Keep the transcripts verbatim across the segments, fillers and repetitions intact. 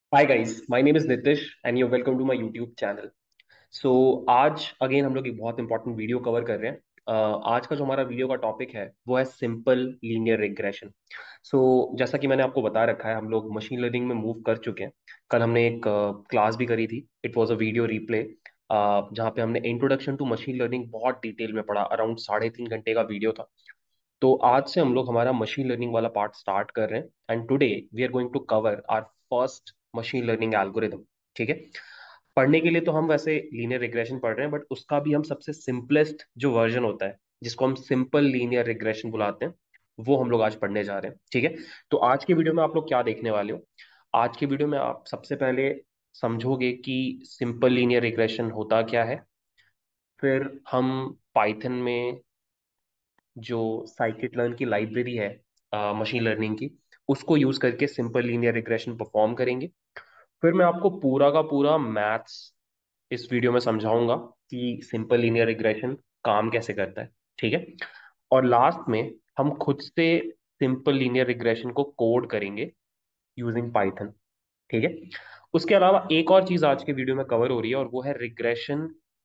Hi guys, my name is Nitish and you welcome to my YouTube channel. So आज again हम लोग एक बहुत इंपॉर्टेंट वीडियो कवर कर रहे हैं। अह, आज का जो हमारा वीडियो का टॉपिक है वो है सिंपल लीनियर रिग्रेशन। सो जैसा कि मैंने आपको बता रखा है, हम लोग मशीन लर्निंग में मूव कर चुके हैं। कल हमने एक क्लास भी करी थी। It was a video replay जहाँ पे हमने इंट्रोडक्शन टू मशीन लर्निंग बहुत डिटेल में पढ़ा। अराउंड साढ़े तीन घंटे का वीडियो था। तो आज से हम लोग हमारा मशीन लर्निंग वाला पार्ट स्टार्ट कर रहे हैं and today we are going to cover our first machine learning algorithm. ठीक है। पढ़ने के लिए तो हम वैसे लीनियर रिग्रेशन पढ़ रहे हैं, बट उसका भी हम सबसे सिंपलेस्ट जो वर्जन होता है, जिसको हम सिंपल लीनियर रिग्रेशन बुलाते हैं, वो हम लोग आज पढ़ने जा रहे हैं। ठीक है। तो आज के वीडियो में आप लोग क्या देखने वाले हो? आज के वीडियो में आप सबसे पहले समझोगे कि सिंपल लीनियर रिग्रेशन होता क्या है। फिर हम पाइथन में जो साइकिट लर्न की लाइब्रेरी है मशीन लर्निंग की, उसको यूज करके सिंपल लीनियर रिग्रेशन परफॉर्म करेंगे। फिर मैं आपको पूरा का पूरा मैथ्स इस वीडियो में समझाऊंगा कि सिंपल लीनियर रिग्रेशन काम कैसे करता है। ठीक है। और लास्ट में हम खुद से सिंपल लीनियर रिग्रेशन को कोड करेंगे यूजिंग पाइथन। ठीक है। उसके अलावा एक और चीज आज के वीडियो में कवर हो रही है और वो है रिग्रेशन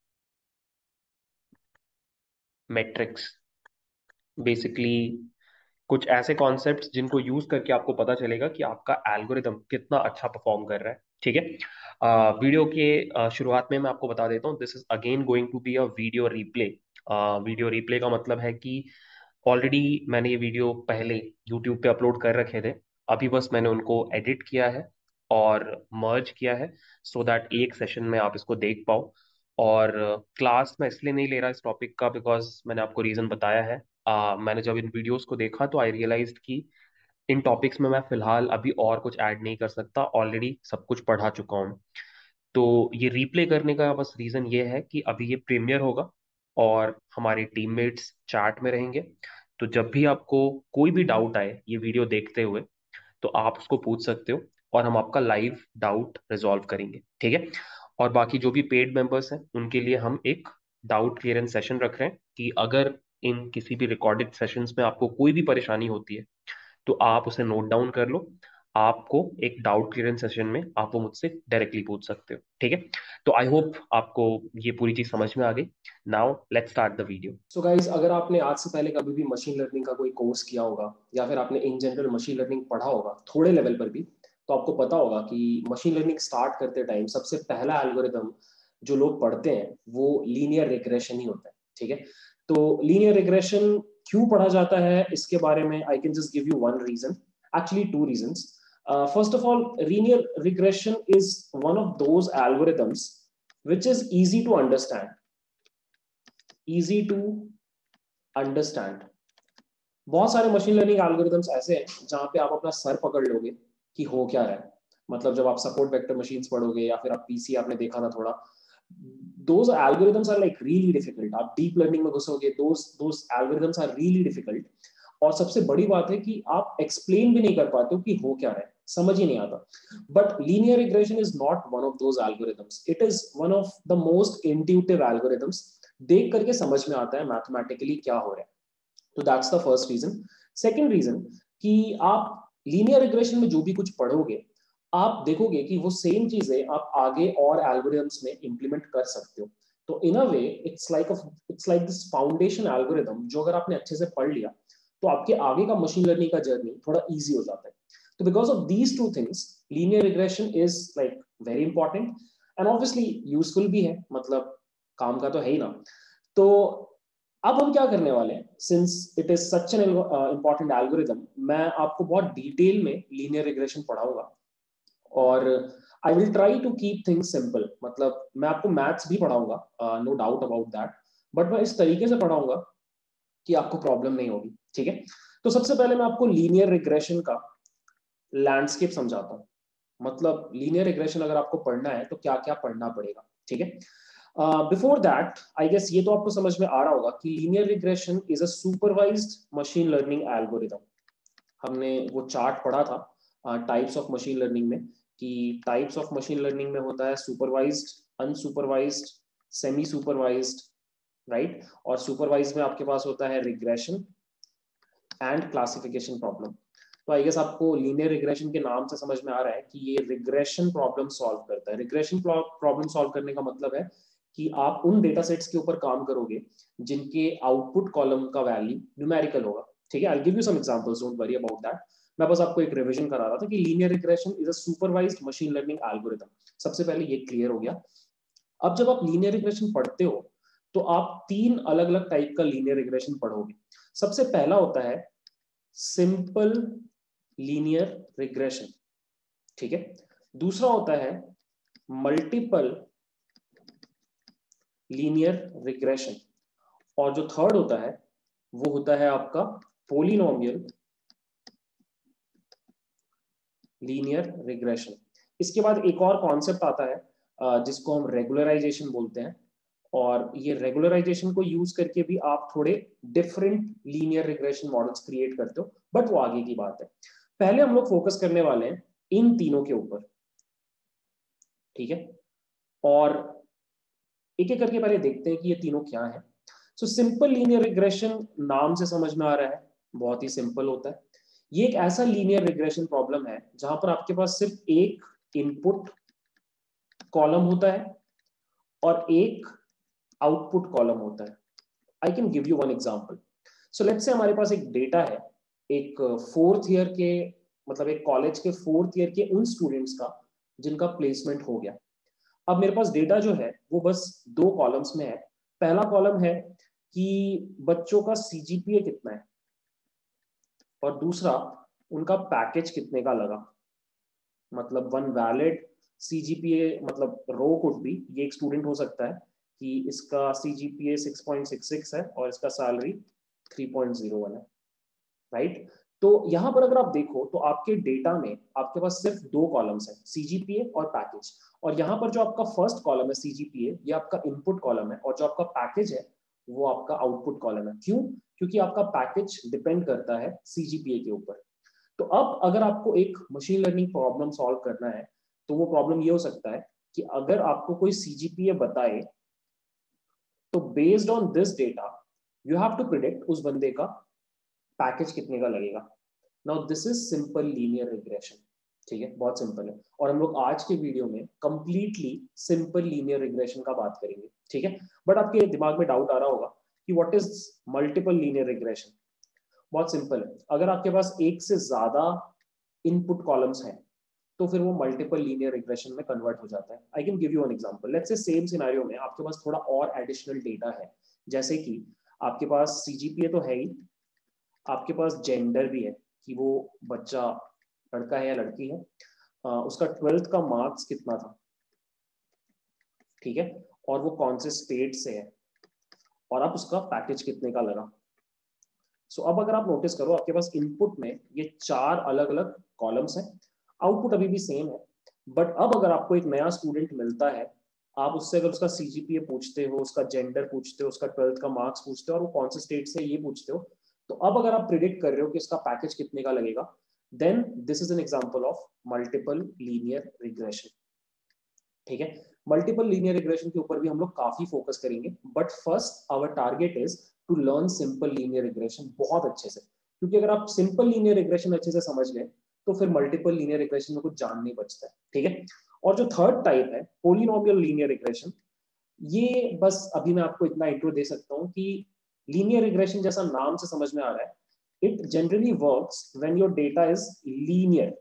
मैट्रिक्स। बेसिकली कुछ ऐसे कॉन्सेप्ट्स जिनको यूज करके आपको पता चलेगा कि आपका एल्गोरिदम कितना अच्छा परफॉर्म कर रहा है। ठीक है। अ, वीडियो के अ, शुरुआत में मैं आपको बता देता हूँ, this is again going to be a video replay. Video replay का मतलब है कि ऑलरेडी मैंने ये वीडियो पहले यूट्यूब पे अपलोड कर रखे थे। अभी बस मैंने उनको एडिट किया है और मर्ज किया है सो दैट एक सेशन में आप इसको देख पाओ। और क्लास मैं इसलिए नहीं ले रहा इस टॉपिक का बिकॉज मैंने आपको रीजन बताया है। आ, मैंने जब इन वीडियोस को देखा तो आई रियलाइज्ड कि इन टॉपिक्स में मैं फिलहाल अभी और कुछ ऐड नहीं कर सकता, ऑलरेडी सब कुछ पढ़ा चुका हूँ। तो ये रिप्ले करने का बस रीजन ये है कि अभी ये प्रीमियर होगा और हमारे टीममेट्स चैट में रहेंगे। तो जब भी आपको कोई भी डाउट आए ये वीडियो देखते हुए, तो आप उसको पूछ सकते हो और हम आपका लाइव डाउट रिजॉल्व करेंगे। ठीक है। और बाकी जो भी पेड मेंबर्स हैं उनके लिए हम एक डाउट क्लियरेंस सेशन रख रहे हैं कि अगर इन किसी भी रिकॉर्डेड सेशंस में आपको कोई भी परेशानी होती है तो आप उसे नोट डाउन कर लो। आपको एक डाउट क्लियरेंस सेशन में आप वो मुझसे डायरेक्टली पूछ सकते हो। ठीक है। तो आई होप आपको ये पूरी चीज समझ में आ गई। Now let's start the video. So guys, अगर आपने आज से पहले कभी भी मशीन लर्निंग का कोई कोर्स किया होगा या फिर आपने इन जनरल मशीन लर्निंग पढ़ा होगा थोड़े लेवल पर भी, तो आपको पता होगा कि मशीन लर्निंग स्टार्ट करते टाइम सबसे पहला एल्गोरिदम जो लोग पढ़ते हैं वो लीनियर रिग्रेशन ही होता है। ठीक है। तो लीनियर रिग्रेशन क्यों पढ़ा जाता है इसके बारे में I can just give you one reason, actually two reasons. First of all, linear regression is one of those algorithms which is easy to understand, easy to understand. बहुत सारे मशीन लर्निंग एल्गोरिदम्स ऐसे हैं जहां पे आप अपना sir पकड़ लोगे कि हो क्या रहा है। मतलब जब आप सपोर्ट वेक्टर मशीन्स पढ़ोगे या फिर आप पीसी आपने देखा था थोड़ा, those algorithms are like really difficult. आप डीप लर्निंग में घुसोगे, those those algorithms are really difficult. और सबसे बड़ी बात है कि आप एक्सप्लेन भी नहीं कर पाते हो कि हो क्या रहा है, समझ ही नहीं आता। But linear regression is not one of those algorithms, it is one of the most intuitive algorithms. देख करके समझ में आता है मैथमेटिकली क्या हो रहा है। तो that's the first reason. Second reason, कि आप लीनियर रिग्रेशन में जो भी कुछ पढ़ोगे आप देखोगे कि वो सेम चीजें आप आगे और एल्गोरिथम्स में इंप्लीमेंट कर सकते हो। तो in a way it's like it's like this foundation algorithm जो अगर आपने अच्छे से पढ़ लिया तो आपके आगे का मशीन लर्निंग का जर्नी थोड़ा इजी हो जाता है। तो because of these two things linear regression is like very important and obviously useful भी है, मतलब काम का तो है ही ना। तो अब हम क्या करने वाले हैं, since it is such an important algorithm, मैं आपको बहुत डिटेल में लीनियर रिग्रेशन पढ़ाऊंगा। और I will try to keep things simple, मतलब मैं आपको मैथ्स भी पढ़ाऊंगा, no doubt about that. But मैं इस तरीके से पढ़ाऊंगा कि आपको प्रॉब्लम नहीं होगी। ठीक है। तो सबसे पहले मैं आपको लीनियर रिग्रेशन का लैंडस्केप समझाता हूँ। मतलब लीनियर रिग्रेशन अगर आपको पढ़ना है तो क्या क्या पढ़ना पड़ेगा। ठीक है। बिफोर दैट आई गेस ये तो आपको समझ में आ रहा होगा कि linear regression is a supervised machine learning algorithm. हमने वो चार्ट पढ़ा था टाइप्स ऑफ मशीन लर्निंग में, कि टाइप्स ऑफ मशीन लर्निंग में होता है supervised, unsupervised, semi supervised, right. और सुपरवाइज में आपके पास होता है रिग्रेशन एंड क्लासिफिकेशन प्रॉब्लम। तो आई गेस आपको लीनियर रिग्रेशन के नाम से समझ में आ रहा है कि ये रिग्रेशन प्रॉब्लम सॉल्व करता है। रिग्रेशन प्रॉब्लम सॉल्व करने का मतलब है कि आप उन डेटा सेट्स के ऊपर काम करोगे जिनके आउटपुट कॉलम का वैल्यू न्यूमेरिकल होगा। ठीक है, I give you some examples, don't worry about that. मैं बस आपको एक रिवीजन करा रहा था कि linear regression is a supervised machine learning algorithm. सबसे पहले ये क्लियर हो गया। अब जब आप लीनियर रिग्रेशन पढ़ते हो तो आप तीन अलग अलग टाइप का लीनियर रिग्रेशन पढ़ोगे। सबसे पहला होता है सिंपल लीनियर रिग्रेशन, ठीक है। दूसरा होता है मल्टीपल लीनियर रिग्रेशन, और जो थर्ड होता है वो होता है आपका पॉलिनोमियल लीनियर रिग्रेशन। इसके बाद एक और कॉन्सेप्ट आता है जिसको हम रेगुलराइजेशन बोलते हैं, और ये रेगुलराइजेशन को यूज करके भी आप थोड़े different linear regression models create करते हो, बट वो आगे की बात है। पहले हम लोग फोकस करने वाले हैं इन तीनों के ऊपर, ठीक है। और एक एक करके पहले देखते हैं कि ये तीनों क्या है। सो सिंपल लीनियर रिग्रेशन नाम से समझ में आ रहा है, बहुत ही सिंपल होता है। ये एक ऐसा लीनियर रिग्रेशन प्रॉब्लम है जहां पर आपके पास सिर्फ एक इनपुट कॉलम होता है और एक आउटपुट कॉलम होता है। I can give you one example. So let's say हमारे पास एक डेटा है, एक फोर्थ ईयर के, मतलब एक कॉलेज के फोर्थ ईयर के उन स्टूडेंट्स का जिनका प्लेसमेंट हो गया। अब मेरे पास डेटा जो है वो बस दो कॉलम्स में है। पहला कॉलम है कि बच्चों का सीजीपीए कितना है, और दूसरा उनका पैकेज कितने का लगा। मतलब वन वैलिड सीजीपीए, मतलब रो कुड भी, ये एक स्टूडेंट हो सकता है कि इसका CGPA six point six six है और इसका salary three point zero one है, राइट। तो यहां पर अगर आप देखो तो आपके डेटा में आपके पास सिर्फ दो कॉलम्स हैं, सीजीपीए और पैकेज। और यहाँ पर जो आपका फर्स्ट कॉलम है सीजीपीए, ये आपका इनपुट कॉलम है, और जो आपका पैकेज है वो आपका आउटपुट कॉलम है। क्यों? क्योंकि आपका पैकेज डिपेंड करता है सीजीपीए के ऊपर। तो अब अगर आपको एक मशीन लर्निंग प्रॉब्लम सॉल्व करना है तो वो प्रॉब्लम ये हो सकता है कि अगर आपको कोई सीजीपीए बताए तो based on this data you have to predict उस बंदे का पैकेज कितने का लगेगा। Now this is simple linear regression, ठीक है, बहुत सिंपल है। और हम लोग आज के वीडियो में कंप्लीटली सिंपल लीनियर रिग्रेशन का बात करेंगे, ठीक है। बट आपके दिमाग में डाउट आ रहा होगा कि what is multiple linear regression. बहुत सिंपल है, अगर आपके पास एक से ज्यादा इनपुट कॉलम्स हैं तो फिर वो मल्टीपल लीनियर रिग्रेशन में कन्वर्ट हो जाता है। I can give you an example. Let's say same scenario में आपके पास थोड़ा और एडिशनल डेटा है, जैसे कि आपके पास सीजीपीए तो है ही, आपके पास जेंडर भी है कि वो बच्चा लड़का है या लड़की है, आ, उसका ट्वेल्थ का मार्क्स कितना था, ठीक है, और वो कौन से स्टेट से है, और अब उसका पैकेज कितने का लगा। सो so, अब अगर आप नोटिस करो आपके पास इनपुट में ये चार अलग अलग कॉलम्स हैं, आउटपुट अभी भी सेम है। बट अब अगर आपको एक नया स्टूडेंट मिलता है, आप उससे अगर उसका सीजीपीए पूछते हो, उसका जेंडर पूछते हो, उसका ट्वेल्थ का मार्क्स पूछते हो और वो कौन से स्टेट से ये पूछते हो, तो अब अगर आप प्रिडिक्ट कर रहे हो कि इसका पैकेज कितने का लगेगा, then this is an example of multiple linear regression, ठीक है। मल्टीपल लीनियर रिग्रेशन के ऊपर भी हम लोग काफी फोकस करेंगे, but first our target is to learn simple linear regression बहुत अच्छे से, क्योंकि अगर आप सिंपल लीनियर रिग्रेशन अच्छे से समझ गए तो फिर मल्टीपल लीनियर रिग्रेशन में कुछ जान नहीं बचता है, ठीक है। और जो थर्ड टाइप है पॉलिनोमियल लीनियर रिग्रेशन, ये बस अभी मैं आपको इतना इंट्रो दे सकता हूँ कि लीनियर रिग्रेशन जैसा नाम से समझ में आ रहा है, it generally works when your data is linear.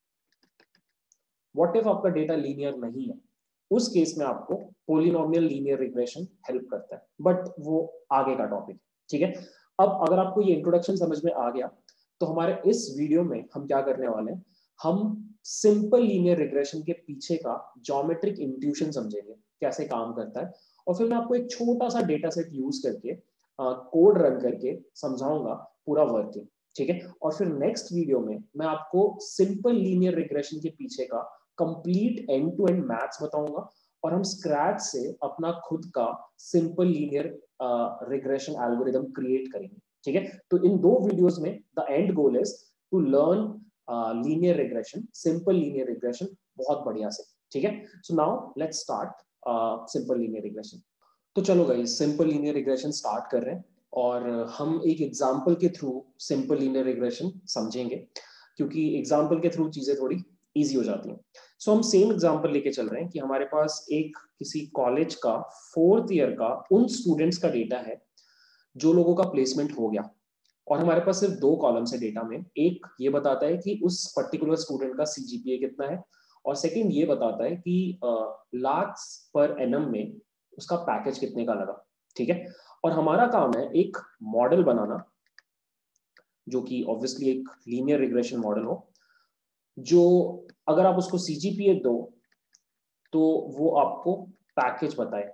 What if आपका डेटा लीनियर नहीं है, उस केस में आपको पॉलिनोमियल लीनियर रिग्रेशन हेल्प करता है, बट वो आगे का टॉपिक, ठीक है। अब अगर आपको ये इंट्रोडक्शन समझ में आ गया तो हमारे इस वीडियो में हम क्या करने वाले हैं, हम सिंपल लीनियर रिग्रेशन के पीछे का ज्योमेट्रिक इंट्यूशन समझेंगे, कैसे काम करता है, और फिर मैं आपको एक छोटा सा डेटा सेट यूज करके कोड रन करके समझाऊंगा पूरा वर्किंग, ठीक है। और फिर नेक्स्ट वीडियो में मैं आपको सिंपल लीनियर रिग्रेशन के पीछे का complete end to end maths बताऊंगा, और हम स्क्रैच से अपना खुद का simple linear regression algorithm create करेंगे, ठीक है। तो इन दो वीडियोस में the end goal is to learn linear regression, simple linear regression बहुत बढ़िया से, ठीक है। So now let's start simple linear regression. तो चलो guys, simple linear regression start कर रहे हैं और हम एक एग्जांपल के थ्रू सिंपल लीनियर रिग्रेशन समझेंगे क्योंकि एग्जाम्पल के थ्रू चीजें थोड़ी ईजी हो जाती हैं। सो so, हम सेम एग्जाम्पल लेके चल रहे हैं कि हमारे पास एक किसी कॉलेज का फोर्थ ईयर का उन स्टूडेंट्स का डेटा है जो लोगों का प्लेसमेंट हो गया, और हमारे पास सिर्फ दो कॉलम्स है डेटा में। एक ये बताता है कि उस पर्टिकुलर स्टूडेंट का सीजीपीए कितना है, और सेकंड ये बताता है कि लाख्स पर एनम में उसका पैकेज कितने का लगा। ठीक है, और हमारा काम है एक मॉडल बनाना जो कि ऑब्वियसली एक लीनियर रिग्रेशन मॉडल हो, जो अगर आप उसको सीजीपीए दो तो वो आपको पैकेज बताए।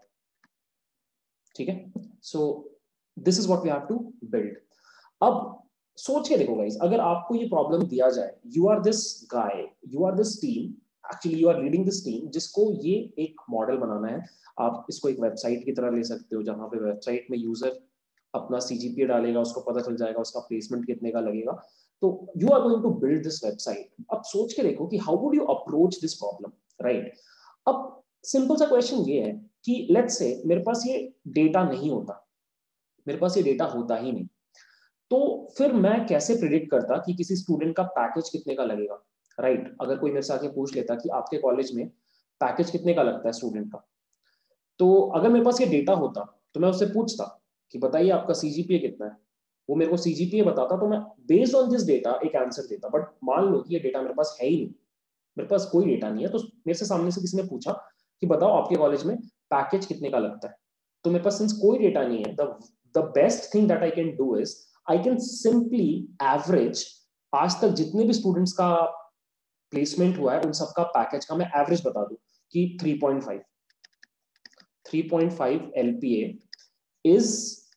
ठीक है, so this is what we have to build. अब सोच के देखो गाइस, अगर आपको ये प्रॉब्लम दिया जाए, you are this guy, you are this team, actually you are leading this team जिसको ये एक मॉडल बनाना है। आप इसको एक वेबसाइट की तरह ले सकते हो, जहां पे वेबसाइट में यूजर अपना सीजीपीए डालेगा, उसको पता चल जाएगा उसका प्लेसमेंट कितने का लगेगा। तो you are going to build this website. अब सोच के देखो कि how would you approach this problem, right? अब सिंपल सा क्वेश्चन ये है कि लेट्स से मेरे पास ये डेटा नहीं होता, मेरे पास ये डेटा होता ही नहीं, तो फिर मैं कैसे प्रिडिक्ट करता कि किसी स्टूडेंट का पैकेज कितने का लगेगा, राइट right? अगर कोई मेरे से आके पूछ लेता कि आपके कॉलेज में पैकेज कितने का लगता है स्टूडेंट का, तो अगर मेरे पास ये डेटा होता तो मैं उससे पूछता कि बताइए आपका सीजीपीए कितना है। वो मेरे को सीजीपीए बताता तो मैं बेस्ड ऑन दिस डेटा एक आंसर देता। बट मान लो कि ये डेटा मेरे पास है ही नहीं, मेरे पास कोई डेटा नहीं है, तो मेरे से सामने से किसी ने पूछा कि बताओ आपके कॉलेज में पैकेज कितने का लगता है, तो मेरे पास सिंस कोई डेटा नहीं है, the the best thing that I can do is I can simply average आज तक जितने भी स्टूडेंट्स का प्लेसमेंट हुआ है उन सबका पैकेज का मैं एवरेज बता दूं कि three point five three point five LPA is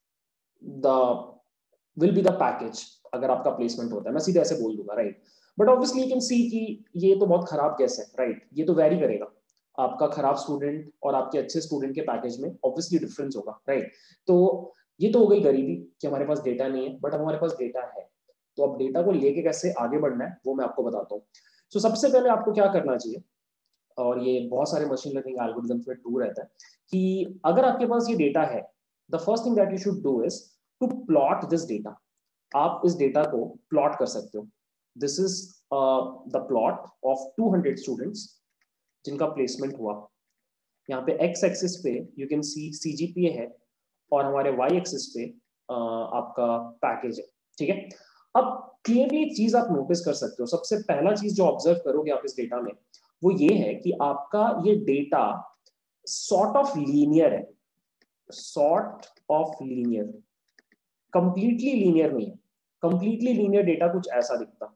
the will be the package अगर आपका प्लेसमेंट होता है। मैं सीधे ऐसे बोल दूंगा, right? But obviously you can see कि ये तो बहुत खराब गेस है, राइट? ये तो वेरी करेगा, आपका खराब स्टूडेंट और आपके अच्छे स्टूडेंट के पैकेज में ऑब्वियसली डिफरेंस होगा, राइट? तो ये तो हो गई गरीबी कि हमारे पास डेटा नहीं है, बट हमारे पास डेटा है। तो अब डेटा को लेके कैसे आगे बढ़ना है वो मैं आपको बताता हूँ। सो so, सबसे पहले आपको क्या करना चाहिए, और ये बहुत सारे मशीन लर्निंग एल्गोरिथम्स में टू रहता है, कि अगर आपके पास ये डेटा है, the first thing that you should do is to plot this data. आप इस डेटा को प्लॉट कर सकते हो। This is the plot of two hundred students जिनका प्लेसमेंट हुआ। यहाँ पे एक्स एक्सिस पे यू कैन सी सीजीपीए है, और हमारे वाई एक्सिस पे uh, आपका पैकेज है। ठीक है, अब क्लियरली एक चीज आप नोटिस कर सकते हो। सबसे पहला चीज जो ऑब्जर्व करोगे आप इस डेटा में, वो ये है कि आपका ये डेटा सॉर्ट ऑफ लीनियर है, sort of linear, completely linear नहीं है। कंप्लीटली लीनियर डेटा कुछ ऐसा दिखता,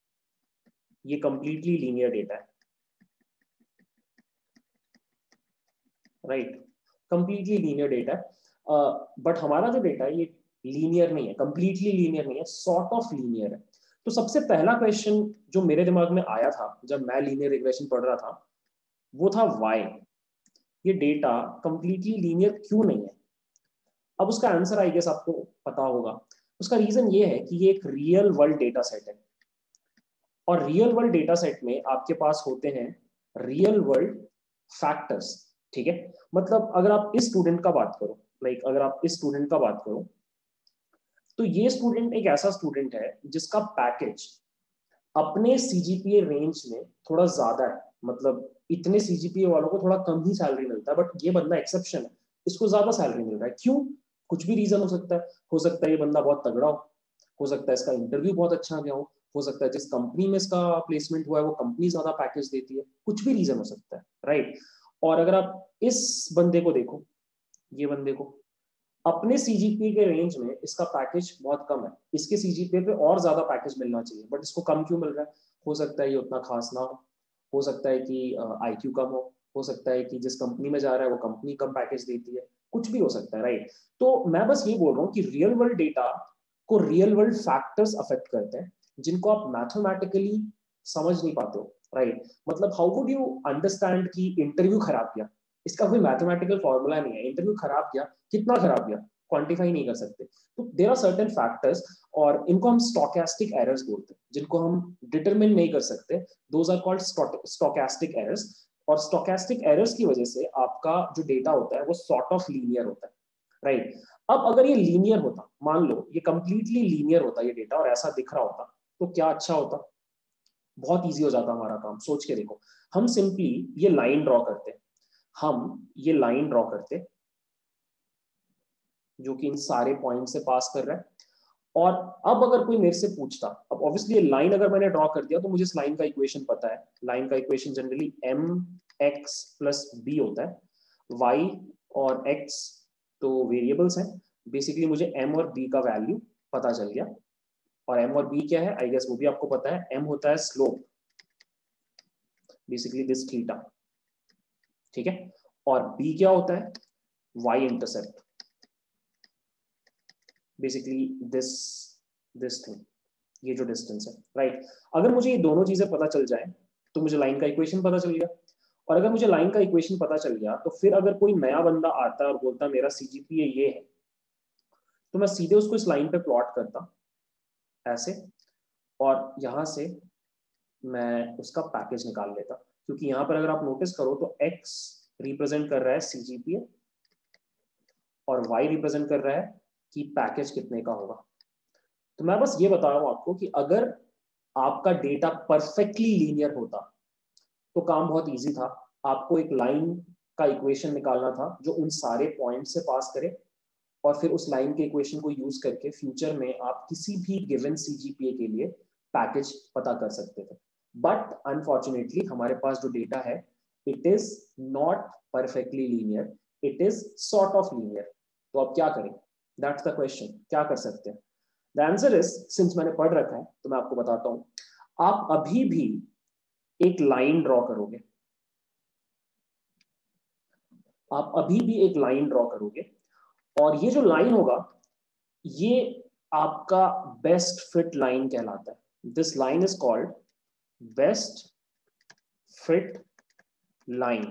ये कंप्लीटली लीनियर डेटा है, राइट? कंप्लीटली लीनियर डेटा है, बट हमारा जो डेटा है ये लीनियर नहीं है, कंप्लीटली लीनियर नहीं है, सॉर्ट ऑफ लीनियर है। तो सबसे पहला क्वेश्चन जो मेरे दिमाग में आया था जब मैं लीनियर रिग्रेशन पढ़ रहा था, वो था व्हाई ये डेटा कंप्लीटली लीनियर क्यों नहीं है। अब उसका आंसर आई गेस आपको पता होगा। उसका रीजन ये है कि ये एक रियल वर्ल्ड डेटा सेट है, और रियल वर्ल्ड डेटा सेट में आपके पास होते हैं रियल वर्ल्ड फैक्टर्स। ठीक है, मतलब अगर आप इस स्टूडेंट का बात करो, लाइक अगर आप इस स्टूडेंट का बात करो, तो ये स्टूडेंट एक ऐसा स्टूडेंट है जिसका पैकेज अपने सीजीपीए रेंज में थोड़ा ज्यादा है। मतलब इतने सीजीपीए वालों को थोड़ा कम ही सैलरी मिलता है, बट ये बंदा एक्सेप्शन है, इसको ज्यादा सैलरी मिल रहा है। क्यों? कुछ भी रीजन हो सकता है। हो सकता है ये बंदा बहुत तगड़ा हो हो सकता है इसका इंटरव्यू बहुत अच्छा गया हो हो सकता है जिस कंपनी में इसका प्लेसमेंट हुआ है वो कंपनी ज्यादा पैकेज देती है, कुछ भी रीजन हो सकता है, राइट? और अगर आप इस बंदे को देखो, ये बंदे को अपने सीजीपीए के रेंज में इसका पैकेज बहुत कम है, इसके सीजीपीए पे और ज्यादा पैकेज मिलना चाहिए, बट इसको कम क्यों मिल रहा है? हो सकता है ये उतना खास ना हो हो सकता है कि आईक्यू कम हो हो सकता है कि जिस कंपनी में जा रहा है वो कंपनी कम पैकेज देती है, कुछ भी हो सकता है, राइट? तो मैं बस ये बोल रहा हूँ कि रियल वर्ल्ड डेटा को रियल वर्ल्ड फैक्टर्स अफेक्ट करते हैं, जिनको आप मैथमेटिकली समझ नहीं पाते हो, राइट? मतलब हाउ वुड यू अंडरस्टैंड कि इंटरव्यू खराब किया, इसका कोई मैथमेटिकल फॉर्मूला नहीं है। इंटरव्यू खराब किया, कितना खराब किया, क्वांटिफाई नहीं कर सकते। तो देयर आर सर्टेन फैक्टर्स, और इनको हम स्टोकेस्टिक एरर्स बोलते हैं, जिनको हम डिटरमिन नहीं कर सकते। Those are called stochastic errors. और स्टोकेस्टिक एरर्स की वजह से आपका जो डेटा होता है वो सॉर्ट ऑफ लीनियर होता है, राइट? अब अगर ये लीनियर होता, मान लो ये कंप्लीटली लीनियर होता ये डेटा और ऐसा दिख रहा होता, तो क्या अच्छा होता? बहुत इजी हो जाता हमारा काम। सोच के देखो, हम सिंपली ये लाइन ड्रॉ करते, हम ये लाइन ड्रॉ करते जो कि इन सारे पॉइंट से पास कर रहा है। और अब अगर कोई मेरे से पूछता, अब ऑब्वियसली ये लाइन अगर मैंने ड्रॉ कर दिया तो मुझे इस लाइन का इक्वेशन पता है। लाइन का equation generally M x plus B होता है। वाई और एक्स तो वेरिएबल्स हैं, बेसिकली मुझे एम और बी का वैल्यू पता चल गया। और एम और बी क्या है, आई गेस वो भी आपको पता है। एम होता है स्लोप, बेसिकली दिस थीटा, ठीक है। और बी क्या होता है, Y intercept, basically this this thing, ये जो डिस्टेंस है, राइट। अगर मुझे ये दोनों चीजें पता चल जाए तो मुझे लाइन का इक्वेशन पता चल गया। और अगर मुझे लाइन का इक्वेशन पता चल गया तो फिर अगर कोई नया बंदा आता है और बोलता मेरा सीजीपीए ये है, तो मैं सीधे उसको इस लाइन पे प्लॉट करता ऐसे, और यहां से मैं उसका पैकेज निकाल लेता। क्योंकि यहां पर अगर आप नोटिस करो तो x रिप्रेजेंट कर रहा है सीजीपीए और y रिप्रेजेंट कर रहा है कि पैकेज कितने का होगा। तो मैं बस ये बता रहा हूं आपको कि अगर आपका डेटा परफेक्टली लीनियर होता तो काम बहुत इजी था। आपको एक लाइन का इक्वेशन निकालना था जो उन सारे पॉइंट से पास करे, और फिर उस लाइन के इक्वेशन को यूज करके फ्यूचर में आप किसी भी गिवन सीजीपीए के लिए पैकेज पता कर सकते थे। बट अनफॉर्चुनेटली हमारे पास जो डेटा है, it is not perfectly linear, it is sort of linear. तो अब क्या करें, दैट्स द क्वेश्चन, क्या कर सकते हैं। द आंसर इज, सिंस मैंने पढ़ रखा है तो मैं आपको बताता हूं। आप अभी भी एक लाइन ड्रॉ करोगे, आप अभी भी एक लाइन ड्रॉ करोगे, और ये जो लाइन होगा ये आपका बेस्ट फिट लाइन कहलाता है। This line is called best fit line.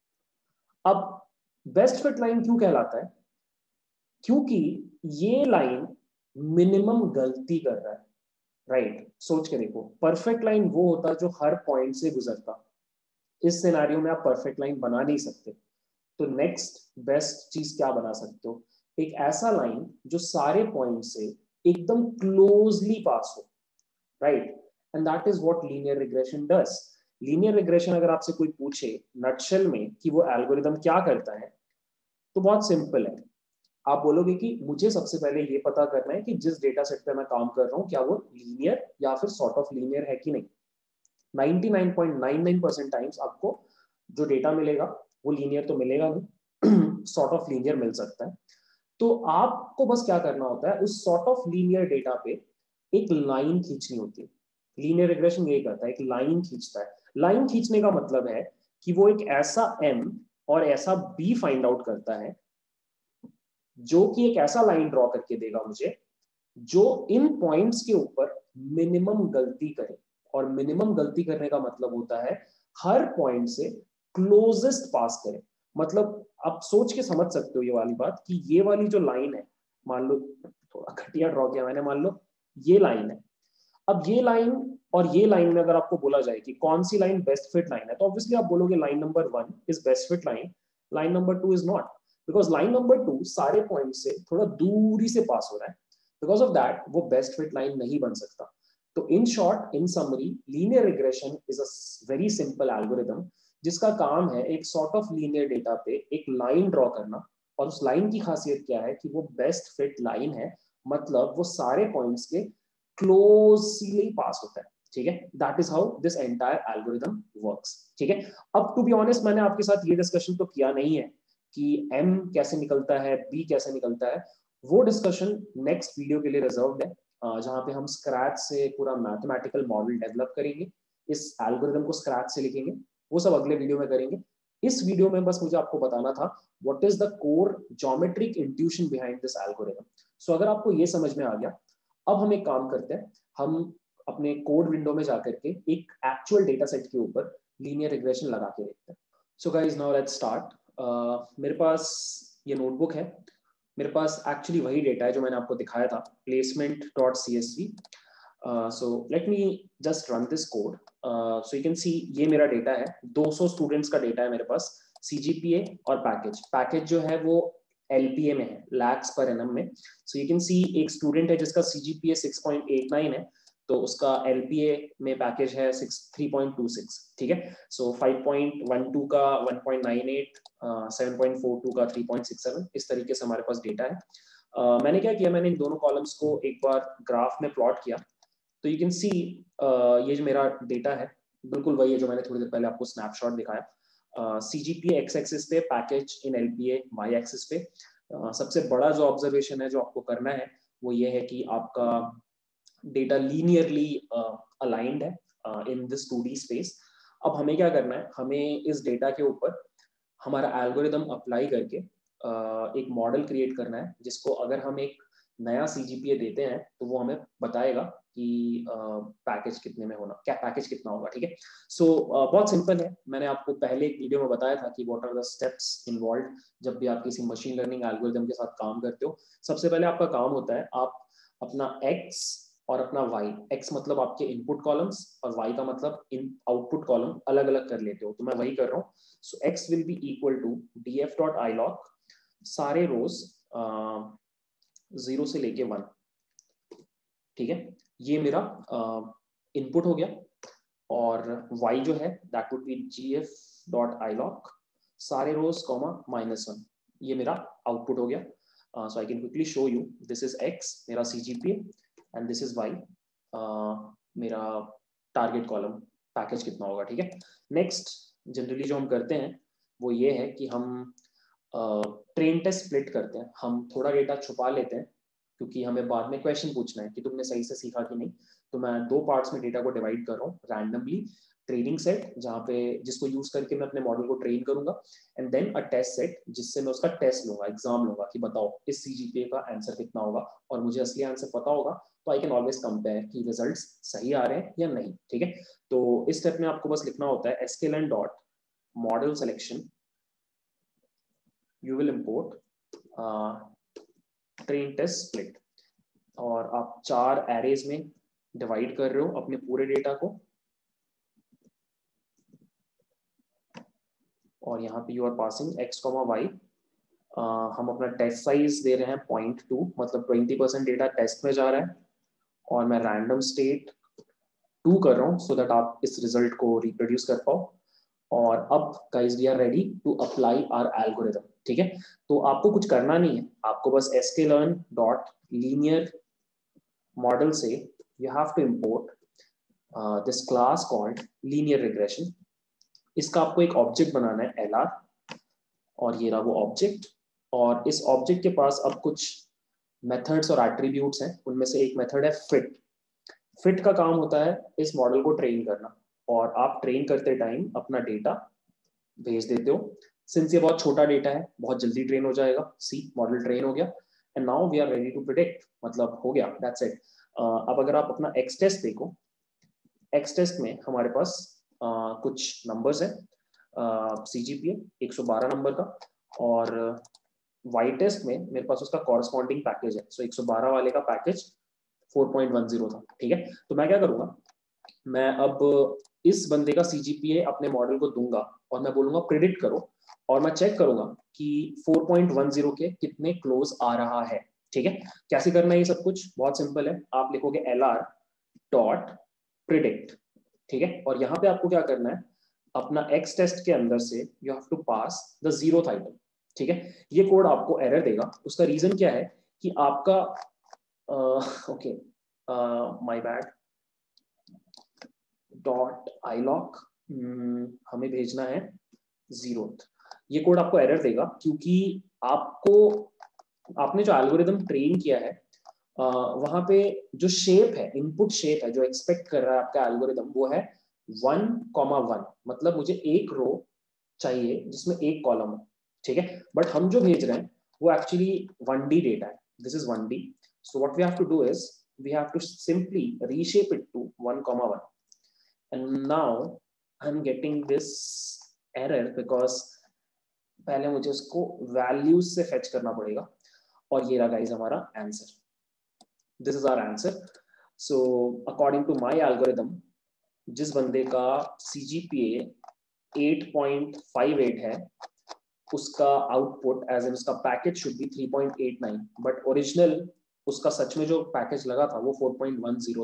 अब बेस्ट फिट लाइन क्यों कहलाता है, क्योंकि ये लाइन मिनिमम गलती कर रहा है, राइट right? सोच के देखो, परफेक्ट लाइन वो होता है जो हर पॉइंट से गुजरता। इस सिनेरियो में आप परफेक्ट लाइन बना नहीं सकते, तो नेक्स्ट बेस्ट चीज क्या बना सकते हो, एक ऐसा लाइन जो सारे पॉइंट से एकदम क्लोजली पास हो, right. And that is what linear regression does. Linear regression अगर आपसे कोई पूछे नटशेल में कि वो एल्गोरिदम क्या करता है, तो बहुत सिंपल है। आप बोलोगे कि मुझे सबसे पहले ये पता करना है कि जिस डेटा सेट पे मैं काम कर रहा हूँ क्या वो लीनियर या फिर सॉर्ट ऑफ लीनियर है कि नहीं। Ninety nine point nine nine percent times आपको जो डेटा मिलेगा वो लीनियर तो मिलेगा नहीं, सॉर्ट ऑफ लीनियर मिल सकता है। तो आपको बस क्या करना होता है, उस सॉर्ट ऑफ लीनियर डेटा पे एक लाइन खींचनी होती है। लीनियर रिग्रेशन यही करता है, एक लाइन खींचता है। लाइन खींचने का मतलब है कि वो एक ऐसा m और ऐसा b फाइंड आउट करता है जो कि एक ऐसा लाइन ड्रॉ करके देगा मुझे जो इन पॉइंट्स के ऊपर मिनिमम गलती करे। और मिनिमम गलती करने का मतलब होता है हर पॉइंट से क्लोजेस्ट पास करे। मतलब आप सोच के समझ सकते हो ये वाली बात कि ये वाली जो लाइन है, मान लो थोड़ा घटिया ड्रॉ किया मैंने, मान लो ये लाइन है। अब ये लाइन और ये लाइन में अगर आपको बोला जाए कि कौन सी लाइन बेस्ट फिट लाइन है, तो ऑब्वियसली आप बोलोगे line number one is best fit line, line number two is not, because line number two सारे पॉइंट से थोड़ा दूरी से पास हो रहा है। बिकॉज ऑफ दैट वो बेस्ट फिट लाइन नहीं बन सकता। तो in short, in summary, linear regression is a very simple algorithm जिसका काम है एक सॉर्ट ऑफ लीनियर डेटा पे एक लाइन ड्रॉ करना। और उस लाइन की खासियत क्या है कि वो बेस्ट फिट लाइन है, मतलब वो सारे पॉइंट्स के क्लोजली पास होता है, ठीक है। That is how this entire algorithm works, ठीक है। अब टू बी ऑनेस्ट मैंने आपके साथ ये डिस्कशन तो किया नहीं है कि m कैसे निकलता है, b कैसे निकलता है। वो डिस्कशन नेक्स्ट वीडियो के लिए रिजर्व्ड है, जहां पे हम स्क्रैच से पूरा मैथमेटिकल मॉडल डेवलप करेंगे, इस एल्गोरिदम को स्क्रैच से लिखेंगे। वो सब अगले वीडियो में करेंगे। इस वीडियो में बस मुझे आपको बताना था what is the core geometric intuition behind this algorithm. So अगर आपको ये समझ में आ गया, अब हम एक काम करते हैं, हम अपने कोड विंडो में जाकर के एक एक्चुअल डेटा सेट के ऊपर लीनियर रिग्रेशन लगा के देखते हैं। So guys now let's start. मेरे पास ये नोटबुक है, मेरे पास एक्चुअली वही डेटा है जो मैंने आपको दिखाया था, placement dot C S V. So let me just run this code. So you can see ये मेरा डेटा है, दो सौ स्टूडेंट्स का डेटा है मेरे पास, सीजीपीए और पैकेज। पैकेज जो है वो एलपीए में है, लैक्स पर एनम में। सो यू कैन सी एक स्टूडेंट है जिसका CGPA six point eight nine है, तो उसका एलपीए में पैकेज है six three point two six, ठीक है। So five point one two का one point nine eight, seven point four two का थ्री पॉइंट सिक्स सेवन, इस तरीके से हमारे पास डेटा है। uh, मैंने क्या किया, मैंने इन दोनों कॉलम्स को एक बार ग्राफ में प्लॉट किया, तो यू कैन सी ये जो मेरा डेटा है बिल्कुल वही है जो मैंने थोड़ी देर पहले आपको स्नैपशॉट दिखाया। सीजीपीए एक्स एक्सिस पे, package in LPA Y axis पे। uh, सबसे बड़ा जो ऑब्जर्वेशन है जो आपको करना है वो ये है कि आपका डेटा लीनियरली अलाइंड है in this two D space. अब हमें क्या करना है, हमें इस डेटा के ऊपर हमारा एल्गोरिदम अप्लाई करके uh, एक मॉडल क्रिएट करना है, जिसको अगर हम एक नया सीजीपीए देते हैं तो वो हमें बताएगा कि पैकेज uh, कितने में होना, क्या पैकेज कितना होगा, ठीक है। सो uh, बहुत सिंपल है, मैंने आपको पहले एक वीडियो में बताया था कि what are the steps involve जब भी आप किसी मशीन लर्निंग एल्गोरिदम के साथ काम करते हो। सबसे पहले आपका काम होता है, आप अपना एक्स और अपना वाई, एक्स मतलब आपके इनपुट कॉलम्स और वाई का मतलब इन आउटपुट कॉलम अलग अलग कर लेते हो, तो मैं वही कर रहा हूँ। So X will be equal to D F dot iloc सारे रोज जीरो से लेके वन, ठीक है। ये मेरा इनपुट uh, हो गया, और y जो है that would be G F dot iloc सारे रोज कॉमा माइनस वन, ये मेरा आउटपुट हो गया। So I can quickly show you, this is x मेरा CGPA and this is y मेरा टारगेट कॉलम, पैकेज कितना होगा, ठीक है। नेक्स्ट जनरली जो हम करते हैं वो ये है कि हम ट्रेन टेस्ट स्प्लिट करते हैं, हम थोड़ा डेटा छुपा लेते हैं क्योंकि हमें बाद में क्वेश्चन पूछना है कि तुमने सही से सीखा कि नहीं। तो मैं दो पार्ट्स में डेटा को डिवाइड कर रहा हूँ रैंडमली, ट्रेनिंग सेट जहाँ पे जिसको यूज करके मैं अपने मॉडल को ट्रेन करूंगा, and then a test set जिससे मैं उसका टेस्ट लूंगा, एग्जाम लूंगा कि बताओ इस सीजीपीए का आंसर कितना होगा, और मुझे असली आंसर पता होगा तो आई कैन ऑलवेज कंपेयर कि रिजल्ट्स सही आ रहे हैं या नहीं, ठीक है। तो इस स्टेप में आपको बस लिखना होता है sklearn dot model selection, you will import train test split, और आप चार एरेज में डिवाइड कर रहे हो अपने पूरे डेटा को, और यहाँ पे you are passing X comma Y. हम अपना टेस्ट साइज दे रहे हैं पॉइंट टू, मतलब ट्वेंटी परसेंट डेटा टेस्ट में जा रहा है, और मैं रैंडम स्टेट टू कर रहा हूँ सो दैट आप इस रिजल्ट को रिप्रोड्यूस कर पाओ। और अब guys we are ready to apply our algorithm, ठीक है। तो आपको कुछ करना नहीं है, आपको बस sklearn डॉट लीनियर मॉडल से you have to import uh, this class called linear regression। इसका आपको एक ऑब्जेक्ट बनाना है एल आर, और ये रहा वो ऑब्जेक्ट, और इस ऑब्जेक्ट के पास अब कुछ मेथड्स और एट्रीब्यूट्स हैं, उनमें से एक मेथड है फिट। फिट का काम होता है इस मॉडल को ट्रेन करना, और आप ट्रेन करते टाइम अपना डेटा भेज देते हो। सिंस ये बहुत छोटा डेटा है, बहुत जल्दी ट्रेन हो जाएगा, सी मॉडल ट्रेन हो गया, and now we are ready to predict, मतलब हो गया, दैट्स इट। अब अगर आप अपना एक्स टेस्ट देखो, एक्स टेस्ट में हमारे पास uh, कुछ नंबर्स है, सीजीपीए एक सौ बारह नंबर का, और वाई टेस्ट में मेरे पास उसका कॉरस्पॉन्डिंग पैकेज है, सो एक सौ बारह वाले का package four point one zero था, ठीक है। तो मैं क्या करूंगा, मैं अब इस बंदे का सीजीपीए अपने मॉडल को दूंगा और मैं बोलूंगा प्रिडिक्ट करो, और मैं चेक करूंगा कि फोर पॉइंट वन जीरो के कितने क्लोज आ रहा है, ठीक है। कैसे करना है ये सब कुछ, बहुत सिंपल है, आप लिखोगे एल आर डॉट प्रिडिक्ट, ठीक है। और यहाँ पे आपको क्या करना है, अपना एक्स टेस्ट के अंदर से you have to pass the zeroth item, ठीक है। ये कोड आपको एरर देगा, उसका रीजन क्या है कि आपका okay my bad dot iloc हमें भेजना है जीरोथ, ये कोड आपको एरर देगा क्योंकि आपको आपने जो एल्गोरिदम ट्रेन किया है uh, वहां पे जो शेप है, इनपुट शेप है जो एक्सपेक्ट कर रहा है आपका एल्गोरिदम, वो है वन कॉमा वन, मतलब मुझे एक रो चाहिए जिसमें एक कॉलम है, ठीक है। बट हम जो भेज रहे हैं वो एक्चुअली वन डी डेटा है, this is one D, so what we have to do is we have to simply reshape it to one comma one, and now I am getting this error because पहले मुझे उसको values से fetch करना पड़ेगा, और ये रहा guys हमारा answer, this is our answer. So according to my algorithm, जिस बंदे का CGPA eight point five eight है उसका आउटपुट एज इन उसका package should be three point eight nine, but original उसका सच में जो पैकेज लगा था वो फोर पॉइंट वन जीरो था,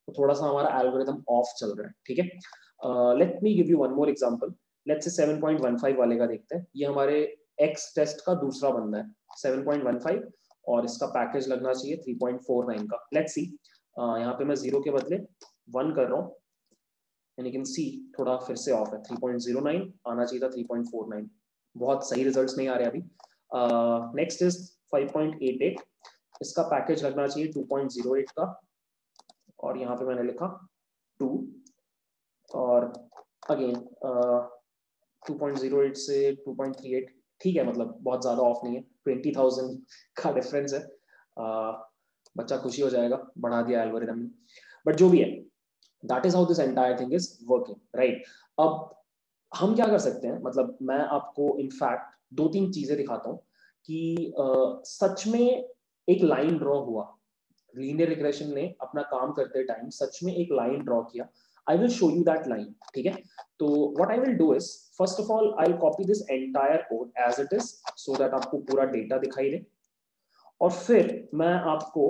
तो थोड़ा सा हमारा एल्गोरिदम ऑफ चल रहा है, ठीक है। Let me give you one more example. Let's say seven point one five वाले का देखते हैं। ये हमारे एक्स टेस्ट का दूसरा बंदा है, सेवन पॉइंट वन फाइव, और इसका पैकेज लगना चाहिए थ्री पॉइंट फोर नाइन का। लेट्स सी, यहाँ पे मैं जीरो के बदले वन कर रहा हूँ, एंड यू कैन सी थोड़ा फिर से ऑफ है, थ्री पॉइंट जीरो नाइन आना चाहिए था थ्री पॉइंट फोर नाइन। बहुत सही रिजल्ट्स नहीं आ रहे अभी। Next is five point eight eight, इसका पैकेज लगना चाहिए टू पॉइंट जीरो एट का, और यहाँ पे मैंने लिखा टू, और again two point zero eight से टू पॉइंट थ्री एट, ठीक है, मतलब बहुत ज्यादा ऑफ नहीं है, ट्वेंटी थाउजेंड का डिफरेंस है। uh, बच्चा खुशी हो जाएगा, बढ़ा दिया एल्गोरिदम ने, बट जो भी है, that is how this entire thing is working, right. अब हम क्या कर सकते हैं, मतलब मैं आपको इनफैक्ट दो तीन चीजें दिखाता हूँ कि uh, सच में एक लाइन ड्रॉ हुआ, लीनियर रिग्रेशन ने अपना काम करते टाइम सच में एक लाइन ड्रॉ किया। I will show you that line, ठीक है। तो what I will do is, first of all I will copy this entire code as it is, so that आपको पूरा डेटा दिखाई दे, और फिर मैं आपको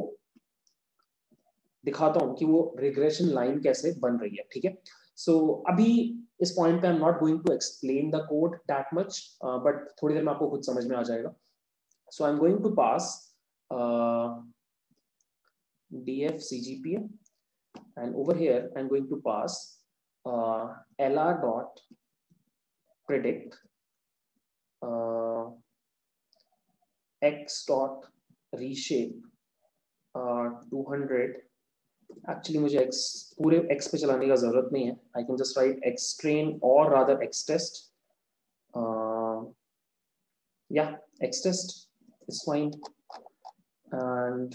दिखाता हूं कि वो रिग्रेशन लाइन कैसे बन रही है, ठीक है। सो so, अभी इस पॉइंट पे I am not going to explain the code that much, but थोड़ी देर में आपको खुद समझ में आ जाएगा। So I am going to pass df cgpa, and over here I'm going to pass uh, lr dot predict uh, x dot reshape uh, two hundred. Actually मुझे x पूरे x पे चलाने का जरूरत नहीं है, I can just write x train और rather x test, या x test is fine, and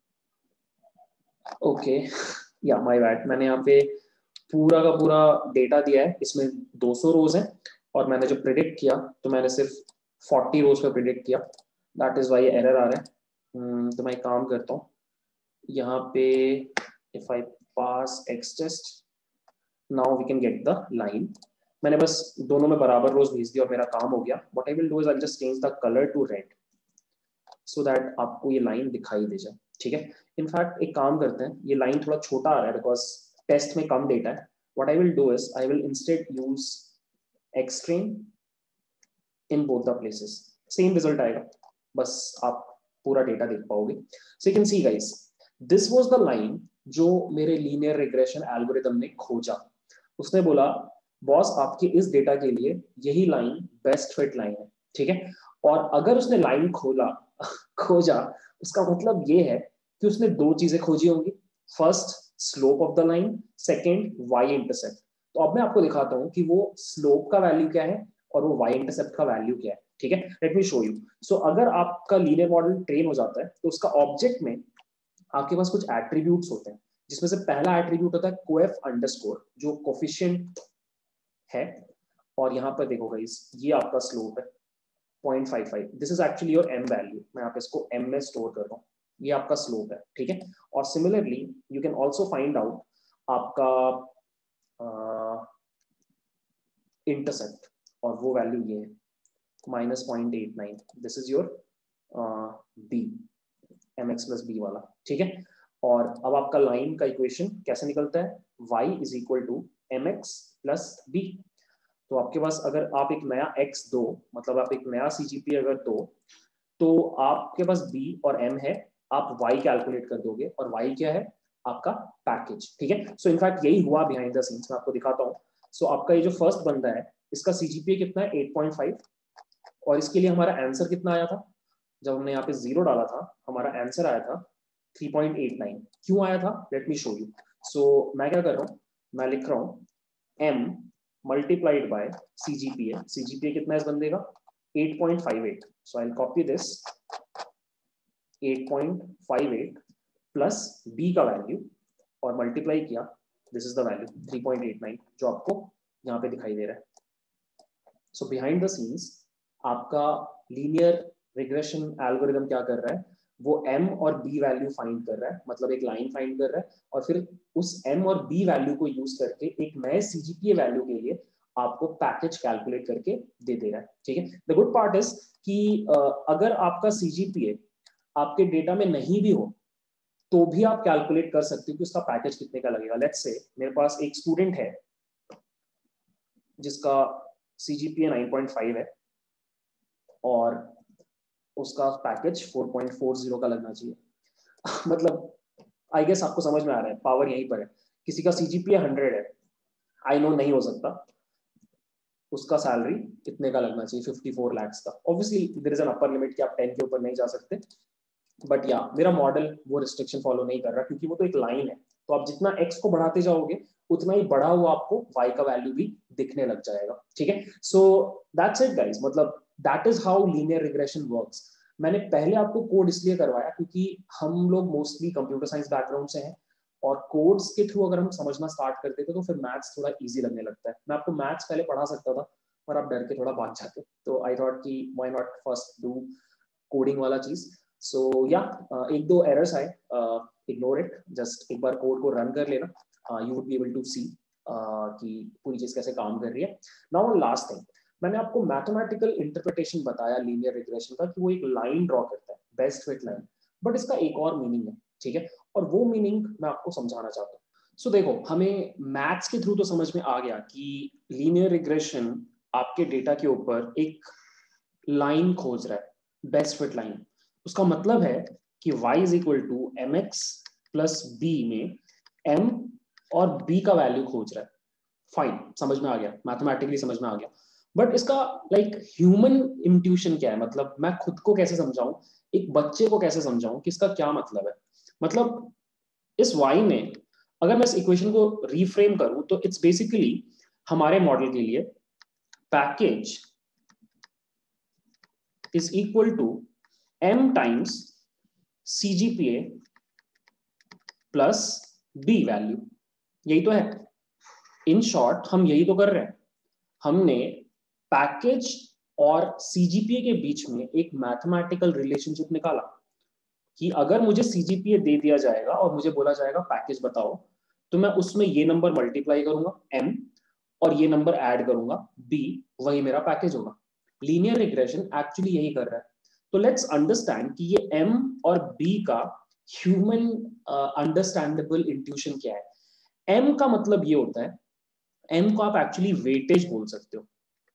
okay, या माय बैड, मैंने यहाँ पे पूरा का पूरा डेटा दिया है, इसमें दो सौ रोज हैं, और मैंने जो प्रिडिक्ट किया तो मैंने सिर्फ फोर्टी रोज पे प्रिडिक्ट किया, दैट इज वाई एरर आ रहा है। hmm, तो मैं एक काम करता हूँ, यहाँ पे if I pass X test, now we can get the line. मैंने बस दोनों में बराबर रोज भेज दिया और मेरा काम हो गया। What I will do is I just change the colour to red, so that आपको ये लाइन दिखाई दे जाए, ठीक है। इनफैक्ट एक काम करते हैं, ये लाइन थोड़ा छोटा आ रहा है बिकॉज टेस्ट में कम डेटा है। What I will do is I will instead use X train in both the places, same result आएगा, बस आप पूरा डेटा देख पाओगे। So you can see guys, this was the line जो मेरे लीनियर रिग्रेशन एल्गोरिदम ने खोजा। उसने बोला बॉस आपके इस डेटा के लिए यही लाइन बेस्ट फिट लाइन है, ठीक है। और अगर उसने लाइन खोला खोजा, उसका मतलब ये है कि उसने दो चीजें खोजी होंगी, first slope of the line, second Y intercept. तो अब मैं आपको दिखाता हूं कि वो स्लोप का वैल्यू क्या है और वो वाई इंटरसेप्ट का वैल्यू क्या है, ठीक है। Let me show you. So अगर आपका लीनियर मॉडल ट्रेन हो जाता है तो उसका ऑब्जेक्ट में आपके पास कुछ एट्रीब्यूट्स होते हैं, जिसमें से पहला एट्रीब्यूट होता है कोएफ अंडरस्कोर, जो कोफिशिएंट है, और यहाँ पर देखो गाइस ये आपका स्लोप है point five five, this is actually your M value, मैं यहाँ पे इसको एम में स्टोर कर रहा हूँ, ये आपका स्लोप है, ठीक है। और similarly you can also find out आपका इंटरसेप्ट, uh, और वो वैल्यू ये है minus point eight nine, this is your B, M x plus B वाला, ठीक है। और अब आपका लाइन का इक्वेशन कैसे निकलता है, y is equal to M x plus B. तो आपके पास अगर आप एक नया x दो, मतलब आप एक नया सीजीपी अगर दो, तो आपके पास b और m है, आप y कैलकुलेट कर दोगे, और y क्या है आपका पैकेज, ठीक है। सो इनफैक्ट यही हुआ बिहाइंड द सीन्स, मैं आपको दिखाता हूँ। सो so, आपका ये जो फर्स्ट बंदा है इसका सीजीपीए कितना है एट पॉइंट फाइव, और इसके लिए हमारा आंसर कितना आया था, जब हमने यहाँ पे जीरो डाला था हमारा आंसर आया था थ्री पॉइंट एट नाइन। क्यों आया था, let me show you. So मैं क्या कर रहा हूँ, मैं लिख रहा हूँ m multiplied by CGPA, CGPA कितना है इस बंदे का eight point five eight, so I will copy this eight point five eight plus b का वैल्यू और मल्टीप्लाई किया, this is the value three point eight nine जो आपको यहाँ पे दिखाई दे रहा है। सो बिहाइंड द सीन्स आपका लीनियर रिग्रेशन एल्गोरिदम क्या कर रहा है, वो m और b वैल्यू फाइंड कर रहा है, मतलब एक लाइन फाइंड कर रहा है, और फिर उस m और b वैल्यू को यूज करके एक नए सीजीपीए वैल्यू के लिए आपको पैकेज कैलकुलेट करके दे दे रहा है, ठीक है। द गुड पार्ट इज कि अगर आपका सीजीपीए आपके डेटा में नहीं भी हो, तो भी आप कैलकुलेट कर सकते हो कि उसका पैकेज कितने का लगेगा। लेट्स से मेरे पास एक स्टूडेंट है जिसका सीजीपीए नाइन पॉइंट फाइव है और उसका package four point four zero का लगना चाहिए। मतलब आई गेस आपको समझ में आ रहा है, पावर यहीं पर है। किसी का सीजीपीए हंड्रेड है, आई नो नहीं हो सकता, उसका सैलरी कितने का लगना चाहिए, फिफ्टी फोर लैक्स का। Obviously there is an upper limit कि आप टेन के ऊपर नहीं जा सकते, बट या मेरा मॉडल वो रिस्ट्रिक्शन फॉलो नहीं कर रहा, क्योंकि वो तो एक लाइन है। तो आप जितना एक्स को बढ़ाते जाओगे उतना ही बढ़ा हुआ आपको वाई का वैल्यू भी दिखने लग जाएगा। ठीक है, सो दैट्स इट गाइस, मतलब that is how linear regression works. मैंने पहले आपको कोड इसलिए करवाया क्योंकि हम लोग मोस्टली कंप्यूटर साइंस बैकग्राउंड से हैं, और कोड्स के थ्रू अगर हम समझना स्टार्ट करते थे तो फिर मैथ्स थोड़ा इजी लगने लगता है। मैं आपको मैथ्स पहले पढ़ा सकता था, पर आप डर के थोड़ा भाग जाते, तो आई थॉट कि why not first do coding वाला चीज। सो या एक दो एरर्स आए, इग्नोर इट, जस्ट एक बार कोड को रन कर लेना, you would be able to see कि पूरी चीज कैसे काम कर रही है। नाउ लास्ट थिंग, मैंने आपको मैथमेटिकल इंटरप्रिटेशन बताया लीनियर रिग्रेशन का कि वो एक लाइन ड्रॉ करता है, बेस्ट फिट लाइन, बट इसका एक और मीनिंग है। ठीक है, और वो मीनिंग मैं आपको समझाना चाहता हूँ। सो so, देखो, हमें मैथ्स के थ्रू तो समझ में आ गया कि लीनियर रिग्रेशन आपके डेटा के ऊपर एक लाइन खोज रहा है, बेस्ट फिट लाइन। उसका मतलब है कि y is equal to M x plus b में m और b का वैल्यू खोज रहा है। फाइन, समझ में आ गया, मैथमेटिकली समझ में आ गया, बट इसका लाइक ह्यूमन इंट्यूशन क्या है, मतलब मैं खुद को कैसे समझाऊं, एक बच्चे को कैसे समझाऊं कि इसका क्या मतलब है। मतलब इस y में अगर मैं इस इक्वेशन को रीफ्रेम करूं तो इट्स बेसिकली हमारे मॉडल के लिए package is equal to m times CGPA plus b value. यही तो है, इन शॉर्ट हम यही तो कर रहे हैं। हमने पैकेज और सीजीपीए के बीच में एक मैथमेटिकल रिलेशनशिप निकाला कि अगर मुझे सीजीपीए दे दिया जाएगा और मुझे बोला जाएगा पैकेज बताओ, तो मैं उसमें ये नंबर मल्टीप्लाई करूंगा m और ये नंबर ऐड करूंगा b, वही मेरा पैकेज होगा। लीनियर रिग्रेशन एक्चुअली यही कर रहा है। तो लेट्स अंडरस्टैंड कि ये m और b का ह्यूमन अंडरस्टैंडेबल इंट्यूशन क्या है। m का मतलब ये होता है, m को आप एक्चुअली वेटेज बोल सकते हो,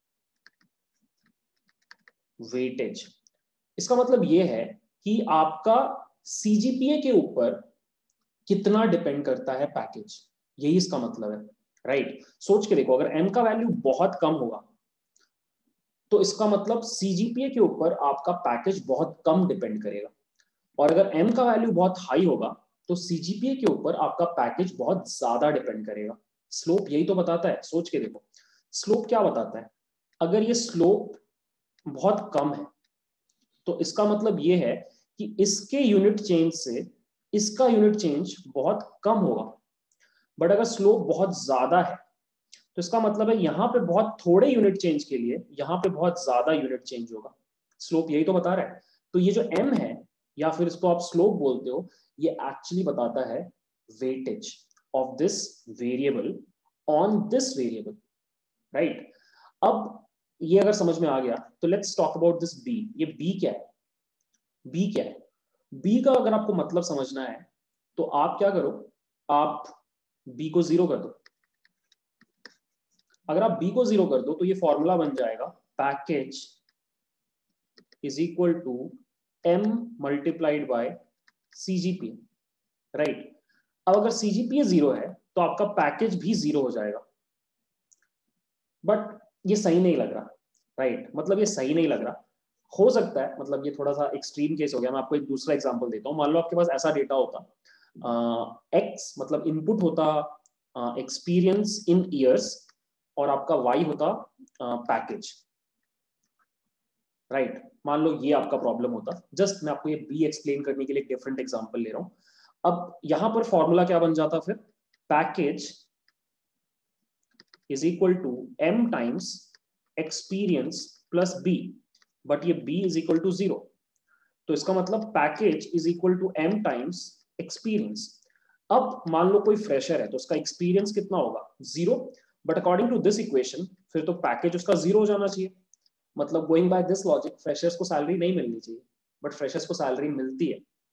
वेटेज। इसका मतलब ये है कि आपका सीजीपीए के ऊपर कितना डिपेंड करता है पैकेज, यही इसका मतलब है, राइट। सोच के देखो, अगर m का वैल्यू बहुत कम होगा तो इसका मतलब सीजीपीए के ऊपर आपका पैकेज बहुत कम डिपेंड करेगा, और अगर m का वैल्यू बहुत हाई होगा तो सीजीपीए के ऊपर आपका पैकेज बहुत ज्यादा डिपेंड करेगा। स्लोप यही तो बताता है, सोच के देखो, स्लोप क्या बताता है। अगर ये स्लोप बहुत कम है तो इसका मतलब ये है कि इसके यूनिट चेंज से इसका यूनिट चेंज बहुत कम होगा। बट अगर स्लोप बहुत ज्यादा है तो इसका मतलब है यहां पे बहुत थोड़े यूनिट चेंज के लिए यहां पे बहुत ज्यादा यूनिट चेंज होगा। स्लोप यही तो बता रहा है। तो ये जो m है, या फिर इसको आप स्लोप बोलते हो, ये एक्चुअली बताता है weightage of this variable on this variable, right. अब ये अगर समझ में आ गया तो let's talk about this b। ये b क्या है, b क्या है, b का अगर आपको मतलब समझना है तो आप क्या करो, आप b को जीरो कर दो। अगर आप b को जीरो कर दो तो ये फॉर्मूला बन जाएगा package is equal to m multiplied by CGPA, right. अब अगर सीजीपीए जीरो है तो आपका पैकेज भी जीरो हो जाएगा, बट ये सही नहीं लग रहा, राइट। मतलब ये सही नहीं लग रहा। हो सकता है, मतलब ये थोड़ा सा एक्सट्रीम केस हो गया। मैं आपको एक दूसरा एग्जांपल देता हूँ। मान लो आपके पास ऐसा डेटा होता, एक्स uh, मतलब इनपुट होता एक्सपीरियंस इन ईयर्स, और आपका वाई होता पैकेज, uh, राइट right. मान लो ये आपका प्रॉब्लम होता। जस्ट मैं आपको ये बी एक्सप्लेन करने के लिए डिफरेंट एग्जांपल ले रहा हूं। अब यहां पर फॉर्मूला क्या बन जाता, फिर package is equal to m times experience plus b, but ये b is equal to zero. तो इसका मतलब package is equal to m times experience. अब मान लो कोई फ्रेशर है तो उसका एक्सपीरियंस कितना होगा, zero, but according to this equation फिर तो पैकेज उसका जीरो हो जाना चाहिए। मतलब going by this logic freshers को सैलरी नहीं मिलनी चाहिए, बट फ्रेशर्स को सैलरी मिलती है।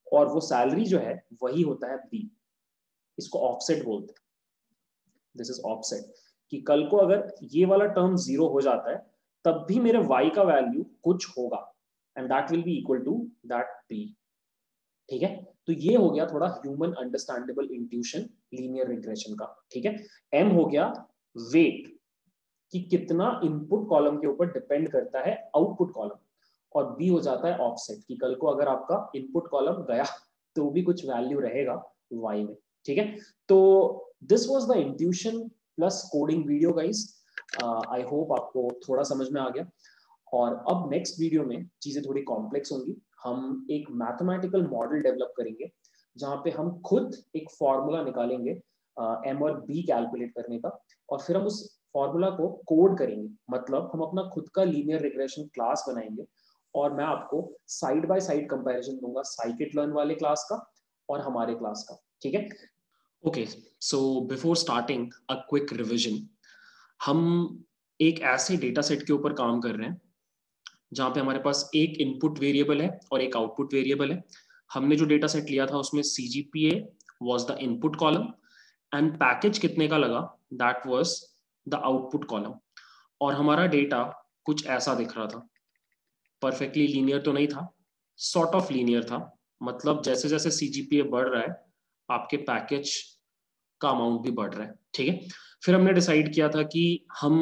और वो सैलरी जो है वही होता है बी। इसको ऑफसेट बोलते हैं, दिस इज ऑफसेट, कि कल को अगर ये वाला टर्म जीरो हो जाता है तब भी मेरे y का वैल्यू कुछ होगा, and that will be equal to that b। ठीक है, तो ये हो गया थोड़ा human understandable intuition linear regression का। ठीक है, m हो गया वेट, कि कितना इनपुट कॉलम के ऊपर डिपेंड करता है आउटपुट कॉलम, और b हो जाता है ऑफसेट, कि कल को अगर आपका इनपुट कॉलम गया तो भी कुछ वैल्यू रहेगा y में। ठीक है, तो this was the intuition plus coding video guys. I hope आपको थोड़ा समझ में आ गया। और अब नेक्स्ट वीडियो में चीजें थोड़ी कॉम्प्लेक्स होंगी। हम एक मैथमेटिकल मॉडल डेवलप करेंगे जहां पे हम खुद एक फॉर्मूला निकालेंगे एम और बी कैलकुलेट करने का, और फिर हम उस फॉर्मूला को कोड करेंगे, मतलब हम अपना खुद का लीनियर रिग्रेशन क्लास बनाएंगे, और मैं आपको साइड बाय साइड कंपैरिजन दूंगा साइकिट लर्न वाले क्लास का और हमारे क्लास का। ठीक है, okay, so before starting a quick revision, हम एक ऐसे डेटा सेट के ऊपर काम कर रहे हैं जहां पे हमारे पास एक इनपुट वेरिएबल है और एक आउटपुट वेरिएबल है। हमने जो डेटा सेट लिया था उसमें CGPA was the input column and package कितने का लगा that was the output column. और हमारा डेटा कुछ ऐसा दिख रहा था, परफेक्टली लीनियर तो नहीं था, सॉर्ट ऑफ लीनियर था, मतलब जैसे जैसे सीजीपीए बढ़ रहा है आपके पैकेज का अमाउंट भी बढ़ रहा है। ठीक है, फिर हमने डिसाइड किया था कि हम,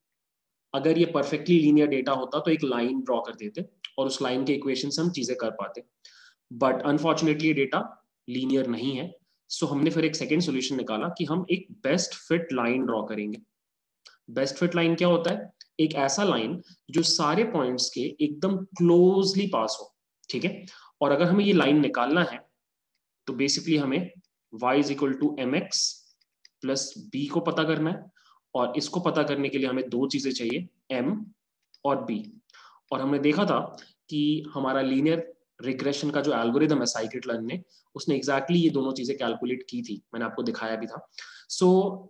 अगर ये परफेक्टली लीनियर डेटा होता तो एक लाइन ड्रॉ कर देते और उस लाइन के इक्वेशन से हम चीजें कर पाते, बट अनफॉर्चुनेटली डेटा लीनियर नहीं है। सो so, हमने फिर एक सेकेंड सोल्यूशन निकाला कि हम एक बेस्ट फिट लाइन ड्रॉ करेंगे। बेस्ट फिट लाइन क्या होता है? एक ऐसा लाइन जो सारे पॉइंट्स के एकदम क्लोजली पास हो। ठीक है, और अगर हमें ये लाइन निकालना है तो बेसिकली हमें y is equal to M x plus b को पता करना है, और इसको पता करने के लिए हमें दो चीजें चाहिए, m और b। और हमने देखा था कि हमारा लीनियर रिग्रेशन का जो एल्गोरिदम है साइकिट लर्न ने, उसने एग्जैक्टली exactly ये दोनों चीजें कैलकुलेट की थी, मैंने आपको दिखाया भी था। So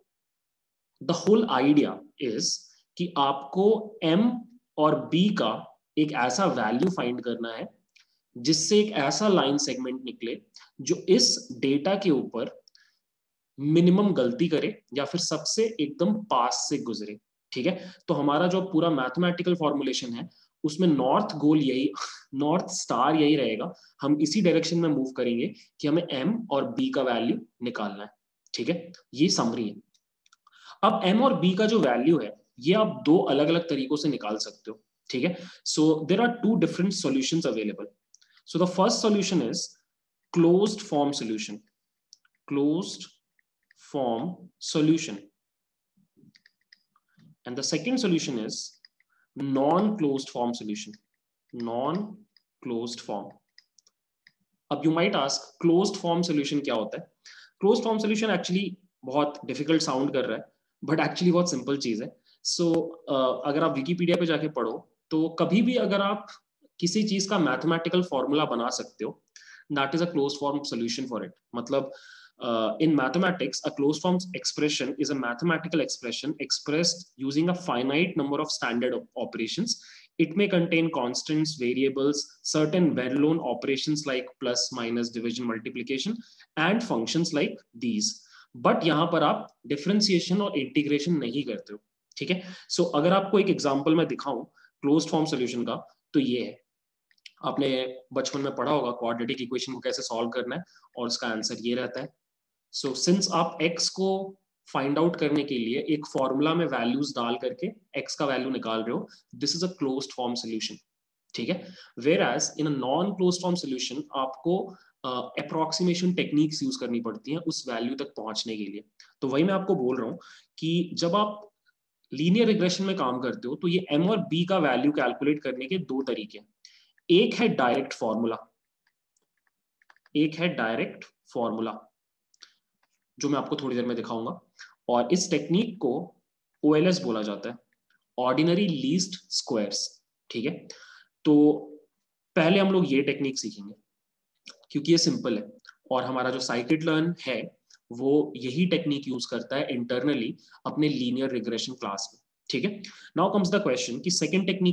the whole idea is कि आपको m और b का एक ऐसा वैल्यू फाइंड करना है जिससे एक ऐसा लाइन सेगमेंट निकले जो इस डेटा के ऊपर मिनिमम गलती करे या फिर सबसे एकदम पास से गुजरे। ठीक है, तो हमारा जो पूरा मैथमेटिकल फॉर्मुलेशन है उसमें नॉर्थ गोल यही, नॉर्थ स्टार यही रहेगा, हम इसी डायरेक्शन में मूव करेंगे कि हमें m और b का वैल्यू निकालना है। ठीक है, ये समरी है। अब m और b का जो वैल्यू है ये आप दो अलग अलग तरीकों से निकाल सकते हो। ठीक है, so there are two different solutions available. So the first solution is closed form solution, closed form solution, and the second solution is non-closed form solution, non-closed form. अब you might ask closed form solution क्या होता है? Closed form solution actually बहुत difficult sound कर रहा है, but actually बहुत simple चीज है। so uh, अगर आप विकीपीडिया पे जाके पढ़ो तो कभी भी अगर आप किसी चीज का मैथमेटिकल फॉर्मूला बना सकते हो, that is a closed form solution for it। मतलब Uh, in mathematics, a closed form expression is a mathematical expression expressed using a finite number of standard op operations. It may contain constants, variables, certain well-known operations like plus, minus, division, multiplication, and functions like these. But यहाँ पर आप differentiation और integration नहीं करते हो। ठीक है, so अगर आपको एक example मैं दिखाऊं closed form solution का, तो ये है, आपने बचपन में पढ़ा होगा क्वाड्रेटिक इक्वेशन को कैसे सॉल्व करना है, और उसका आंसर ये रहता है। सो so, सिंस आप x को फाइंड आउट करने के लिए एक फॉर्मूला में वैल्यूज डाल करके x का वैल्यू निकाल रहे हो, this is a closed form solution. ठीक है, whereas in a non closed form solution आपको अप्रोक्सीमेशन टेक्निक्स यूज करनी पड़ती हैं उस वैल्यू तक पहुंचने के लिए। तो वही मैं आपको बोल रहा हूं कि जब आप लीनियर रिग्रेशन में काम करते हो तो ये m और b का वैल्यू कैलकुलेट करने के दो तरीके हैं। एक है डायरेक्ट फॉर्मूला, एक है डायरेक्ट फॉर्मूला जो मैं आपको थोड़ी देर में दिखाऊंगा, और इस टेक्निक को O L S बोला जाता है, ऑर्डिनरी लीस्ट स्क्वायर्स। ठीक है, तो पहले हम लोग ये टेक्निक सीखेंगे क्योंकि ये सिंपल है, और हमारा जो साइकिट लर्न है वो यही टेक्निक यूज करता है इंटरनली अपने लीनियर रिग्रेशन क्लास में। ठीक है, नाउ कम्स द क्वेश्चन कि सेकंड टेक्निक क्या है।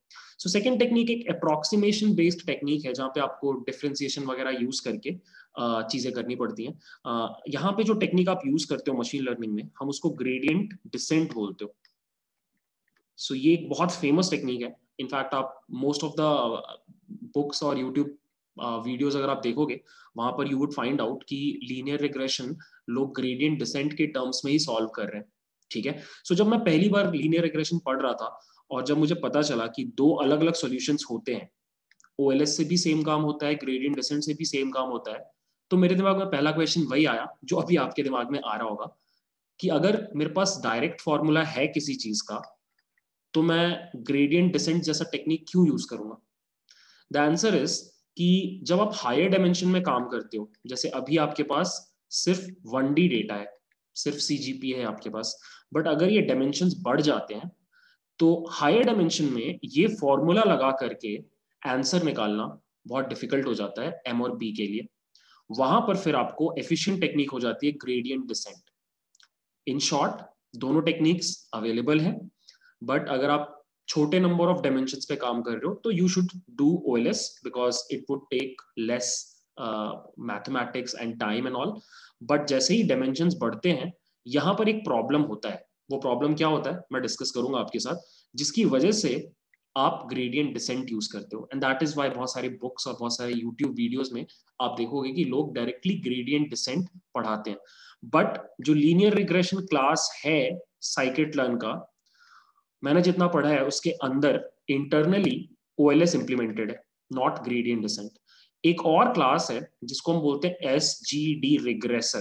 सो सेकंड टेक्निक एक अप्रोक्सीमेशन बेस्ड टेक्निक है जहाँ पे आपको डिफरेंशिएशन वगैरह यूज करके चीजें करनी पड़ती हैं. यहाँ पे जो टेक्निक आप यूज करते हो मशीन लर्निंग में, हम उसको ग्रेडियंट डिसेंट बोलते हो. सो so, ये एक बहुत फेमस टेक्निक है. इनफैक्ट आप मोस्ट ऑफ द बुक्स और यूट्यूब वीडियोस uh, अगर आप देखोगे, वहां पर यू वुड फाइंड आउट कि लीनियर रिग्रेशन लोग ग्रेडियंट डिसेंट के टर्म्स में ही सॉल्व कर रहे हैं. ठीक है. सो so, जब मैं पहली बार लीनियर रिग्रेशन पढ़ रहा था और जब मुझे पता चला कि दो अलग अलग सॉल्यूशंस होते हैं, ओएलएस से भी सेम काम होता है, ग्रेडियंट डिसेंट से भी सेम काम होता है, तो मेरे दिमाग में पहला क्वेश्चन वही आया जो अभी आपके दिमाग में आ रहा होगा कि अगर मेरे पास डायरेक्ट फॉर्मूला है किसी चीज का, तो मैं ग्रेडियंट डिसेंट जैसा टेक्निक क्यों यूज करूंगा. द आंसर इज कि जब आप हायर डायमेंशन में काम करते हो, जैसे अभी आपके पास सिर्फ वन डी डेटा है, सिर्फ सीजीपी है आपके पास, बट अगर ये डायमेंशंस बढ़ जाते हैं तो हायर डायमेंशन में ये फॉर्मूला लगा करके आंसर निकालना बहुत डिफिकल्ट हो जाता है एम और बी के लिए. वहां पर फिर आपको एफिशिएंट टेक्निक हो जाती है ग्रेडियंट डिसेंट. इन शॉर्ट, दोनों टेक्निक्स अवेलेबल है, बट अगर आप छोटे नंबर ऑफ डायमेंशंस पे काम कर रहे हो तो you should do OLS because it would take less mathematics and time and all. But जैसे ही डायमेंशंस बढ़ते हैं, यहाँ पर एक प्रॉब्लम होता है. वो प्रॉब्लम क्या होता है मैं डिस्कस करूंगा आपके साथ, जिसकी वजह से आप ग्रेडियंट डिसेंट यूज करते हो. एंड दैट इज वाई बहुत सारी बुक्स और बहुत सारे यूट्यूब वीडियोस में आप देखोगे कि लोग डायरेक्टली ग्रेडियंट डिसेंट पढ़ाते हैं. बट जो लीनियर रिग्रेशन क्लास है साइकिट लर्न का, मैंने जितना पढ़ा है उसके अंदर इंटरनली ओएलएस इंप्लीमेंटेड है, नॉट ग्रेडियंट डिसेंट. एक और क्लास है जिसको हम बोलते हैं एस जी डी रिग्रेसर.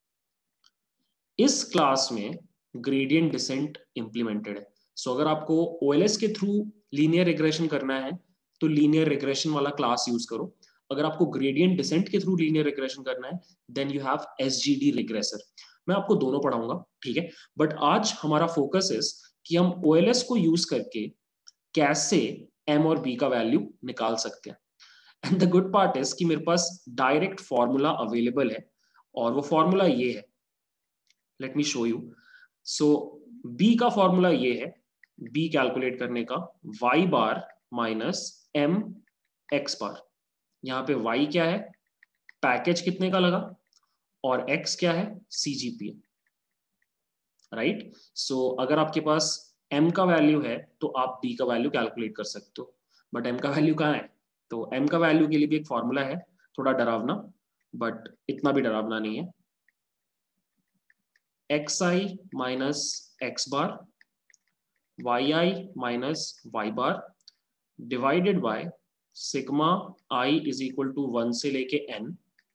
इस क्लास में ग्रेडियंट डिसेंट इंप्लीमेंटेड है. सो अगर आपको ओएलएस के थ्रू लीनियर रिग्रेशन करना है तो लीनियर रिग्रेशन वाला क्लास यूज करो. अगर आपको ग्रेडियंट डिसेंट के थ्रू लीनियर रिग्रेशन करना है then you have SGD regressor. मैं आपको दोनों पढ़ाऊंगा, ठीक है. बट आज हमारा फोकस इज कि हम ओएलएस को यूज करके कैसे एम और बी का वैल्यू निकाल सकते हैं. And the good part is कि मेरे पास डायरेक्ट फॉर्मूला अवेलेबल है और वो फॉर्मूला ये है. Let me show you. So b का फॉर्मूला ये है, बी कैलकुलेट करने का, y bar minus m x bar. यहाँ पे वाई क्या है, पैकेज कितने का लगा, और एक्स क्या है, सीजीपीए. राइट. सो अगर आपके पास m का वैल्यू है तो आप b का वैल्यू कैलकुलेट कर सकते हो. बट m का वैल्यू कहाँ है, तो m का वैल्यू के लिए भी एक फॉर्मूला है, थोड़ा डरावना बट इतना भी डरावना नहीं है. xi minus x bar yi minus y bar divided by sigma i is equal to one से लेके n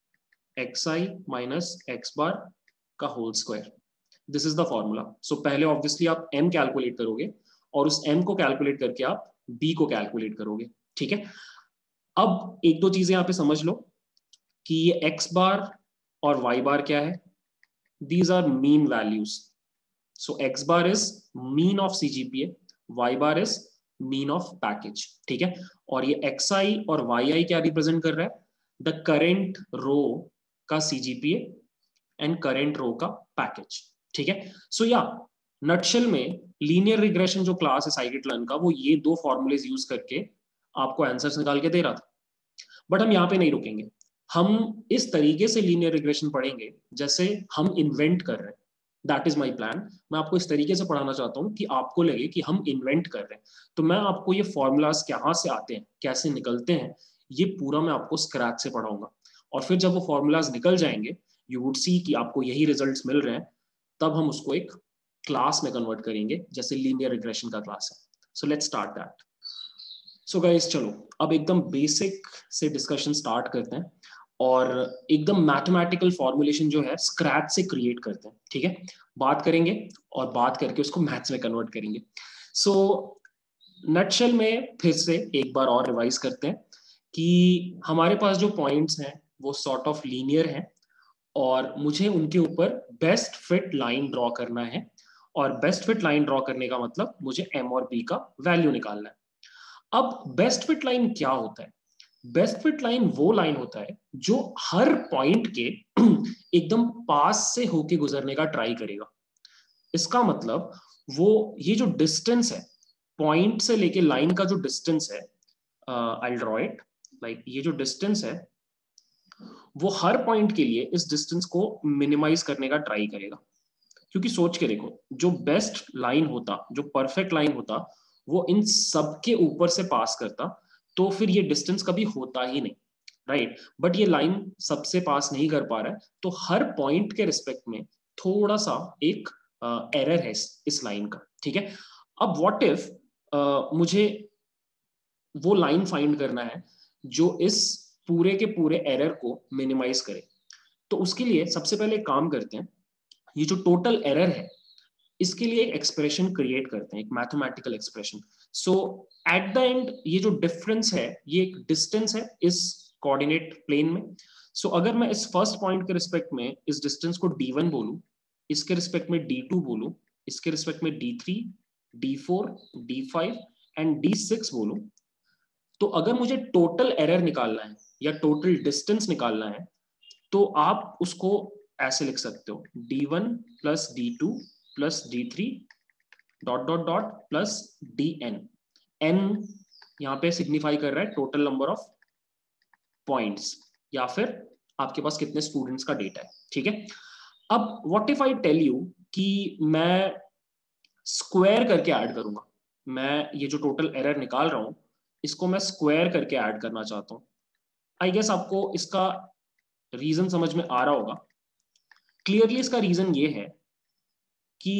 xi minus x bar का whole square. This is the formula. So पहले ऑब्वियसली आप m कैलकुलेट करोगे और उस m को calculate करके आप b को कैलकुलेट करोगे. ठीक है. अब एक दो चीजें यहां पे समझ लो कि ये x बार और y बार क्या है. These are mean values. So x bar is mean of CGPA, y bar is mean of package. ठीक है. और ये xi और yi क्या रिप्रेजेंट कर रहा है, द करेंट रो का सीजीपीए एंड करेंट रो का पैकेज. ठीक है. सो या नटशेल में लीनियर रिग्रेशन जो क्लास है साइकिट लर्न का, वो ये दो फॉर्मूलेज यूज करके आपको आंसर्स निकाल के दे रहा था. बट हम यहाँ पे नहीं रुकेंगे. हम इस तरीके से लीनियर रिग्रेशन पढ़ेंगे जैसे हम इन्वेंट कर रहे हैं. That is my plan. मैं आपको इस तरीके से पढ़ाना चाहता हूँ कि आपको लगे कि हम इन्वेंट कर रहे हैं. तो मैं आपको ये फॉर्मूलाज कहाँ से आते हैं, कैसे निकलते हैं, ये पूरा मैं आपको स्क्रैच से पढ़ाऊंगा. और फिर जब वो फॉर्मूलाज निकल जाएंगे यू वुड सी कि आपको यही रिजल्ट्स मिल रहे हैं, तब हम उसको एक क्लास में कन्वर्ट करेंगे जैसे लीनियर रिग्रेशन का क्लास है. So let's start that. So guys चलो अब एकदम बेसिक से डिस्कशन स्टार्ट करते हैं और एकदम मैथमेटिकल फॉर्मुलेशन जो है स्क्रैच से क्रिएट करते हैं. ठीक है. बात करेंगे और बात करके उसको मैथ्स में कन्वर्ट करेंगे. सो नटशेल में फिर से एक बार और रिवाइज करते हैं कि हमारे पास जो पॉइंट्स हैं वो सॉर्ट ऑफ लीनियर हैं और मुझे उनके ऊपर बेस्ट फिट लाइन ड्रॉ करना है. और बेस्ट फिट लाइन ड्रॉ करने का मतलब मुझे m और b का वैल्यू निकालना है. अब बेस्ट फिट लाइन क्या होता है, बेस्ट फिट लाइन वो लाइन होता है जो हर पॉइंट के एकदम पास से होके गुजरने का ट्राई करेगा. इसका मतलब वो ये जो डिस्टेंस है पॉइंट से लेके लाइन का जो डिस्टेंस है, आई ड्रॉ इट लाइक, ये जो डिस्टेंस है वो हर पॉइंट के लिए इस डिस्टेंस को मिनिमाइज करने का ट्राई करेगा। क्योंकि सोच के देखो, जो बेस्ट लाइन होता, जो परफेक्ट लाइन होता, वो इन सब के ऊपर से पास करता, तो फिर ये डिस्टेंस कभी होता ही नहीं, राइट। बट ये लाइन सबसे पास नहीं कर पा रहा है, तो हर पॉइंट के रिस्पेक्ट में थोड़ा सा एक एरर है इस, इस लाइन का, ठीक है। अब व्हाट इफ मुझे वो लाइन फाइंड करना है जो इस पूरे के पूरे एरर को मिनिमाइज करे। तो उसके लिए सबसे पहले एक काम करते हैं, ये जो टोटल एरर है इसके लिए एक एक्सप्रेशन क्रिएट करते हैं, एक mathematical expression. So at the end ये जो डिफरेंस है ये एक डिस्टेंस है इस कोऑर्डिनेट प्लेन में। सो so, अगर मैं इस फर्स्ट पॉइंट के रिस्पेक्ट में इस डिस्टेंस को डी वन बोलूं, इसके रिस्पेक्ट में डी टू बोलूं, इसके रिस्पेक्ट में d three, d four, d five and d six बोलूं, तो अगर मुझे टोटल एरर निकालना है या टोटल डिस्टेंस निकालना है तो आप उसको ऐसे लिख सकते हो, d one plus d two plus d three dot dot dot plus d n. N यहाँ पे सिग्निफाई कर रहा है टोटल नंबर ऑफ पॉइंट्स या फिर आपके पास कितने स्टूडेंट्स का डेटा है, ठीक है। अब what if I tell you कि मैं स्क्वायर करके ऐड करूंगा, मैं ये जो टोटल एरर निकाल रहा हूं इसको मैं स्क्वायर करके ऐड करना चाहता हूं। आई गेस आपको इसका रीजन समझ में आ रहा होगा। क्लियरली इसका रीजन ये है कि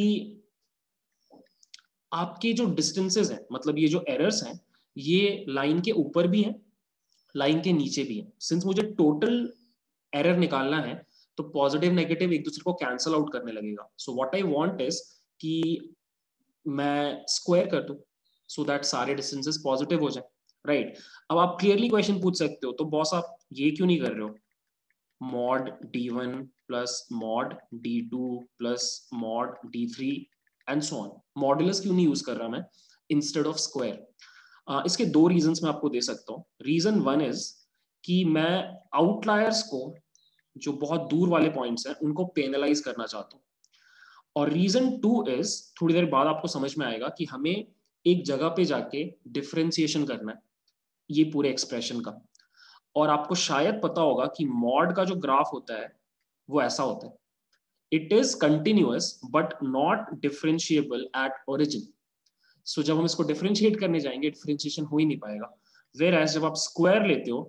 आपके जो डिस्टेंसेस हैं, मतलब ये जो एरर्स हैं, ये लाइन के ऊपर भी हैं, लाइन के नीचे भी हैं। सिंस मुझे टोटल एरर निकालना है तो पॉजिटिव नेगेटिव एक दूसरे को कैंसल आउट करने लगेगा। So what I want is कि मैं स्क्वायर कर दूं सो दैट सारे डिस्टेंसेस पॉजिटिव हो जाए, राइट। अब आप क्लियरली क्वेश्चन पूछ सकते हो, तो बॉस आप ये क्यों नहीं कर रहे हो, mod d one plus mod d two plus mod d three and so on, modulus क्यों नहीं यूज कर रहा मैं इंस्टेड ऑफ स्क्वायर। इसके दो रीजंस मैं आपको दे सकता हूँ। रीजन वन इज कि मैं आउटलायर्स को, जो बहुत दूर वाले पॉइंट्स हैं, उनको पेनलाइज करना चाहता हूँ। और रीजन टू इज, थोड़ी देर बाद आपको समझ में आएगा कि हमें एक जगह पे जाके डिफरेंशिएशन करना है ये पूरे एक्सप्रेशन का। और आपको शायद पता होगा कि मॉड का जो ग्राफ होता है वो ऐसा होता है, it is continuous but not differentiable at origin. So जब हम इसको डिफरेंशिएट करने जाएंगे डिफरेंशिएशन हो ही नहीं पाएगा। वेयर एज जब आप स्क्वायर लेते हो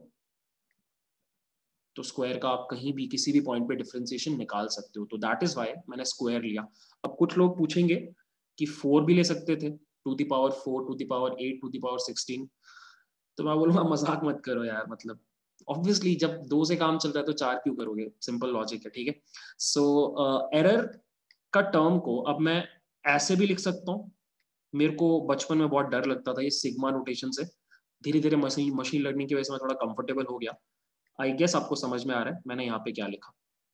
तो स्क्वायर का आप कहीं भी किसी भी पॉइंट पे डिफरेंशिएशन निकाल सकते हो, तो दैट इज वाई मैंने स्क्वायर लिया। अब कुछ लोग पूछेंगे कि फोर भी ले सकते थे, to the power four, to the power eight, to the power sixteen. तो मैं बोलूंगा मजाक मत करो यार, मतलब ऑब्वियसली जब दो से काम चल रहा है तो चार क्यों करोगे, सिंपल लॉजिक है, ठीक है। सो एरर का टर्म को अब मैं ऐसे भी लिख सकता हूँ। मेरे को बचपन में बहुत डर लगता था ये सिग्मा नोटेशन से, धीरे धीरे मशीन मशीन लर्निंग की वजह से मैं थोड़ा कंफर्टेबल हो गया। आई गेस आपको समझ में आ रहा है मैंने यहाँ पे क्या लिखा।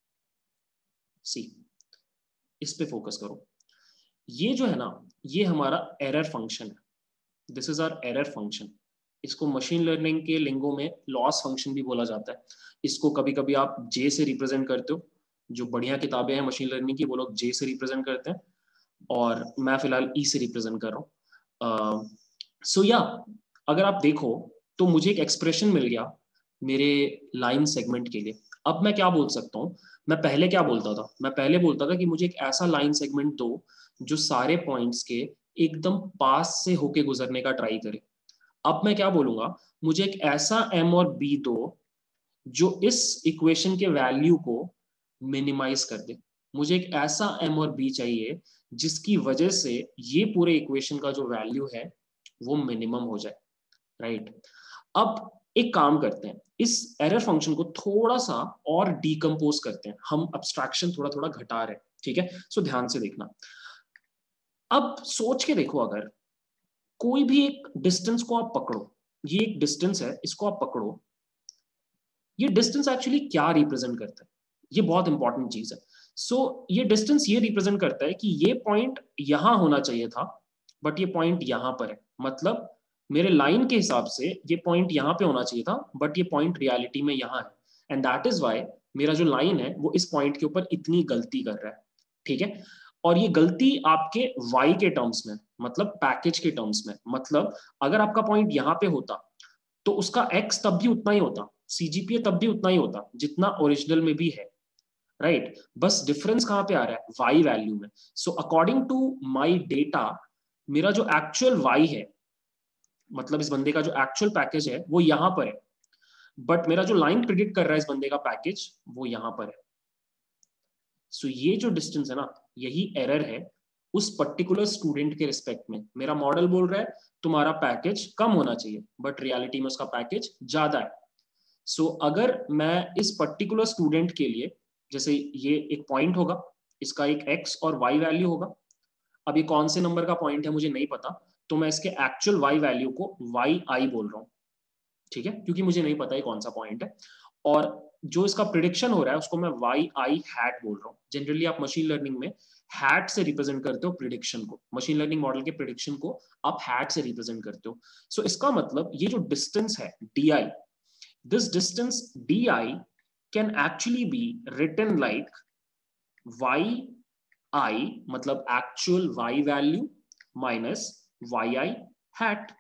सी, इस पे फोकस करो। ये जो है ना, ये हमारा एरर फंक्शन है, this is our error function. इसको मशीन लर्निंग के लिंगो में लॉस फंक्शन भी बोला जाता है। इसको कभी कभी आप जे से रिप्रेजेंट करते हो, जो बढ़िया किताबें हैं मशीन लर्निंग की वो लोग जे से रिप्रेजेंट करते हैं, और मैं फिलहाल ई से रिप्रेजेंट कर रहा हूँ। सो या अगर आप देखो तो मुझे एक एक्सप्रेशन मिल गया मेरे लाइन सेगमेंट के लिए। अब मैं क्या बोल सकता हूँ, मैं पहले क्या बोलता था, मैं पहले बोलता था कि मुझे एक ऐसा लाइन सेगमेंट दो जो सारे पॉइंट्स के एकदम पास से होके गुजरने का ट्राई करे। अब मैं क्या बोलूंगा, मुझे एक ऐसा एम और बी दो जो इस इक्वेशन के वैल्यू को मिनिमाइज कर दे। मुझे एक ऐसा एम और बी चाहिए जिसकी वजह से ये पूरे इक्वेशन का जो वैल्यू है वो मिनिमम हो जाए, राइट। अब एक काम करते हैं, इस एरर फंक्शन को थोड़ा सा और डीकम्पोज करते हैं, हम अब्स्ट्रैक्शन थोड़ा थोड़ा घटा रहे हैं, ठीक है। सो ध्यान से देखना। अब सोच के देखो, अगर कोई भी एक डिस्टेंस को आप पकड़ो, ये एक डिस्टेंस है, इसको आप पकड़ो, ये डिस्टेंस एक्चुअली क्या रिप्रेजेंट करता है, ये बहुत इंपॉर्टेंट चीज है। सो so, ये डिस्टेंस ये रिप्रेजेंट करता है कि ये पॉइंट यहां होना चाहिए था बट ये पॉइंट यहां पर है। मतलब मेरे लाइन के हिसाब से ये पॉइंट यहां पे होना चाहिए था बट ये पॉइंट रियलिटी में यहां है, एंड दैट इज वाई मेरा जो लाइन है वो इस पॉइंट के ऊपर इतनी गलती कर रहा है, ठीक है। और ये गलती आपके y के टर्म्स में, मतलब पैकेज के टर्म्स में। मतलब अगर आपका पॉइंट यहाँ पे होता तो उसका x तब भी उतना ही होता, सीजीपीए तब भी उतना ही होता जितना ओरिजिनल में भी है, राइट right? बस डिफरेंस कहाँ पे आ रहा है, y वैल्यू में। So according to my data, मेरा जो एक्चुअल y है, मतलब इस बंदे का जो एक्चुअल पैकेज है वो यहां पर है, बट मेरा जो लाइन प्रिडिक्ट कर रहा है इस बंदे का पैकेज वो यहां पर है। सो so, ये जो डिस्टेंस है ना, यही एरर है उस पर्टिकुलर स्टूडेंट के रिस्पेक्ट में। मेरा मॉडल बोल रहा है तुम्हारा पैकेज कम होना चाहिए, बट रियलिटी में उसका पैकेज ज्यादा है। सो so, अगर मैं इस पर्टिकुलर स्टूडेंट के लिए, जैसे ये एक पॉइंट होगा, इसका एक एक्स और वाई वैल्यू होगा। अब ये कौन से नंबर का पॉइंट है मुझे नहीं पता, तो मैं इसके एक्चुअल वाई वैल्यू को वाई आई बोल रहा हूँ, ठीक है, क्योंकि मुझे नहीं पता ये कौन सा पॉइंट है। और जो इसका प्रिडिक्शन हो रहा है उसको मैं वाई आई हैट बोल रहा हूँ। जनरली आप मशीन लर्निंग में हैट से रिप्रेजेंट करते हो प्रिडिक्शन को, मशीन लर्निंग मॉडल के प्रिडिक्शन को आप हैट से रिप्रेजेंट करते हो। सो so, इसका मतलब ये जो डिस्टेंस है d i, this distance d i can actually be written like y i, मतलब actual y value minus y i hat.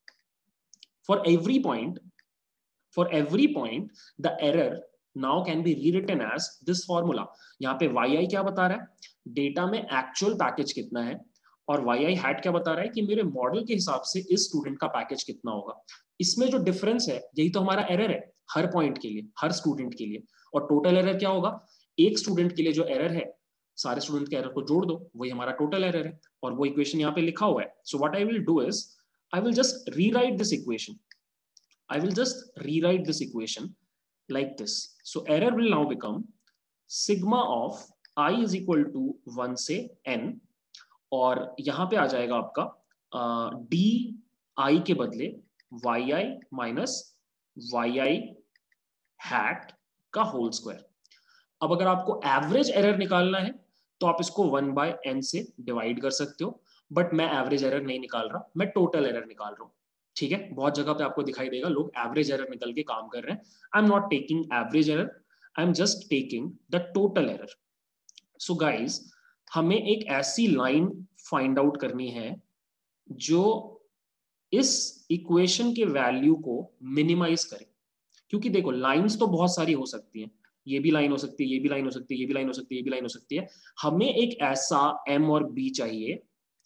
For every point, for every point, the error now can be rewritten as this formula. यहाँ पे yi क्या बता रहा है, data में actual package कितना है, और yi hat क्या बता रहा है कि मेरे मॉडल के हिसाब से इस स्टूडेंट का पैकेज कितना होगा। इसमें जो डिफरेंस है यही तो हमारा एरर है, हर पॉइंट के लिए, हर स्टूडेंट के लिए। और टोटल एरर क्या होगा, एक स्टूडेंट के लिए जो एरर है, सारे स्टूडेंट के एरर को जोड़ दो, वही हमारा टोटल एरर है, और वो इक्वेशन यहाँ पे लिखा हुआ है। So what I will do is, I will just rewrite this equation. I will just rewrite this equation like this. So error will now become sigma of I is equal to one से n, और यहां पे आ जाएगा आपका D i के बदले y i minus y i hat का होल स्क्वायर। अब अगर आपको एवरेज एरर निकालना है तो आप इसको वन बाय एन से डिवाइड कर सकते हो, बट मैं एवरेज एरर नहीं निकाल रहा, मैं टोटल एरर निकाल रहा हूं, ठीक है। बहुत जगह पे आपको दिखाई देगा लोग एवरेज एरर निकल के काम कर रहे हैं। I am not taking average error, I am just taking the total error. So guys, हमें एक ऐसी लाइन फाइंड आउट करनी है जो इस इक्वेशन के वैल्यू को मिनिमाइज करे, क्योंकि देखो लाइंस तो बहुत सारी हो सकती हैं, ये भी लाइन हो सकती है, ये भी लाइन हो सकती है, ये भी लाइन हो सकती है, ये भी लाइन हो सकती है। हमें एक ऐसा m और b चाहिए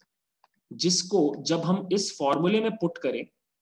जिसको जब हम इस फॉर्मूले में पुट करें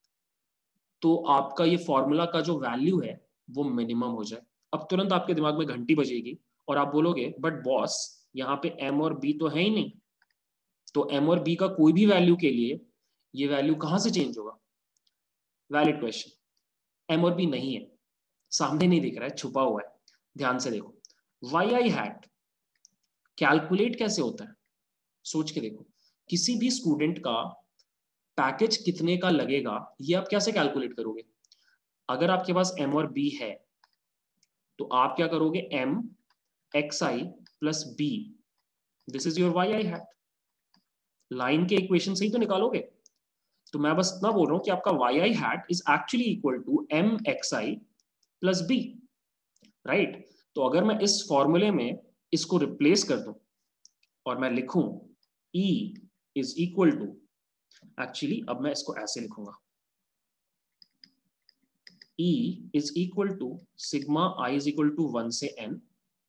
तो आपका ये फॉर्मूला का जो वैल्यू है वो मिनिमम हो जाए। अब तुरंत आपके दिमाग में घंटी बजेगी और आप बोलोगे बट बॉस यहाँ पे m और b तो है ही नहीं, तो m और b का कोई भी वैल्यू के लिए ये वैल्यू कहां से चेंज होगा। Valid question. m और b नहीं है, सामने नहीं दिख रहा है, छुपा हुआ है। ध्यान से देखो, वाई आई हैट कैलकुलेट कैसे होता है, सोच के देखो। किसी भी स्टूडेंट का पैकेज कितने का लगेगा ये आप कैसे कैलकुलेट करोगे। अगर आपके पास m और b है तो आप क्या करोगे, m x i plus b, this is your y i hat. Line के इक्वेशन से ही तो निकालोगे। तो मैं बस इतना बोल रहा हूं कि आपका y i hat is actually equal to M x i plus b, right. तो अगर मैं इस फॉर्मूले में इसको रिप्लेस कर दूं और मैं लिखूं E is equal to, actually अब मैं इसको ऐसे लिखूंगा, E is equal to sigma I is equal to one से n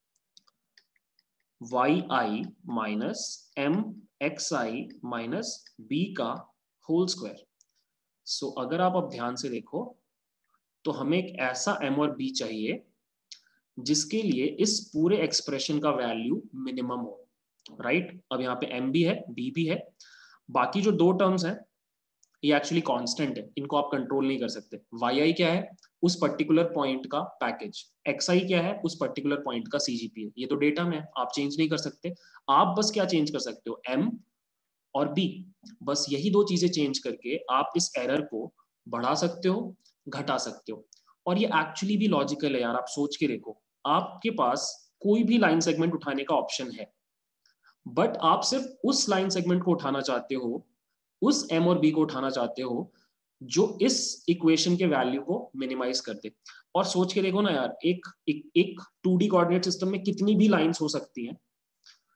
y i minus m x i minus b का होल स्क्वायर। सो अगर आप अब ध्यान से देखो तो हमें एक ऐसा m और b चाहिए जिसके लिए इस पूरे एक्सप्रेशन का वैल्यू मिनिमम हो, राइट। अब यहाँ पे m भी है, b भी है, बाकी जो दो टर्म्स हैं ये एक्चुअली कांस्टेंट है, इनको आप कंट्रोल नहीं कर सकते। yi क्या है, उस पर्टिकुलर पॉइंट का पैकेज, xi क्या है, उस पर्टिकुलर पॉइंट का सीजीपीए। ये तो डेटा में है, आप चेंज नहीं कर सकते। आप बस क्या चेंज कर सकते हो, m और b, बस यही दो चीजें चेंज करके आप इस एरर को बढ़ा सकते हो, घटा सकते हो। और ये एक्चुअली भी लॉजिकल है यार, आप सोच के देखो, आपके पास कोई भी लाइन सेगमेंट उठाने का ऑप्शन है, बट आप सिर्फ उस लाइन सेगमेंट को उठाना चाहते हो, उस m और b को उठाना चाहते हो जो इस इक्वेशन के वैल्यू को मिनिमाइज कर दे। और सोच के देखो ना यार, एक एक, एक टू डी कोऑर्डिनेट सिस्टम में कितनी भी लाइंस हो सकती हैं,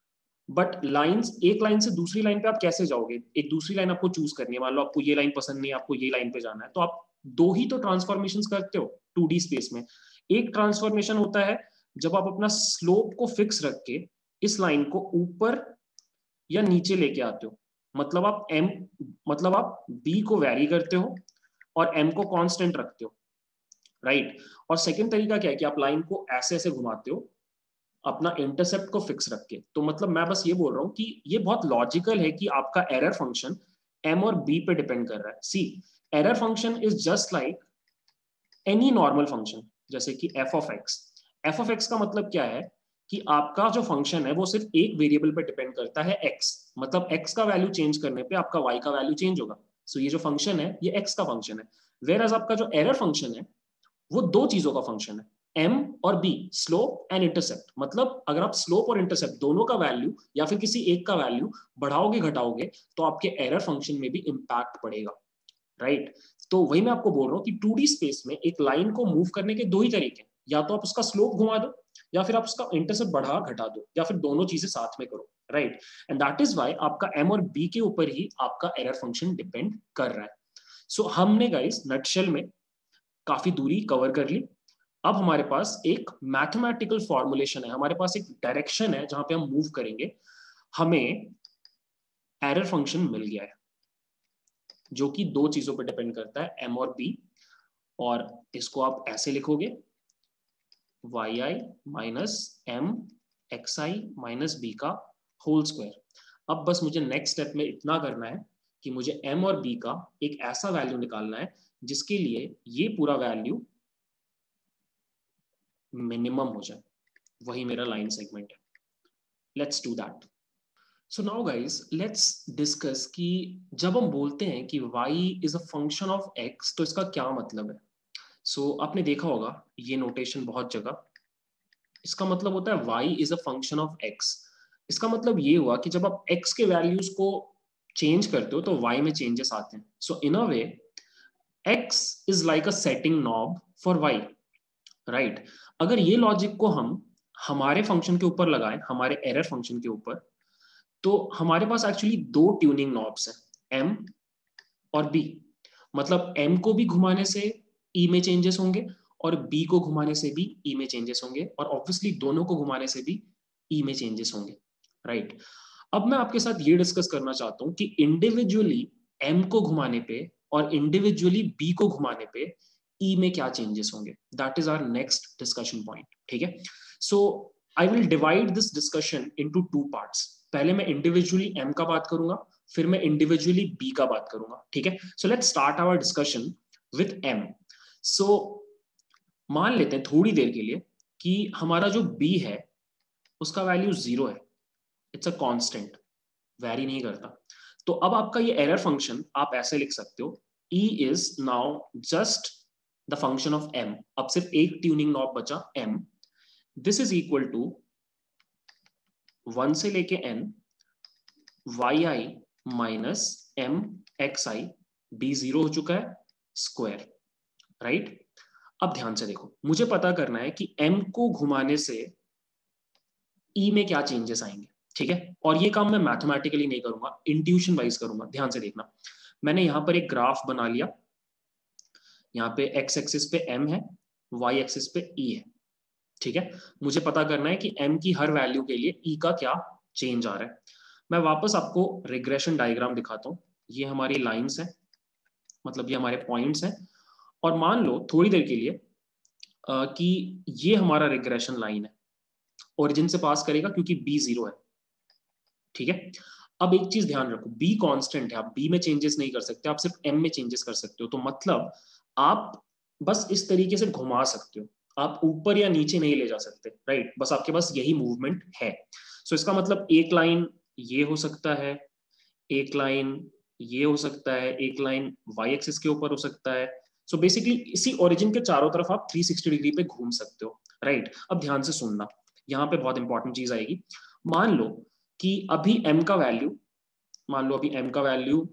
बट लाइंस, एक लाइन से दूसरी लाइन पे आप कैसे जाओगे? एक दूसरी लाइन आपको चूज करनी है, मान लो आपको ये लाइन पसंद नहीं है, आपको ये लाइन पे जाना है, तो आप दो ही तो ट्रांसफॉर्मेशन करते हो टू डी स्पेस में। एक ट्रांसफॉर्मेशन होता है जब आप अपना स्लोप को फिक्स रख के इस लाइन को ऊपर या नीचे लेके आते हो, मतलब आप m, मतलब आप b को वैरी करते हो और m को कांस्टेंट रखते हो, राइट। और सेकंड तरीका क्या है कि आप लाइन को ऐसे ऐसे घुमाते हो अपना इंटरसेप्ट को फिक्स रख के। तो मतलब मैं बस ये बोल रहा हूँ कि ये बहुत लॉजिकल है कि आपका एरर फंक्शन m और b पे डिपेंड कर रहा है। See, error function is just like any normal function, जैसे कि f of x. F of x का मतलब क्या है कि आपका जो फंक्शन है वो सिर्फ एक वेरिएबल पे डिपेंड करता है, एक्स। मतलब एक्स का वैल्यू चेंज करने पे आपका वाई का वैल्यू चेंज होगा। सो so ये जो फंक्शन है ये एक्स का फंक्शन है। वेर एज आपका जो एरर फंक्शन है वो दो चीजों का फंक्शन है, एम और बी, स्लोप एंड इंटरसेप्ट। मतलब अगर आप स्लोप और इंटरसेप्ट दोनों का वैल्यू या फिर किसी एक का वैल्यू बढ़ाओगे घटाओगे तो आपके एरर फंक्शन में भी इंपैक्ट पड़ेगा, राइट right? तो वही मैं आपको बोल रहा हूँ कि टू डी स्पेस में एक लाइन को मूव करने के दो ही तरीके, या तो आप उसका स्लोप घुमा दो या फिर आप उसका इंटरसेप्ट बढ़ा घटा दो या फिर दोनों चीजें साथ में करो, right. And that is why आपका एम और बी के ऊपर ही आपका एरर फंक्शन डिपेंड कर रहा है। सो so, हमने गाइस नटशेल में काफी दूरी कवर कर ली। अब हमारे पास एक मैथमेटिकल फॉर्मुलेशन है, हमारे पास एक डायरेक्शन है जहां पे हम मूव करेंगे। हमें एरर फंक्शन मिल गया है जो कि दो चीजों पर डिपेंड करता है, एम और बी। और इसको आप ऐसे लिखोगे, y i minus m x i minus b का होल स्क्वायर। अब बस मुझे नेक्स्ट स्टेप में इतना करना है कि मुझे एम और बी का एक ऐसा वैल्यू निकालना है जिसके लिए ये पूरा वैल्यू मिनिमम हो जाए, वही मेरा लाइन सेगमेंट है। Let's do that. So now guys let's discuss कि जब हम बोलते हैं कि y is a function of x तो इसका क्या मतलब है। सो so, आपने देखा होगा ये नोटेशन बहुत जगह, इसका मतलब होता है y is a function of x। इसका मतलब ये हुआ कि जब आप x के वैल्यूज को चेंज करते हो तो y में चेंजेस आते हैं। So in a way x is like a setting knob for y, right. अगर ये लॉजिक को हम हमारे फंक्शन के ऊपर लगाएं, हमारे एरर फंक्शन के ऊपर, तो हमारे पास एक्चुअली दो ट्यूनिंग नॉब्स हैं, m और b। मतलब m को भी घुमाने से e में चेंजेस होंगे और b को घुमाने से भी e में चेंजेस होंगे, और ऑब्वियसली दोनों को घुमाने से भी e में चेंजेस होंगे, राइट। अब मैं आपके साथ ये डिस्कस करना चाहता हूं कि इंडिविजुअली m को घुमाने पे और इंडिविजुअली b को घुमाने पे e में क्या चेंजेस होंगे। That is our next discussion point, ठीक है। So I will divide this discussion into two parts. पहले मैं इंडिविजुअली m का बात करूंगा, फिर मैं इंडिविजुअली b का बात करूंगा, ठीक है। So let's start our discussion with m। So मान लेते हैं थोड़ी देर के लिए कि हमारा जो b है उसका वैल्यू जीरो है, इट्स अ कांस्टेंट, वैरी नहीं करता। तो अब आपका ये एरर फंक्शन आप ऐसे लिख सकते हो, e is now just the function of m। अब सिर्फ एक ट्यूनिंग नॉब बचा m, this is equal to one से लेके n y i minus m x i, b zero हो चुका है, स्क्वायर, राइट। अब ध्यान से देखो, मुझे पता करना है कि m को घुमाने से e में क्या चेंजेस आएंगे, ठीक है। और ये काम मैं मैथमेटिकली नहीं करूंगा, इंट्यूशन वाइज करूंगा। ध्यान से देखना, मैंने यहां पर एक ग्राफ बना लिया, यहाँ पे एक्स एक्सिस पे m है, वाई एक्सिस पे e है, ठीक है। मुझे पता करना है कि m की हर वैल्यू के लिए e का क्या चेंज आ रहा है। मैं वापस आपको रिग्रेशन डायग्राम दिखाता हूँ। ये हमारी लाइंस है, मतलब ये हमारे पॉइंट्स हैं, और मान लो थोड़ी देर के लिए आ, कि ये हमारा रिग्रेशन लाइन है, ओरिजिन से पास करेगा क्योंकि b जीरो है, ठीक है। अब एक चीज ध्यान रखो, b कांस्टेंट है, आप b में चेंजेस नहीं कर सकते, आप सिर्फ m में चेंजेस कर सकते हो। तो मतलब आप बस इस तरीके से घुमा सकते हो, आप ऊपर या नीचे नहीं ले जा सकते, राइट। बस आपके पास यही मूवमेंट है। सो इसका मतलब एक लाइन ये हो सकता है, एक लाइन ये हो सकता है, एक लाइन वाई एक्सिस के ऊपर हो सकता है। सो so बेसिकली इसी ओरिजिन के चारों तरफ आप थ्री सिक्सटी डिग्री पे घूम सकते हो, राइट। अब ध्यान से सुनना, यहाँ पे बहुत इंपॉर्टेंट चीज आएगी। मान लो कि अभी m का वैल्यू, मान लो अभी m का वैल्यू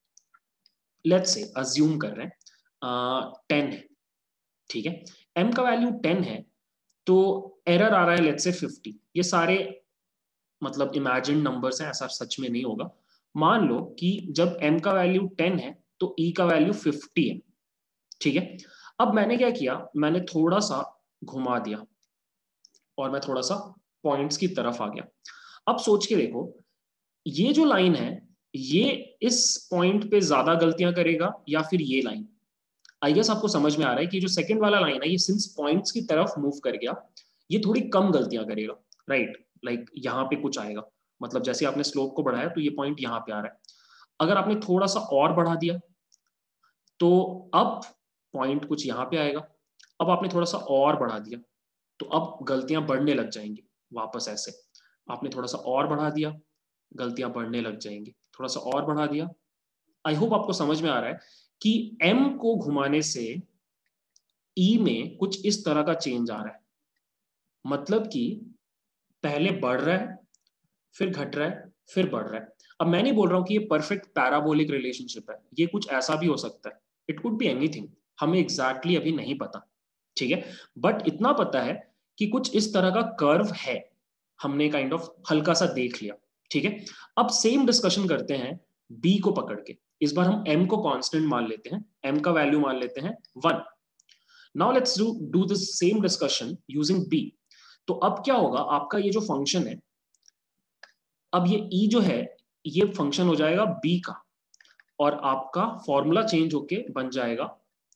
लेट्स से अज्यूम कर रहे हैं टेन है, ठीक है। m का वैल्यू टेन है तो एरर आ रहा है लेट्स से फिफ्टी। ये सारे मतलब इमेजिन नंबर्स है, ऐसा सच में नहीं होगा। मान लो कि जब m का वैल्यू टेन है तो e का वैल्यू फिफ्टी है, ठीक है। अब मैंने क्या किया, मैंने थोड़ा सा घुमा दिया और मैं थोड़ा सा पॉइंट्स की तरफ आ गया। अब सोच के देखो, ये जो लाइन है ये इस पॉइंट पे ज्यादा गलतियां करेगा या फिर ये लाइन। आई गेस आपको समझ में आ रहा है कि जो सेकंड वाला लाइन है ये सिंस पॉइंट्स की तरफ मूव कर गया, ये थोड़ी कम गलतियां करेगा, राइट। लाइक यहाँ पे कुछ आएगा, मतलब जैसे आपने स्लोप को बढ़ाया तो ये पॉइंट यहाँ पे आ रहा है। अगर आपने थोड़ा सा और बढ़ा दिया तो अब पॉइंट कुछ यहाँ पे आएगा। अब आपने थोड़ा सा और बढ़ा दिया तो अब गलतियां बढ़ने लग जाएंगी वापस ऐसे। आपने थोड़ा सा और बढ़ा दिया, गलतियां बढ़ने लग जाएंगी, थोड़ा सा और बढ़ा दिया। आई होप आपको समझ में आ रहा है कि एम को घुमाने से ई में कुछ इस तरह का चेंज आ रहा है, मतलब कि पहले बढ़ रहा है, फिर घट रहा है, फिर बढ़ रहा है। अब मैं नहीं बोल रहा हूं कि ये परफेक्ट पैराबोलिक रिलेशनशिप है, ये कुछ ऐसा भी हो सकता है, इट कुड बी एनीथिंग, हमें एग्जैक्टली exactly अभी नहीं पता, ठीक है। बट इतना पता है कि कुछ इस तरह का कर्व है, हमने काइंड ऑफ हल्का सा देख लिया, ठीक है। अब सेम डिस्कशन करते हैं बी को पकड़ के। इस बार हम m को कांस्टेंट मान लेते हैं, m का वैल्यू मान लेते हैं one. Now let's do do the same discussion using b। तो अब क्या होगा, आपका ये जो फंक्शन है, अब ये e जो है ये फंक्शन हो जाएगा b का, और आपका फॉर्मूला चेंज होके बन जाएगा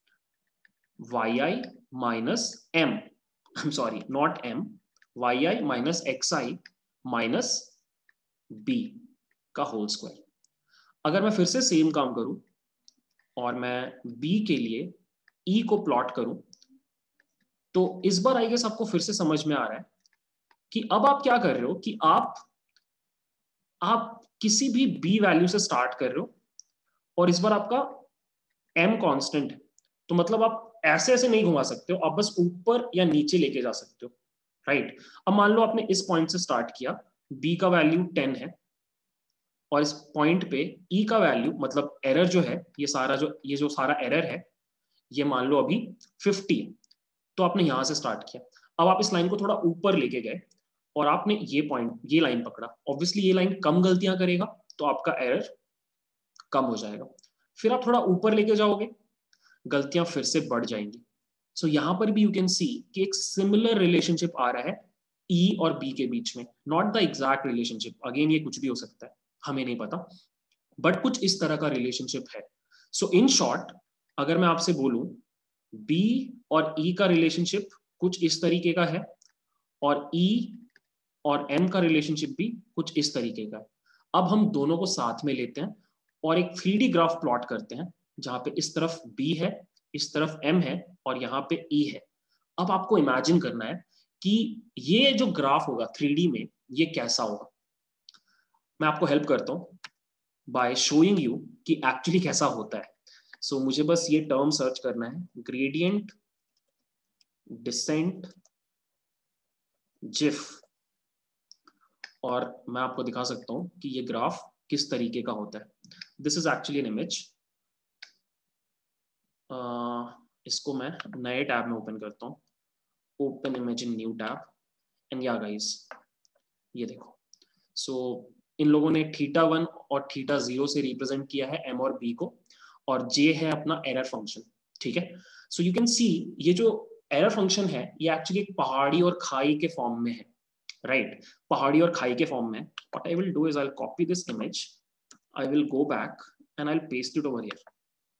yi minus m, I am sorry not m, yi minus xi minus b का होल स्क्वायर। अगर मैं फिर से सेम काम करूं और मैं b के लिए e को प्लॉट करूं, तो इस बार आई गेस आपको फिर से समझ में आ रहा है कि अब आप क्या कर रहे हो कि आप आप किसी भी b वैल्यू से स्टार्ट कर रहे हो, और इस बार आपका m कांस्टेंट है, तो मतलब आप ऐसे ऐसे नहीं घुमा सकते हो, आप बस ऊपर या नीचे लेके जा सकते हो, राइट। अब मान लो आपने इस पॉइंट से स्टार्ट किया, b का वैल्यू टेन है, और इस पॉइंट पे e का वैल्यू मतलब एरर जो है, ये सारा जो ये जो सारा एरर है ये मान लो अभी फिफ्टी है। तो आपने यहां से स्टार्ट किया, अब आप इस लाइन को थोड़ा ऊपर लेके गए और आपने ये पॉइंट ये लाइन पकड़ा, ऑब्वियसली ये लाइन कम गलतियां करेगा तो आपका एरर कम हो जाएगा। फिर आप थोड़ा ऊपर लेके जाओगे, गलतियां फिर से बढ़ जाएंगी। सो so, यहां पर भी यू कैन सी कि एक सिमिलर रिलेशनशिप आ रहा है ई और बी के बीच में, not the exact relationship, again ये कुछ भी हो सकता है, हमें नहीं पता, बट कुछ इस तरह का रिलेशनशिप है। सो इन शॉर्ट अगर मैं आपसे बोलूं बी और ई का रिलेशनशिप कुछ इस तरीके का है, और ई और एम का रिलेशनशिप भी कुछ इस तरीके का है। अब हम दोनों को साथ में लेते हैं और एक थ्री डी ग्राफ प्लॉट करते हैं, जहां पे इस तरफ बी है, इस तरफ एम है, और यहाँ पे ई है। अब आपको इमेजिन करना है कि ये जो ग्राफ होगा थ्री डी में ये कैसा होगा। मैं आपको हेल्प करता हूँ बाय शोइंग यू कि एक्चुअली कैसा होता है। सो so, मुझे बस ये टर्म सर्च करना है, ग्रेडियंट डिसेंट जिफ, और मैं आपको दिखा सकता हूँ कि ये ग्राफ किस तरीके का होता है। This is actually an image. इसको मैं नए टैब में ओपन करता हूँ, open image in new tab, and या गाइस ये देखो। सो so, इन लोगों ने थीटा वन और थीटा जीरो से रिप्रेजेंट किया है एम और बी को, और जे है अपना एरर फंक्शन, ठीक है। सो यू कैन सी ये जो एरर फंक्शन है ये एक्चुअली एक पहाड़ी और खाई के फॉर्म में है, राइट right? पहाड़ी और खाई के फॉर्म में। What I will do is I will copy this image, I will go back and I will paste it over here.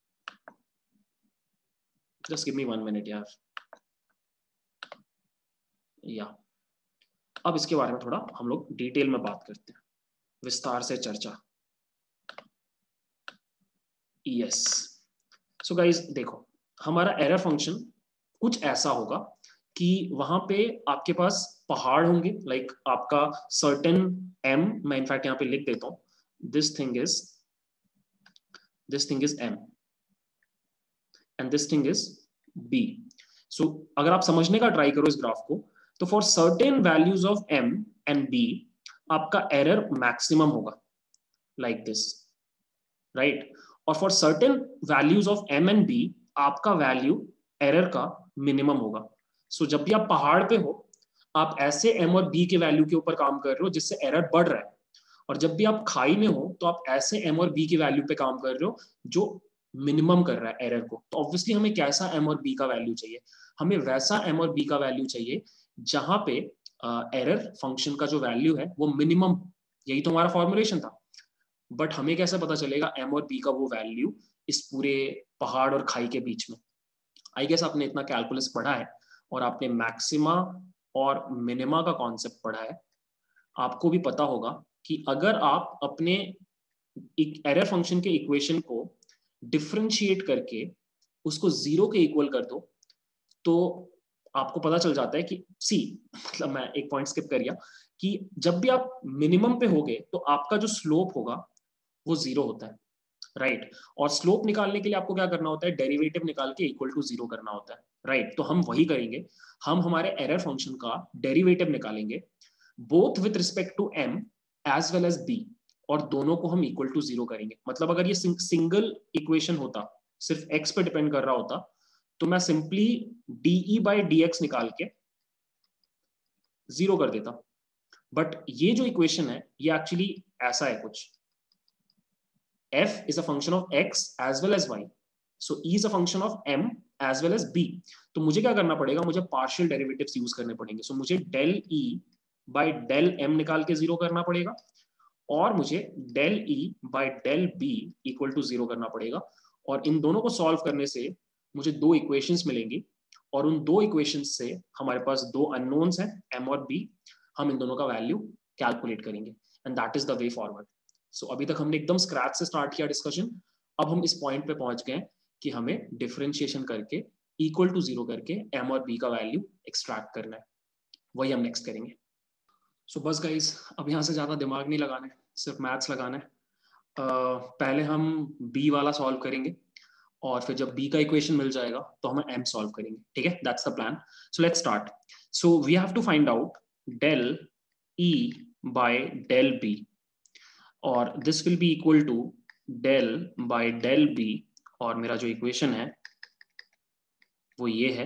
Just give me one minute यार। या अब इसके बारे में थोड़ा हम लोग डिटेल में बात करते हैं, विस्तार से चर्चा। यस, सो गाइस देखो, हमारा एरर फंक्शन कुछ ऐसा होगा कि वहां पे आपके पास पहाड़ होंगे, लाइक like आपका सर्टेन एम, मैं इनफैक्ट यहाँ पे लिख देता हूँ, this thing is this thing is m and this thing is b. So अगर आप समझने का ट्राई करो इस ग्राफ को, तो for certain values of m and b आपका एरर मैक्सिमम होगा, लाइक दिस, राइट। और for certain values of m and b आपका वैल्यू एरर का मिनिमम होगा। सो so, जब भी आप पहाड़ पे हो आप ऐसे एम और बी के वैल्यू के ऊपर काम कर रहे हो जिससे एरर बढ़ रहा है, और जब भी आप खाई में हो तो आप ऐसे एम और बी के वैल्यू पे काम कर रहे हो जो मिनिमम कर रहा है एरर को। तो ऑब्वियसली हमें कैसा एम और बी का वैल्यू चाहिए, हमें वैसा एम और बी का वैल्यू चाहिए जहां पे एरर uh, फंक्शन का जो वैल्यू है वो मिनिमम, यही तो हमारा फॉर्मुलेशन था। बट हमें कैसे पता चलेगा एम और बी का वो वैल्यू इस पूरे पहाड़ और खाई के बीच में? आई गेस आपने इतना कैलकुलस पढ़ा है और आपने मैक्सिमा और मिनिमा का कॉन्सेप्ट पढ़ा है। आपको भी पता होगा कि अगर आप अपने एरर फंक्शन के इक्वेशन को डिफरेंशिएट करके उसको जीरो के इक्वल कर दो तो आपको पता चल जाता है कि सी, मतलब मैं एक पॉइंट स्किप कर गया, कि जब भी आप मिनिमम पे होगे तो आपका जो स्लोप होगा वो जीरो होता है, राइट right? और स्लोप निकालने के लिए आपको क्या करना होता है, डेरिवेटिव निकाल के इक्वल टू जीरो करना होता है, राइट right? तो हम वही करेंगे, हम हमारे एरर फंक्शन का डेरिवेटिव निकालेंगे both with respect to m as well as b, और दोनों को हम इक्वल टू जीरो करेंगे। मतलब अगर ये सिंगल इक्वेशन होता, सिर्फ एक्स पे डिपेंड कर रहा होता, तो मैं simply d e by d x निकाल के जीरो कर देता। बट ये जो इक्वेशन है ये एक्चुअली ऐसा है कुछ, f is a function of x as well as y, so e is a function of m as well as b। तो मुझे क्या करना पड़ेगा, मुझे पार्शियल डेरिवेटिव्स यूज करने पड़ेंगे। सो so, मुझे del e by del m निकाल के जीरो करना पड़ेगा, और मुझे del e by del b equal to zero करना पड़ेगा। और इन दोनों को सॉल्व करने से मुझे दो इक्वेशंस मिलेंगी, और उन दो इक्वेशंस से हमारे पास दो अननोन्स हैं m और b, हम इन दोनों का वैल्यू कैलकुलेट करेंगे, and that is the way forward. So अभी तक हमने एकदम स्क्रैच से स्टार्ट किया डिस्कशन, अब हम इस पॉइंट पे पहुंच गए कि हमें डिफरेंशिएशन करके इक्वल टू जीरो करके m और b का वैल्यू एक्सट्रैक्ट करना है, वही हम नेक्स्ट करेंगे। सो so, बस गाइस, अब यहाँ से ज़्यादा दिमाग नहीं लगाना है, सिर्फ मैथ्स लगाना है। uh, पहले हम b वाला सॉल्व करेंगे, और फिर जब b का इक्वेशन मिल जाएगा तो हम m सॉल्व करेंगे, ठीक है? That's the plan. So let's start. So we have to find out del e by del b, और this will be equal to del by del b, और मेरा जो इक्वेशन है वो ये है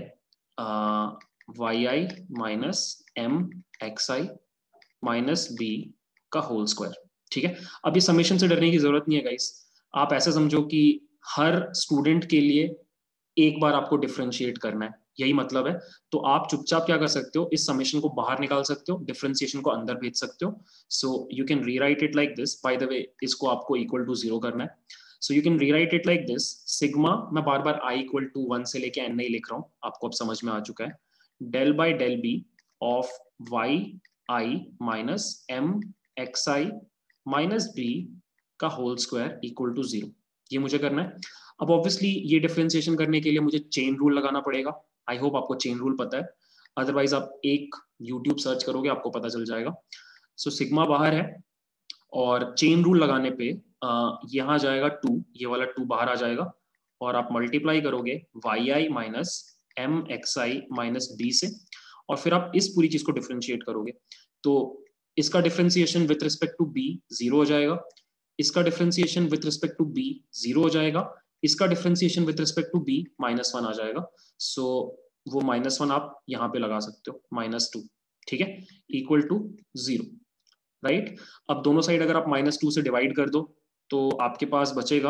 y i minus m x i minus b का whole square, ठीक है? अब ये समेशन से डरने की जरूरत नहीं है गाइस, आप ऐसे समझो कि हर स्टूडेंट के लिए एक बार आपको डिफरेंशिएट करना है, यही मतलब है। तो आप चुपचाप क्या कर सकते हो, इस समेशन को बाहर निकाल सकते हो, डिफरेंशिएशन को अंदर भेज सकते हो। So you can rewrite it like this, by the way इसको आपको इक्वल टू जीरो करना है। So you can rewrite it like this, sigma, मैं बार बार आई इक्वल टू वन से लेके एन नहीं लिख रहा हूँ, आपको अब समझ में आ चुका है, del by del b of y i minus m x i minus b का whole square equal to zero, ये मुझे करना है। अब ऑब्वियसली ये डिफरेंशिएशन करने के लिए मुझे चेन रूल लगाना पड़ेगा, आई होप आपको चेन रूल पता है, अदरवाइज आप एक यूट्यूब सर्च करोगे आपको पता चल जाएगा। सो so, सिग्मा बाहर है, और चेन रूल लगाने पे यहाँ जाएगा टू, ये वाला टू बाहर आ जाएगा, और आप मल्टीप्लाई करोगे y i minus m x i minus b से, और फिर आप इस पूरी चीज को डिफरेंशिएट करोगे, तो इसका differentiation with respect to b zero हो जाएगा, इसका differentiation with respect to b zero हो जाएगा, इसका differentiation with respect to b minus one आ जाएगा। सो so, वो माइनस वन आप यहाँ पे लगा सकते हो, माइनस टू, ठीक है, इक्वल टू जीरो, राइट? अब दोनों साइड अगर आप माइनस टू से डिवाइड कर दो तो आपके पास बचेगा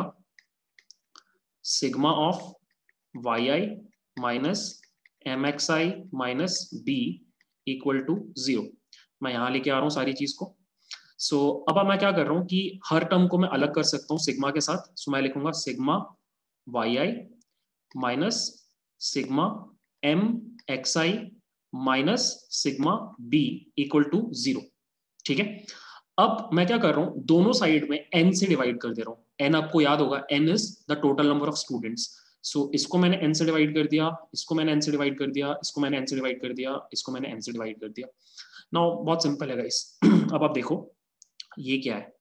sigma of y i minus m x i minus b equal to zero. मैं यहाँ लेके आ रहा हूँ सारी चीज को। सो so, अब मैं क्या कर रहा हूँ कि हर टर्म को मैं अलग कर सकता हूँ सिग्मा के साथ। सो so, मैं लिखूंगा sigma y i minus sigma m x i minus sigma b equal to zero, ठीक है? अब मैं क्या कर रहा हूँ, दोनों साइड में n से डिवाइड कर दे रहा हूँ। n आपको याद होगा, n is the total number of students. So इसको मैंने n से डिवाइड कर दिया, इसको मैंने n से डिवाइड कर दिया, इसको मैंने n से डिवाइड कर दिया, इसको मैंने n से डिवाइड कर दिया। नाउ बहुत सिंपल है गाइस। अब आप देखो ये क्या है,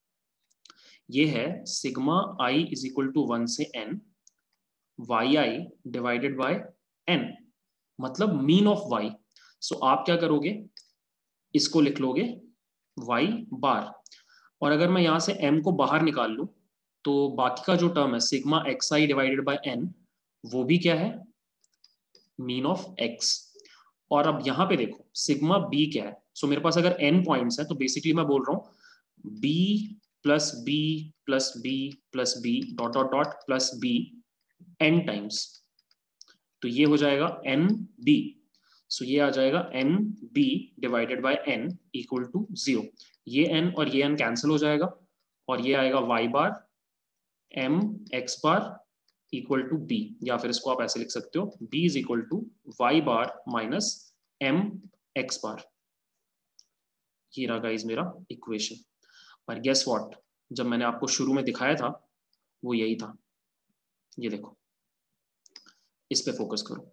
ये है sigma i is equal to one से n y i divided by n, मतलब मीन ऑफ y। सो आप क्या करोगे, इसको लिख लोगे y बार, और अगर मैं यहां से m को बाहर निकाल लूं तो बाकी का जो टर्म है sigma x i divided by n, वो भी क्या है, मीन ऑफ x। और अब यहाँ पे देखो सिग्मा बी क्या है, सो so, मेरे पास अगर एन पॉइंट्स है तो बेसिकली मैं बोल रहा हूँ b plus b plus b plus b dot dot dot plus b n times, तो ये हो जाएगा एन बी, सो ये आ जाएगा n b divided by n equal to zero. ये एन और ये एन कैंसिल हो जाएगा और ये आएगा y bar m x bar equal to b, या फिर इसको आप ऐसे लिख सकते हो b is equal to y bar minus m x bar. ये रहा गाइस मेरा इक्वेशन। पर गेस व्हाट, जब मैंने आपको शुरू में दिखाया था वो यही था, ये देखो, इस पे फोकस करो,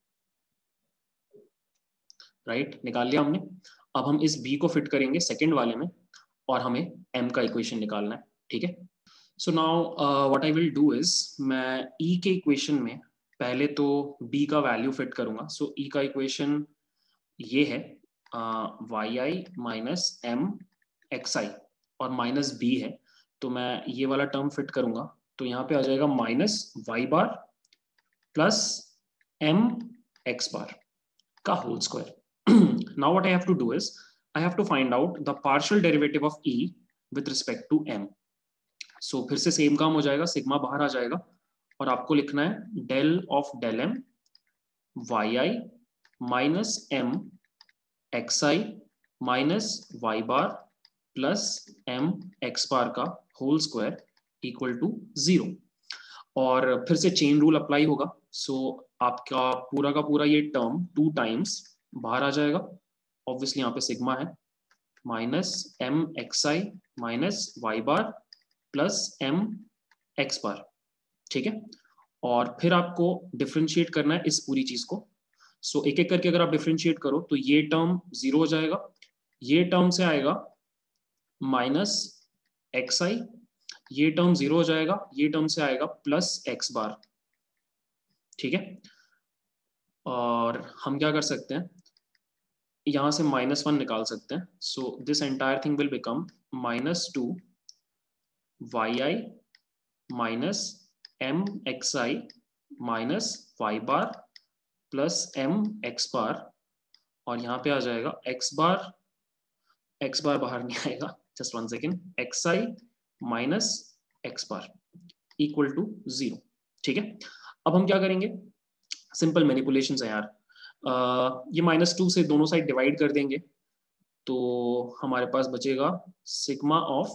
राइट, निकाल लिया हमने। अब हम इस बी को फिट करेंगे सेकंड वाले में और हमें एम का इक्वेशन निकालना है, ठीक है। So now what I will do is, मैं ई के इक्वेशन में पहले तो बी का वैल्यू फिट करूंगा। सो so, ई का इक्वेशन ये है y i minus m x i और माइनस बी है, तो मैं ये वाला टर्म फिट करूंगा, तो यहाँ पे आ जाएगा minus y bar plus m x bar का whole square. Now what I have to do is I have to find out the partial derivative of E with respect to M. So फिर से same काम हो जाएगा, sigma बाहर आ जाएगा और आपको लिखना है del of del m y i minus m x i minus y bar plus m x bar का whole square equal to zero. और फिर से चेन रूल अप्लाई होगा, सो so, आपका पूरा का पूरा ये टर्म टू टाइम्स बाहर आ जाएगा। ऑब्वियसली यहाँ पे सिग्मा है minus m x i minus y bar plus m x bar, ठीक है। और फिर आपको डिफरेंशिएट करना है इस पूरी चीज को। सो so, एक एक करके अगर आप डिफरेंशिएट करो तो ये टर्म जीरो हो जाएगा, ये टर्म से आएगा माइनस एक्स आई, ये टर्म जीरो हो जाएगा, ये टर्म से आएगा प्लस एक्स बार, ठीक है। और हम क्या कर सकते हैं, यहां से माइनस वन निकाल सकते हैं। So this entire thing will become minus two y i minus m x i minus y bar plus m x bar, और यहाँ पे आ जाएगा एक्स बार, एक्स बार बाहर नहीं आएगा, just one second, x i minus x bar equal to zero, ठीक है। अब हम क्या करेंगे, सिंपल मैनिपुलेशन है यार, Uh, ये माइनस टू से दोनों साइड डिवाइड कर देंगे तो हमारे पास बचेगा sigma of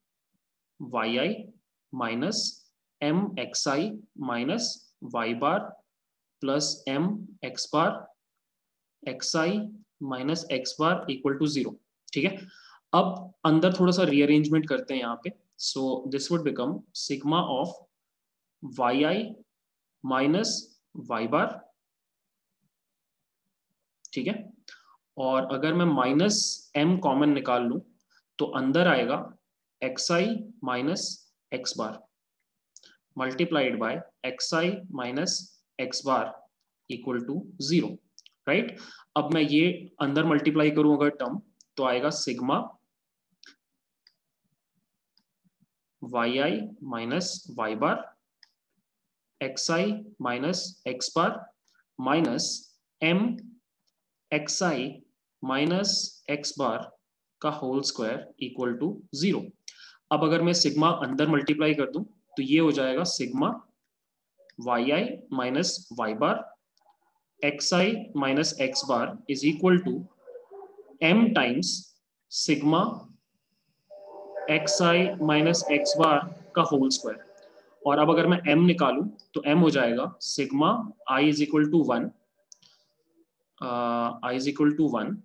y i minus m x i minus y bar plus m x bar x i minus x bar equal to zero, ठीक है। अब अंदर थोड़ा सा रीअरेंजमेंट करते हैं यहाँ पे, so this would become sigma of y i minus y bar, ठीक है। और अगर मैं माइनस एम कॉमन निकाल लूं तो अंदर आएगा x i minus x bar multiplied by x i minus x bar equal to zero, right. अब मैं ये अंदर मल्टीप्लाई करूं अगर टर्म तो आएगा sigma y i minus y bar x i minus x bar minus m x i minus x bar का whole square equal to zero. अब अगर मैं सिग्मा अंदर मल्टीप्लाई कर दूं तो ये हो जाएगा sigma y i minus y bar x i minus x bar is equal to m times sigma x i minus x bar का होल स्क्वायर। और अब अगर मैं m निकालूं तो m हो जाएगा sigma i is equal to one, i is equal to one,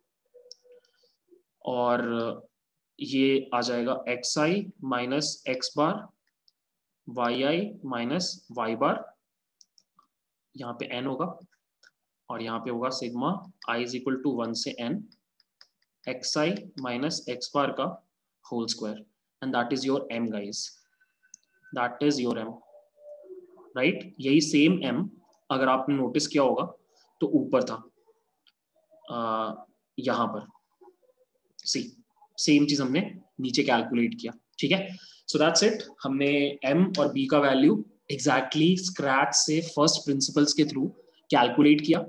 और ये आ जाएगा x i minus x bar y i minus y bar, यहाँ पे n होगा और यहाँ पे होगा sigma i is equal to one से n x i minus x bar का whole square, and that is your m guys, that is your m, right. यही सेम m अगर आपने नोटिस किया होगा तो ऊपर था, आ, यहाँ पर सी सेम चीज हमने नीचे कैलकुलेट किया, ठीक है। सो दैट्स इट, हमने m और b का वैल्यू एग्जैक्टली स्क्रैच से फर्स्ट प्रिंसिपल्स के थ्रू कैलकुलेट किया।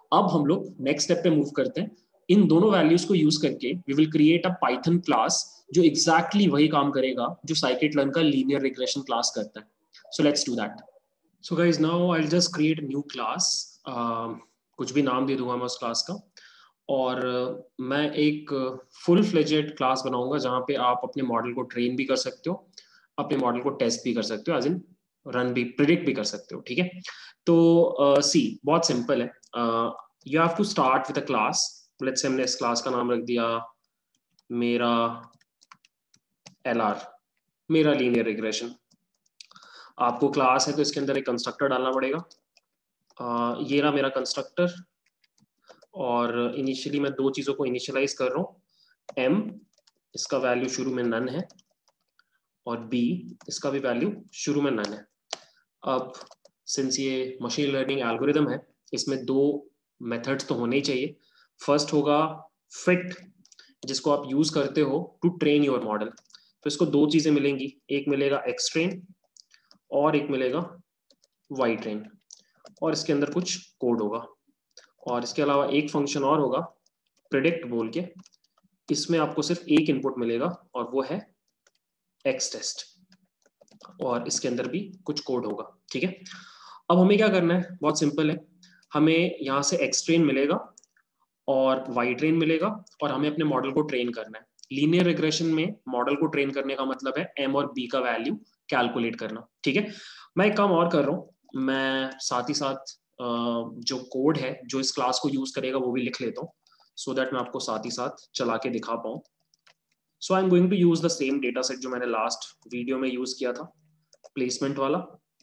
अब हम लोग नेक्स्ट स्टेप पे मूव करते हैं। इन दोनों वैल्यूज को यूज करके we will create a Python class जो एग्जैक्टली exactly वही काम करेगा जो साइकिट लर्न का लीनियर रिग्रेशन क्लास करता है। So let's do that. So guys now I just create new class, कुछ भी नाम दे दूंगा मैं उस क्लास का, और uh, मैं एक फुल फ्लेजेड क्लास बनाऊंगा जहां पे आप अपने मॉडल को ट्रेन भी कर सकते हो, अपने मॉडल को टेस्ट भी कर सकते हो, एज इन रन भी, प्रिडिक्ट भी कर सकते हो। ठीक है, तो सी uh, बहुत सिंपल है। You have to start with a class. Let's say हमने इस क्लास का नाम रख दिया मेरा एल आर, मेरा लीनियर रिग्रेशन। आपको क्लास है तो इसके अंदर एक कंस्ट्रक्टर डालना पड़ेगा। uh, ये रहा मेरा कंस्ट्रक्टर, और इनिशियली मैं दो चीजों को इनिशियलाइज कर रहा हूँ। एम, इसका वैल्यू शुरू में नन है, और बी, इसका भी वैल्यू शुरू में नन है। अब सिंस ये मशीन लर्निंग एल्गोरिदम है, इसमें दो मेथड्स तो होने ही चाहिए। फर्स्ट होगा फिट, जिसको आप यूज करते हो टू ट्रेन योर मॉडल। तो इसको दो चीजें मिलेंगी, एक मिलेगा एक्स ट्रेन और एक मिलेगा वाई ट्रेन, और इसके अंदर कुछ कोड होगा। और इसके अलावा एक फंक्शन और होगा प्रिडिक्ट बोल के, इसमें आपको सिर्फ एक इनपुट मिलेगा और वो है एक्स टेस्ट, और इसके अंदर भी कुछ कोड होगा। ठीक है, अब हमें क्या करना है, बहुत सिंपल है। हमें यहाँ से एक्स ट्रेन मिलेगा और वाई ट्रेन मिलेगा, और हमें अपने मॉडल को ट्रेन करना है। लीनियर रिग्रेशन में मॉडल को ट्रेन करने का मतलब है एम और बी का वैल्यू कैलकुलेट करना। ठीक है, मैं एक काम और कर रहा हूँ, मैं साथ ही साथ जो कोड है जो इस क्लास को यूज करेगा वो भी लिख लेता हूँ, सो दैट मैं आपको साथ ही साथ चला के दिखा पाऊँ। So I am going to use the same data set जो मैंने लास्ट वीडियो में यूज किया था, प्लेसमेंट वाला।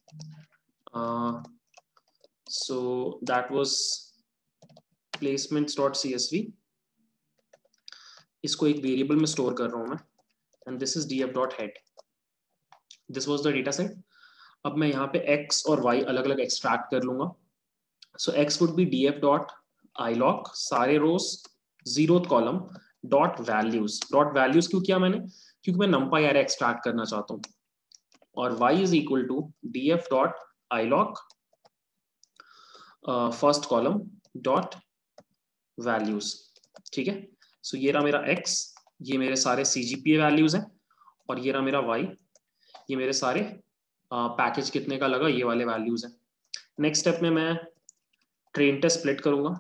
So that was placements.csv। इसको एक वेरिएबल में स्टोर कर रहा हूं मैं, and this is df.head। This was the data set. अब मैं यहाँ पे x और y अलग अलग एक्सट्रैक्ट कर लूंगा। सो x वुड बी df.iloc, सारे rows zero column, dot values. Dot values क्यों किया मैंने, क्योंकि मैं numpy array एक्सट्रैक्ट करना चाहता हूँ। और y is equal to df.iloc first column dot values. ठीक है, सो ये रहा मेरा x, ये मेरे सारे सीजीपीए वैल्यूज हैं, और ये रहा मेरा y, ये मेरे सारे पैकेज uh, कितने का लगा ये वाले वैल्यूज हैं। नेक्स्ट स्टेप में मैं ट्रेन टेस्ट स्प्लिट करूंगा।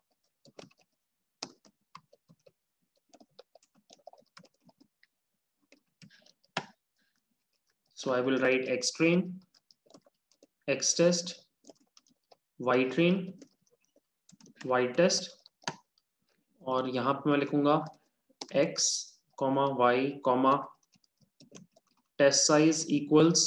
So I will write x train, x test, y train, y test, और यहां पे मैं लिखूंगा x, y, test size equals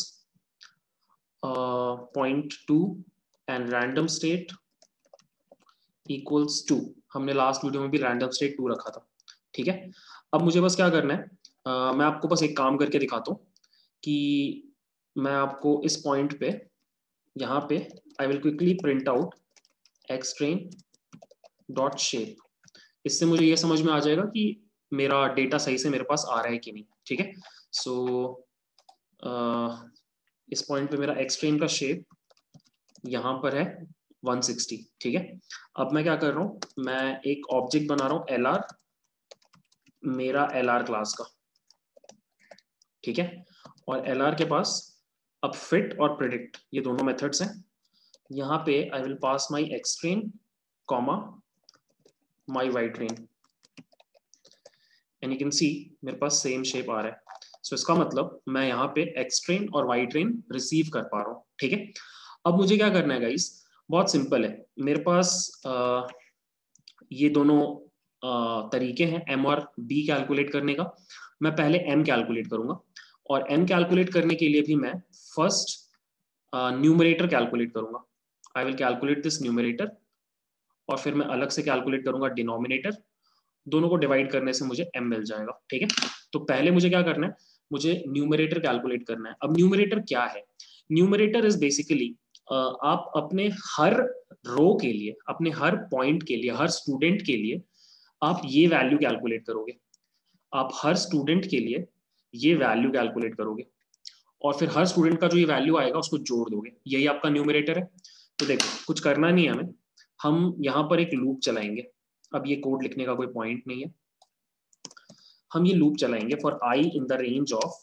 point two and random state equals two. हमने लास्ट वीडियो में भी रैंडम स्टेट टू रखा था। ठीक है, अब मुझे बस क्या करना है, uh, मैं आपको बस एक काम करके दिखाता हूँ कि मैं आपको इस पॉइंट पे यहाँ पे I will quickly print out x train dot shape. इससे मुझे ये समझ में आ जाएगा कि मेरा डेटा सही से मेरे पास आ रहा है कि नहीं। ठीक है, सो so, uh, इस पॉइंट पे मेरा एक्स ट्रेन का शेप यहाँ पर है वन सिक्सटी। ठीक है, अब मैं क्या कर रहा हूँ, मैं एक ऑब्जेक्ट बना रहा हूँ एल आर, मेरा एल आर क्लास का। ठीक है, और एल आर के पास अब फिट और प्रिडिक्ट ये दोनों मेथड्स हैं। यहाँ पे I will pass my x train comma my y train, and you can see मेरे पास सेम शेप आ रहा है। सो so, इसका मतलब मैं यहाँ पे एक्स ट्रेन और वाई ट्रेन रिसीव कर पा रहा हूँ। ठीक है, अब मुझे क्या करना है गाइस, बहुत सिंपल है। मेरे पास आ, ये दोनों आ, तरीके हैं एम और बी कैलकुलेट करने का। मैं पहले एम कैलकुलेट करूंगा, और एम कैलकुलेट करने के लिए भी मैं फर्स्ट न्यूमरेटर कैलकुलेट करूंगा। I will calculate this numerator, और फिर मैं अलग से कैलकुलेट करूंगा डिनोमिनेटर। दोनों को डिवाइड करने से मुझे m मिल जाएगा। ठीक है, तो पहले मुझे क्या करना है, मुझे न्यूमरेटर कैलकुलेट करना है। अब न्यूमरेटर क्या है, न्यूमरेटर इज बेसिकली आप अपने हर रो के लिए, अपने हर पॉइंट के लिए, हर स्टूडेंट के लिए आप ये वैल्यू कैलकुलेट करोगे। आप हर स्टूडेंट के लिए ये वैल्यू कैलकुलेट करोगे, और फिर हर स्टूडेंट का जो ये वैल्यू आएगा उसको जोड़ दोगे। यही आपका न्यूमरेटर है। तो देखो कुछ करना नहीं है हमें, हम यहाँ पर एक लूप चलाएंगे। अब ये कोड लिखने का कोई पॉइंट नहीं है, हम ये लूप चलाएंगे for i in the range of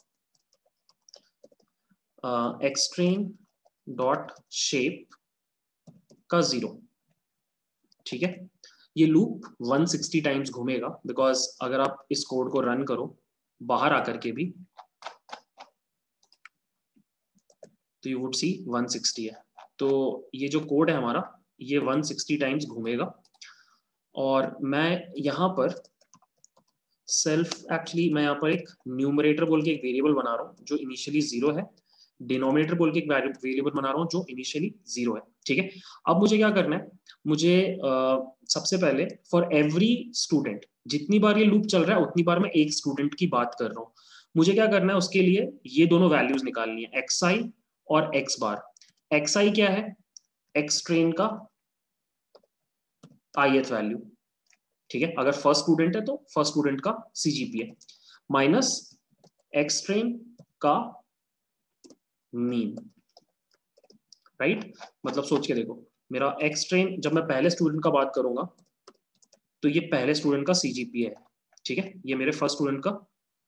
x train dot shape का जीरो। ठीक है, ये लूप वन सिक्सटी टाइम्स घूमेगा, बिकॉज अगर आप इस कोड को रन करो बाहर आकर के भी तो you would see one sixty है। तो ये जो कोड है हमारा ये वन सिक्सटी टाइम्स घूमेगा। और मैं यहाँ पर सेल्फ एक्चुअली मैं यहाँ पर एक न्यूमरेटर बोल के एक वेरिएबल बना रहा हूँ जो इनिशियली जीरो है, डिनोमिनेटर बोल के एक वेरिएबल बना रहा हूँ जो इनिशियली जीरो है। ठीक है, अब मुझे क्या करना है, मुझे uh, सबसे पहले फॉर एवरी स्टूडेंट जितनी बार ये लूप चल रहा है उतनी बार मैं एक स्टूडेंट की बात कर रहा हूँ, मुझे क्या करना है उसके लिए ये दोनों वैल्यूज निकालनी है, एक्स आई और एक्स बार। एक्स आई क्या है, एक्स ट्रेन का आईएथ वैल्यू। ठीक है, अगर फर्स्ट स्टूडेंट है तो फर्स्ट स्टूडेंट का सीजीपीए माइनस एक्स ट्रेन का मीन। राइट, मतलब सोच के देखो, मेरा एक्स ट्रेन जब मैं पहले स्टूडेंट का बात करूंगा तो ये पहले स्टूडेंट का सीजीपीए है। ठीक है, ये मेरे फर्स्ट स्टूडेंट का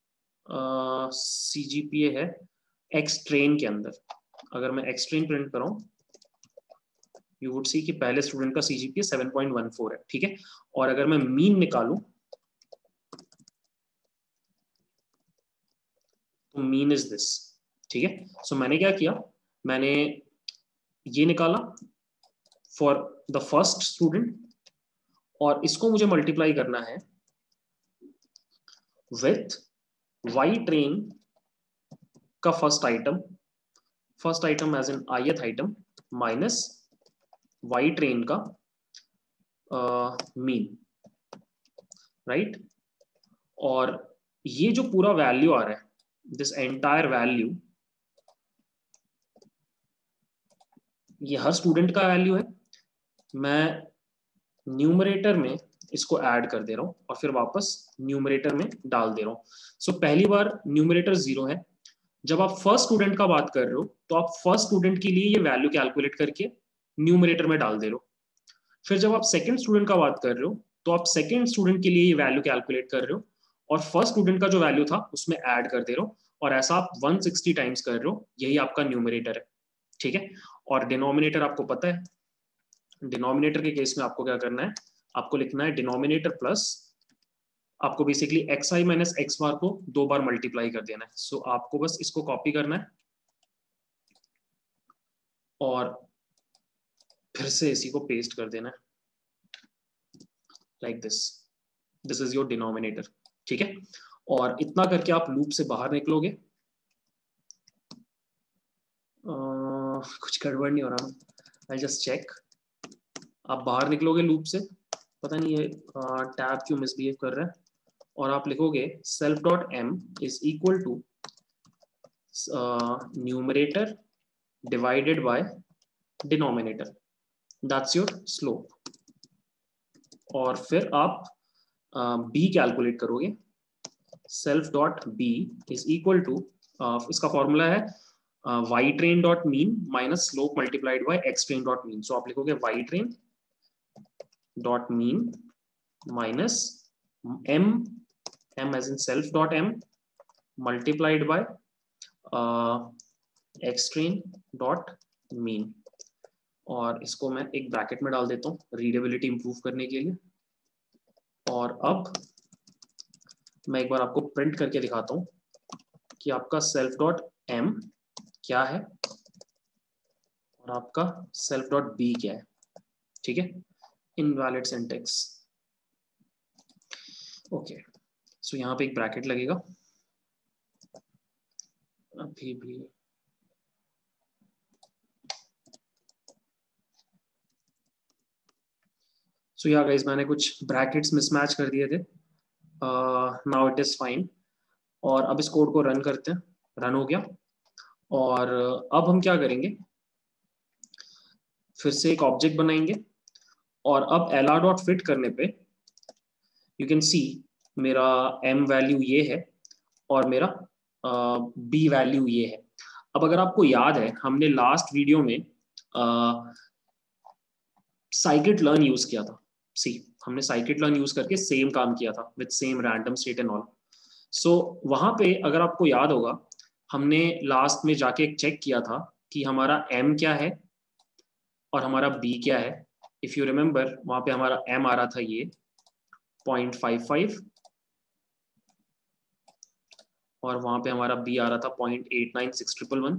सीजीपीए है एक्स ट्रेन के अंदर। अगर मैं एक्स ट्रेन प्रिंट कर रहा हूं यू वुड सी कि पहले स्टूडेंट का CGPA seven point one four है। ठीक है, और अगर मैं मीन निकालूं तो मीन इज दिस। ठीक है, सो मैंने क्या किया, मैंने ये निकाला फॉर द फर्स्ट स्टूडेंट और इसको मुझे मल्टीप्लाई करना है विथ वाई ट्रेन का first item, first item as in ith item minus y train का मीन। राइट, और ये जो पूरा वैल्यू आ रहा है, दिस एंटायर वैल्यू, ये हर स्टूडेंट का वैल्यू है। मैं न्यूमरेटर में इसको ऐड कर दे रहा हूं और फिर वापस न्यूमरेटर में डाल दे रहा हूं। सो so, पहली बार न्यूमरेटर जीरो है, जब आप फर्स्ट स्टूडेंट का बात कर रहे हो तो आप फर्स्ट स्टूडेंट के लिए ये वैल्यू कैलकुलेट करके न्यूमरेटर में डाल दे रहे हो। फिर जब आप सेकंड स्टूडेंट का बात कर रहे हो तो आप सेकंड स्टूडेंट के लिए ये वैल्यू कैलकुलेट कर रहे हो और फर्स्ट स्टूडेंट का जो वैल्यू था उसमें ऐड कर दे रहे हो, और ऐसा आप वन सिक्सटी टाइम्स कर रहे हो, यही आपका न्यूमरेटर है। ठीक है, और डिनोमिनेटर आपको पता है, डिनोमिनेटर के केस में आपको क्या करना है, आपको लिखना है डिनोमिनेटर प्लस, आपको basically x i minus x bar को दो बार मल्टीप्लाई कर देना है। सो so, आपको बस इसको कॉपी करना है और फिर से इसी को पेस्ट कर देना है like this, this is your denominator. ठीक है, और इतना करके आप लूप से बाहर निकलोगे। uh, कुछ गड़बड़ नहीं हो रहा, आई जस्ट चेक। आप बाहर निकलोगे लूप से, पता नहीं ये टैब क्यों मिसबिहेव कर रहा है, और आप लिखोगे self dot m is equal to numerator divided by denominator, that's your slope. और फिर आप बी uh, कैलकुलेट करोगे, self dot b is equal to, इसका फॉर्मूला है y train dot mean minus slope multiplied by x train dot mean. So आप लिखोगे y train dot mean minus m, m as in self dot m multiplied by x train dot mean, और इसको मैं एक bracket में डाल देता हूँ रीडेबिलिटी इंप्रूव करने के लिए। और अब मैं एक बार आपको प्रिंट करके दिखाता हूँ कि आपका सेल्फ डॉट एम क्या है और आपका सेल्फ डॉट बी क्या है। ठीक है, इनवैलिड सिंटैक्स। ओके, सो यहाँ पे एक ब्रैकेट लगेगा अभी भी। सो या गाइस, मैंने कुछ ब्रैकेट्स मिसमैच कर दिए थे, नाउ इट इज फाइन। और अब इस कोड को रन करते हैं, रन हो गया। और अब हम क्या करेंगे, फिर से एक ऑब्जेक्ट बनाएंगे और अब एल आर डॉट फिट करने पे यू कैन सी मेरा एम वैल्यू ये है और मेरा बी uh, वैल्यू ये है। अब अगर आपको याद है हमने लास्ट वीडियो में साइकिट लर्न यूज किया था। सी हमने साइकिट लर्न यूज करके सेम काम किया था with same random state and all. So वहां पे अगर आपको याद होगा, हमने लास्ट में जाके एक चेक किया था कि हमारा एम क्या है और हमारा बी क्या है। इफ यू रिमेंबर, वहां पे हमारा एम आ रहा था ये पॉइंट फाइव फाइव, और वहां पे हमारा बी आ रहा था point eight nine six triple one.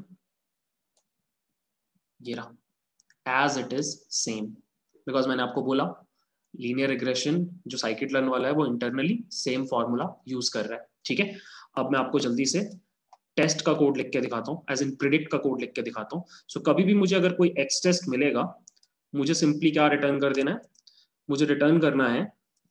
ये रहा as it is same, because मैंने आपको बोला लीनियर रिग्रेशन जो साइकिट लर्न वाला है वो इंटरनली सेम फॉर्मूला यूज कर रहा है। ठीक है, अब मैं आपको जल्दी से टेस्ट का कोड लिख के दिखाता हूँ, एज इन प्रिडिक्ट का कोड लिख के दिखाता हूँ। सो so, कभी भी मुझे अगर कोई एक्स टेस्ट मिलेगा, मुझे सिंपली क्या रिटर्न कर देना है, मुझे रिटर्न करना है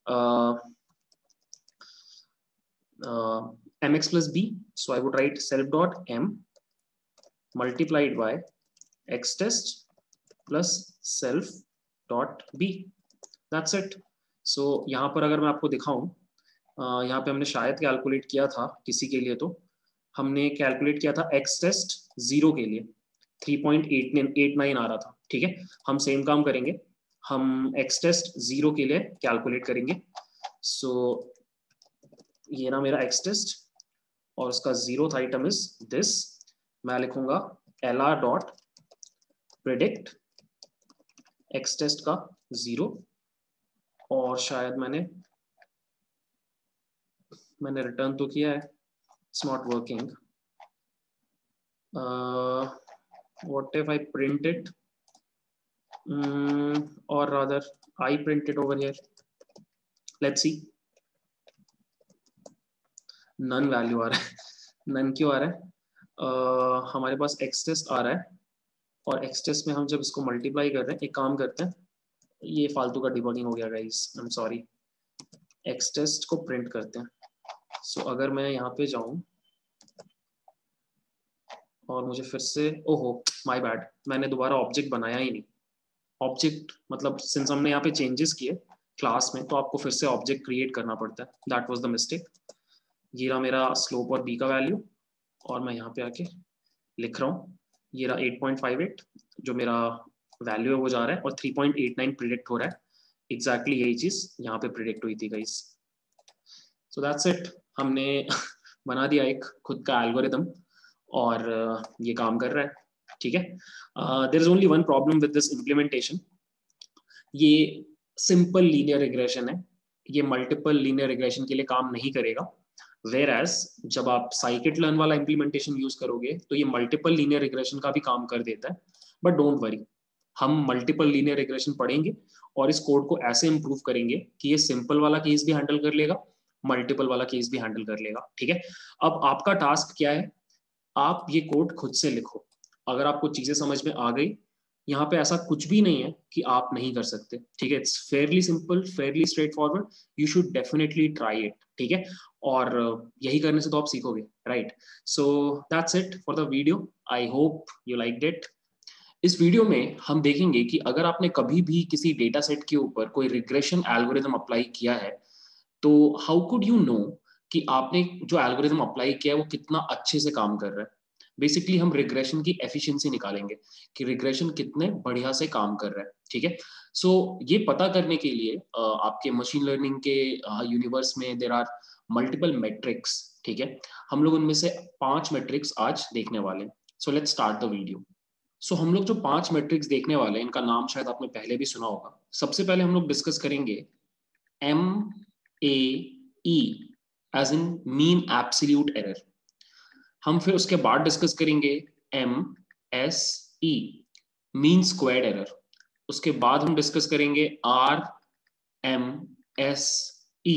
m x plus b. So I would write self dot m multiplied by x test plus self dot b. That's it. So यहाँ पर अगर मैं आपको दिखाऊं, uh, यहाँ पे हमने शायद कैलकुलेट किया था किसी के लिए, तो हमने कैलकुलेट किया था एक्स टेस्ट जीरो के लिए थ्री पॉइंट एट नाइन आ रहा था। ठीक है, हम सेम काम करेंगे, हम एक्स टेस्ट जीरो के लिए कैलकुलेट करेंगे। सो so, ये ना मेरा एक्स टेस्ट, और उसका जीरो आइटम इज दिस। मैं लिखूंगा L R dot predict x test का जीरो, और शायद मैंने मैंने रिटर्न तो किया है, it's not working. What if I print it, और rather I print it over here, let's see. None value आ रहा है। नन क्यों आ रहा है? uh, हमारे पास एक्स टेस्ट आ रहा है, और एक्स टेस्ट में हम जब इसको मल्टीप्लाई कर रहे हैं, एक काम करते हैं, ये फालतू का डिबगिंग हो गया guys, I am sorry. X test को प्रिंट करते हैं। सो so, अगर मैं यहाँ पे जाऊं और मुझे फिर से, ओहो माय बैड, मैंने दोबारा ऑब्जेक्ट बनाया ही नहीं। ऑब्जेक्ट मतलब सिंस हमने यहाँ पे चेंजेस किए क्लास में, तो आपको फिर से ऑब्जेक्ट क्रिएट करना पड़ता है। That was the mistake. ये रहा मेरा स्लोप और बी का वैल्यू, और मैं यहाँ पे आके लिख रहा हूँ, ये रहा एट पॉइंट फाइव एट जो मेरा वैल्यू है वो जा रहा है, और three point eight nine predict हो रहा है। एग्जैक्टली exactly यही चीज यहाँ पे प्रिडिक्ट हुई थी गाइस। So that's it. हमने बना दिया एक खुद का एल्गोरिदम, और ये काम कर रहा है। ठीक है, there is only one problem with this implementation. ये सिंपल लीनियर रिग्रेशन है, ये मल्टीपल लीनियर रिग्रेशन के लिए काम नहीं करेगा। वेयर एज जब आप साइकिट लर्न वाला इम्प्लीमेंटेशन यूज करोगे तो ये मल्टीपल लीनियर रिग्रेशन का भी काम कर देता है। बट डोंट वरी, हम मल्टीपल लीनियर रिग्रेशन पढ़ेंगे और इस कोड को ऐसे इंप्रूव करेंगे कि ये सिंपल वाला केस भी हैंडल कर लेगा, मल्टीपल वाला केस भी हैंडल कर लेगा। ठीक है, अब आपका टास्क क्या है, आप ये कोड खुद से लिखो। अगर आपको चीजें समझ में आ गई, यहाँ पे ऐसा कुछ भी नहीं है कि आप नहीं कर सकते। ठीक है, it's fairly simple, fairly straightforward, you should definitely try it. ठीक है, और यही करने से तो आप सीखोगे, right? So that's it for the video, I hope you liked it. इस वीडियो में हम देखेंगे कि अगर आपने कभी भी किसी डेटा सेट के ऊपर कोई रिग्रेशन एल्गोरिदम अप्लाई किया है, तो हाउ कुड यू नो कि आपने जो एल्गोरिदम अप्लाई किया है वो कितना अच्छे से काम कर रहा है। बेसिकली हम रिग्रेशन की एफिशिएंसी निकालेंगे कि रिग्रेशन कितने बढ़िया से काम कर रहा है। ठीक है, सो so, ये पता करने के लिए आपके मशीन लर्निंग के यूनिवर्स में देयर आर मल्टीपल मेट्रिक्स। ठीक है, हम लोग उनमें से पांच मेट्रिक्स आज देखने वाले हैं। So let's start the video. So हम लोग जो पांच मैट्रिक्स देखने वाले हैं, इनका नाम शायद आपने पहले भी सुना होगा। सबसे पहले हम लोग डिस्कस करेंगे M A E as in mean absolute error. हम फिर उसके बाद डिस्कस करेंगे M S E mean squared error. उसके बाद हम डिस्कस करेंगे R M S E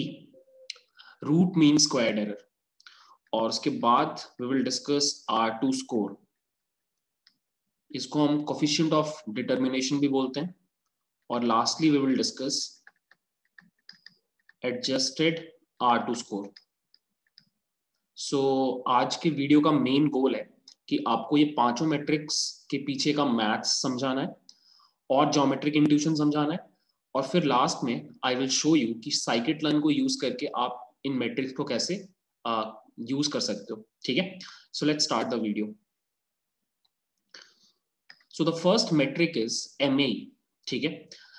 root mean squared error. और उसके बाद we will discuss R two score, इसको हम कोफिशिएंट ऑफ डिटर्मिनेशन भी बोलते हैं। और lastly we will discuss adjusted R two score. So आज के वीडियो का मेन गोल है कि आपको ये पांचों मैट्रिक्स के पीछे का मैथ्स समझाना है और ज्योमेट्रिक इंट्यूशन समझाना है, और फिर लास्ट में आई विल शो यू कि साइकिट लर्न को यूज करके आप इन मैट्रिक्स को कैसे यूज uh, कर सकते हो। ठीक है, so let's start the video. So the first metric is M A. ठीक है,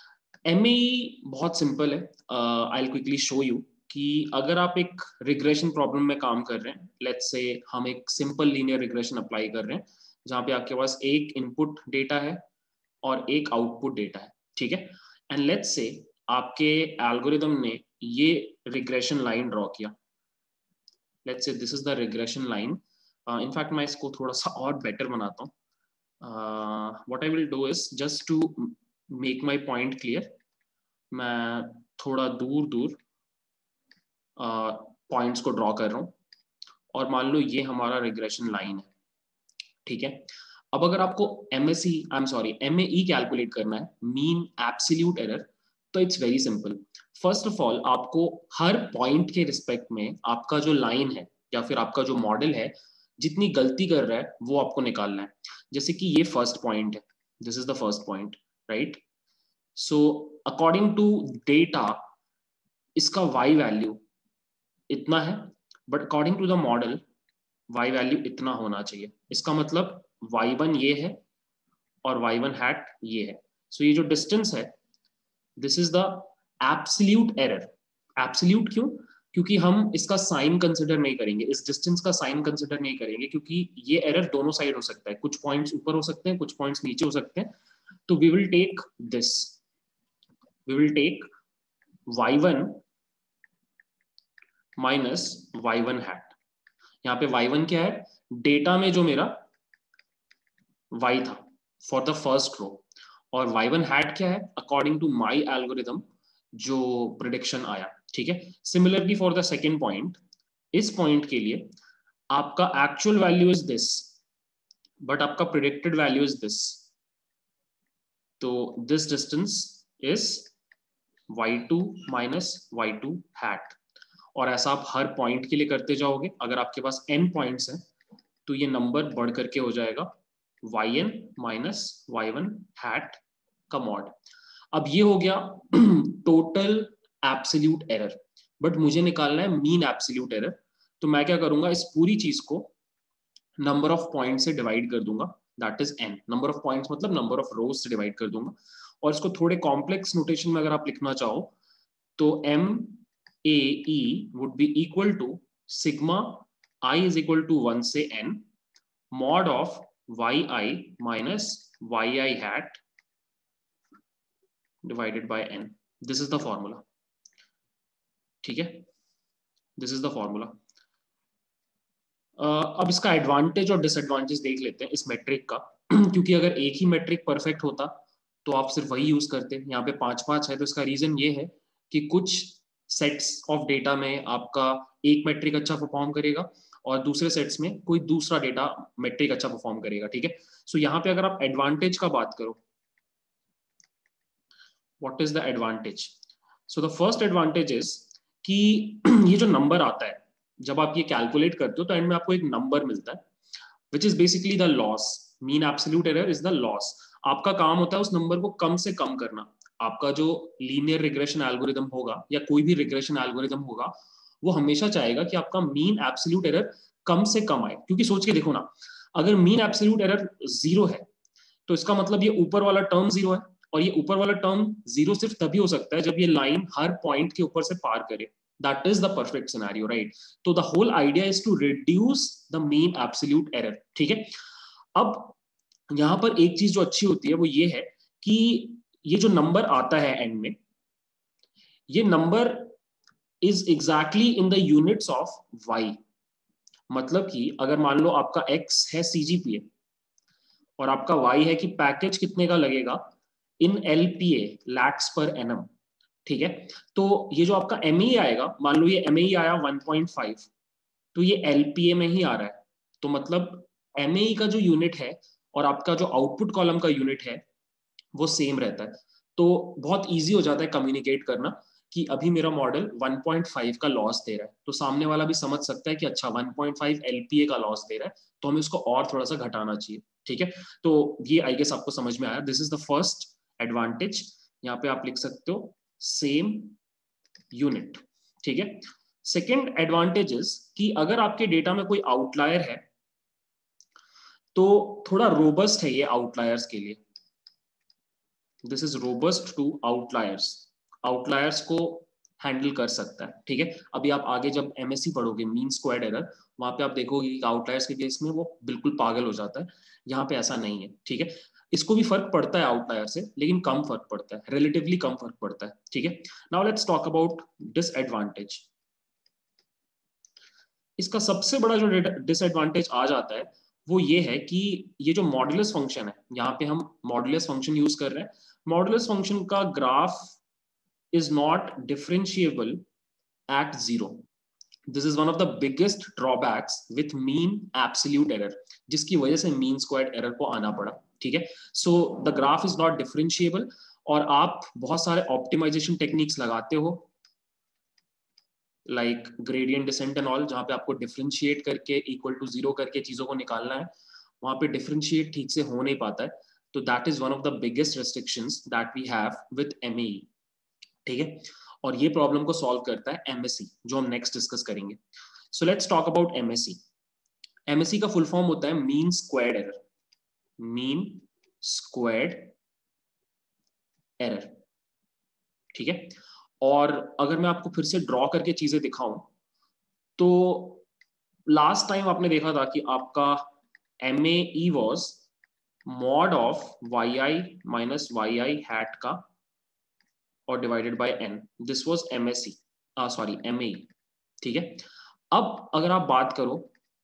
एमएई बहुत सिंपल है. I will quickly show you कि अगर आप एक रिग्रेशन प्रॉब्लम में काम कर रहे हैं, लेट्स से हम एक सिंपल लीनियर रिग्रेशन अप्लाई कर रहे हैं जहाँ पे आपके पास एक इनपुट डेटा है और एक आउटपुट डेटा है, ठीक है. एंड लेट्स से आपके एल्गोरिदम ने ये रिग्रेशन लाइन ड्रॉ किया. Let's say this is the regression line. In fact मैं इसको थोड़ा सा और बेटर बनाता हूँ. What I will do is just to make my point clear, मैं थोड़ा दूर दूर पॉइंट्स uh, को ड्रॉ कर रहा हूँ और मान लो ये हमारा रिग्रेशन लाइन है, ठीक है. अब अगर आपको MSE I am sorry MAE calculate करना है, मीन एब्सोल्यूट एरर, तो it's very simple. First of all आपको हर पॉइंट के रिस्पेक्ट में आपका जो लाइन है या फिर आपका जो मॉडल है जितनी गलती कर रहा है वो आपको निकालना है. जैसे कि ये फर्स्ट पॉइंट है, this is the first point, right. So according to data इसका y वैल्यू इतना है, but according to the model y value इतना होना चाहिए. इसका मतलब वाई वन ये है और वाई वन हैट ये है. सो so ये जो डिस्टेंस है this is the absolute error. Absolute क्यों? क्योंकि हम इसका साइन कंसिडर नहीं करेंगे, इस डिस्टेंस का साइन कंसिडर नहीं करेंगे, क्योंकि ये एरर दोनों साइड हो सकता है, कुछ पॉइंट्स ऊपर हो सकते हैं, कुछ पॉइंट्स नीचे हो सकते हैं. तो we will take this, we will take y one minus y one hat. यहाँ पे वाई वन क्या है? डेटा में जो मेरा y था फॉर द फर्स्ट रो, और वाई वन हैट क्या है अकॉर्डिंग टू माई एल्गोरिदम जो प्रिडिक्शन आया, ठीक है. Similarly for the second point, इस पॉइंट के लिए आपका actual value is this but आपका प्रिडिक्टेड वैल्यू इज दिस. तो this distance is y two minus y two hat. और ऐसा आप हर पॉइंट के लिए करते जाओगे. अगर आपके पास n पॉइंट्स हैं तो ये नंबर बढ़ करके हो जाएगा y n minus y one hat का मॉड. अब ये हो गया टोटल एब्सोल्यूट एरर, बट मुझे निकालना है मीन एब्सोल्यूट एरर. तो मैं क्या करूंगा, इस पूरी चीज को नंबर ऑफ पॉइंट से डिवाइड कर दूंगा, that is n. Number of points मतलब नंबर ऑफ रोज से डिवाइड कर दूंगा. और इसको थोड़े कॉम्प्लेक्स नोटेशन में अगर आप लिखना चाहो तो m a e would be equal to sigma I is equal to one से n mod of yi minus yi hat divided by n. This is the formula. ठीक है, this is the formula. uh, अब इसका advantage और disadvantage देख लेते हैं इस मेट्रिक का. क्योंकि अगर एक ही मेट्रिक परफेक्ट होता तो आप सिर्फ वही यूज करते. यहाँ पे पांच पांच है तो इसका रीजन ये है कि कुछ सेट्स ऑफ डेटा में आपका एक मेट्रिक अच्छा परफॉर्म करेगा और दूसरे सेट्स में कोई दूसरा डेटा मेट्रिक अच्छा परफॉर्म करेगा, ठीक है. सो so, यहाँ पे अगर आप एडवांटेज का बात करो, what is the advantage? So the first advantage is कि ये जो नंबर आता है जब आप ये कैलकुलेट करते हो तो एंड में आपको एक नंबर मिलता है which is basically the loss. Mean absolute error is the loss. आपका काम होता है उस नंबर को कम से कम करना. आपका जो लीनियर रिग्रेशन एल्गोरिदम होगा या कोई भी रिग्रेशन एल्गोरिदम होगा वो हमेशा चाहेगा कि आपका मीन एब्सोल्यूट एरर कम से कम आए. क्योंकि सोच के देखो ना, अगर मीन एब्सोल्यूट एरर जीरो है तो इसका मतलब ये ऊपर वाला टर्म जीरो है, और ये ऊपर वाला टर्म जीरो सिर्फ तभी हो सकता है जब ये लाइन हर पॉइंट के ऊपर से पार करे. That is the perfect scenario, right. तो the whole idea is to reduce the mean absolute error, ठीक है. अब यहां पर एक चीज जो अच्छी होती है वो ये है कि ये जो नंबर आता है एंड में, ये number is exactly in the units of y. मतलब कि अगर मान लो आपका x है सीजीपीए और आपका y है कि पैकेज कितने का लगेगा इन एलपीए, लैक्स पर एनम, ठीक है. तो ये जो आपका एमई आएगा, मान लो ये एमई आया वन पॉइंट फाइव, तो ये एलपीए में ही आ रहा है. तो मतलब एमई का जो यूनिट है और आपका जो आउटपुट कॉलम का यूनिट है वो सेम रहता है. तो बहुत इजी हो जाता है कम्युनिकेट करना कि अभी मेरा मॉडल वन पॉइंट फाइव का लॉस दे रहा है, तो सामने वाला भी समझ सकता है कि अच्छा वन पॉइंट फाइव एलपीए का लॉस दे रहा है तो हमें उसको और थोड़ा सा घटाना चाहिए, ठीक है. तो ये आई गेस आपको समझ में आया. This is the first advantage. यहाँ पे आप लिख सकते हो सेम यूनिट, ठीक है. सेकेंड एडवांटेज इज कि अगर आपके डेटा में कोई आउटलायर है तो थोड़ा रोबस्ट है ये आउटलायर्स के लिए. This is robust to outliers, outliers को हैंडल कर सकता है, ठीक है। अभी आप आगे जब एमएससी पढ़ोगे, मीन स्क्वायर्ड एरर, वहां पे आप देखोगे कि आउटलायर्स के केस में वो बिल्कुल पागल हो जाता है, यहाँ पे ऐसा नहीं है, ठीक है। इसको भी फर्क पड़ता है आउटलायर से, लेकिन कम फर्क पड़ता है, रिलेटिवली कम फर्क पड़ता है, ठीक है। Now let's talk about disadvantage. इसका सबसे बड़ा जो डिसएडवांटेज आ जाता है वो ये है कि ये जो मॉडुलस फंक्शन है, यहाँ पे हम मॉडुलस फंक्शन यूज कर रहे हैं, मॉडुलस फंक्शन का graph is not differentiable at zero. This is one of the biggest drawbacks with mean absolute error, जिसकी वजह से mean squared error को आना पड़ा, ठीक है। So the graph is not differentiable और आप बहुत सारे optimization techniques लगाते हो, like gradient descent and all, जहाँ पे आपको differentiate करके equal to zero करके चीजों को निकालना है, वहाँ पे differentiate ठीक से हो नहीं पाता है, तो that is one of the biggest restrictions that we have with M A E, ठीक है। और ये प्रॉब्लम को सॉल्व करता है एमएससी, जो हम नेक्स्ट डिस्कस करेंगे। So let's talk about MSE. MSE का फुल फॉर्म होता है mean squared error, mean squared error, ठीक है। और अगर मैं आपको फिर से ड्रॉ करके चीजें दिखाऊं, तो लास्ट टाइम आपने देखा था कि आपका M A E was mod of y i minus y i hat का और divided by n, this was MSE, sorry MA, ठीक है। अब अगर आप बात करो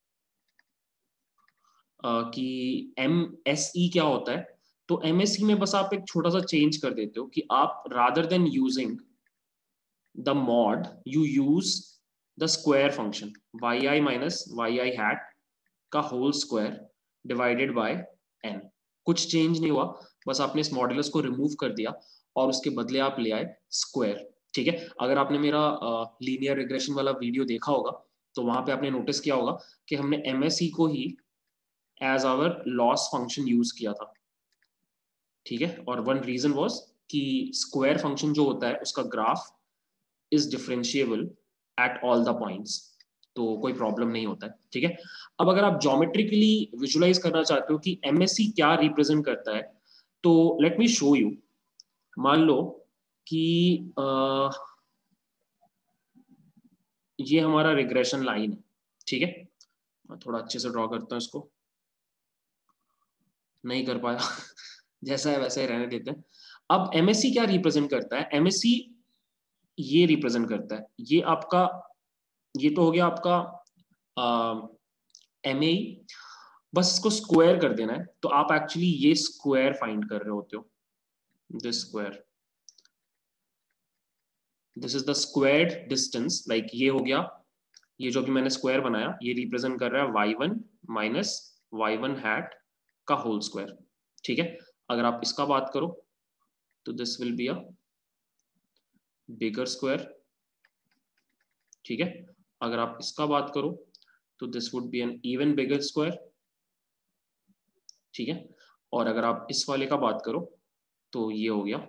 uh, कि एमएसई क्या होता है, तो एमएसई में बस आप एक छोटा सा चेंज कर देते हो कि आप rather than using the mod you use the square function y i minus y i hat का whole square divided by n. कुछ चेंज नहीं हुआ, बस आपने इस मॉडुलस को रिमूव कर दिया और उसके बदले आप ले आए स्क्वायर, ठीक है। अगर आपने मेरा लीनियर uh, रिग्रेशन वाला वीडियो देखा होगा, तो वहां पे आपने नोटिस किया होगा कि हमने एमएसई को ही as our loss function use किया था, ठीक है। और वन रीजन वाज कि स्क्वायर फंक्शन जो होता है उसका graph is differentiable at all the points, तो कोई प्रॉब्लम नहीं होता है, ठीक है। अब अगर आप ज्योमेट्रिकली विजुलाइज करना चाहते हो कि एमएससी क्या रिप्रेजेंट करता है, तो लेट मी शो यू। मान लो कि आ, ये हमारा रिग्रेशन लाइन है, ठीक है। मैं थोड़ा अच्छे से ड्रॉ करता हूँ इसको, नहीं कर पाया जैसा है वैसा ही रहने देते हैं। अब एमएससी क्या रिप्रेजेंट करता है, एमएससी ये रिप्रेजेंट करता है, ये आपका, ये तो हो गया आपका एम ए, बस इसको स्क्वायर कर देना है, तो आप एक्चुअली ये स्क्वायर फाइंड कर रहे होते हो, this square, this is the squared distance, like ये हो गया, ये जो भी मैंने स्क्वायर बनाया ये रिप्रेजेंट कर रहा है y one minus y one hat का होल स्क्वायर, ठीक है। अगर आप इसका बात करो तो this will be a bigger square, ठीक है। अगर आप इसका बात करो तो this would be an even bigger square, ठीक है। और अगर आप इस वाले का बात करो तो ये हो गया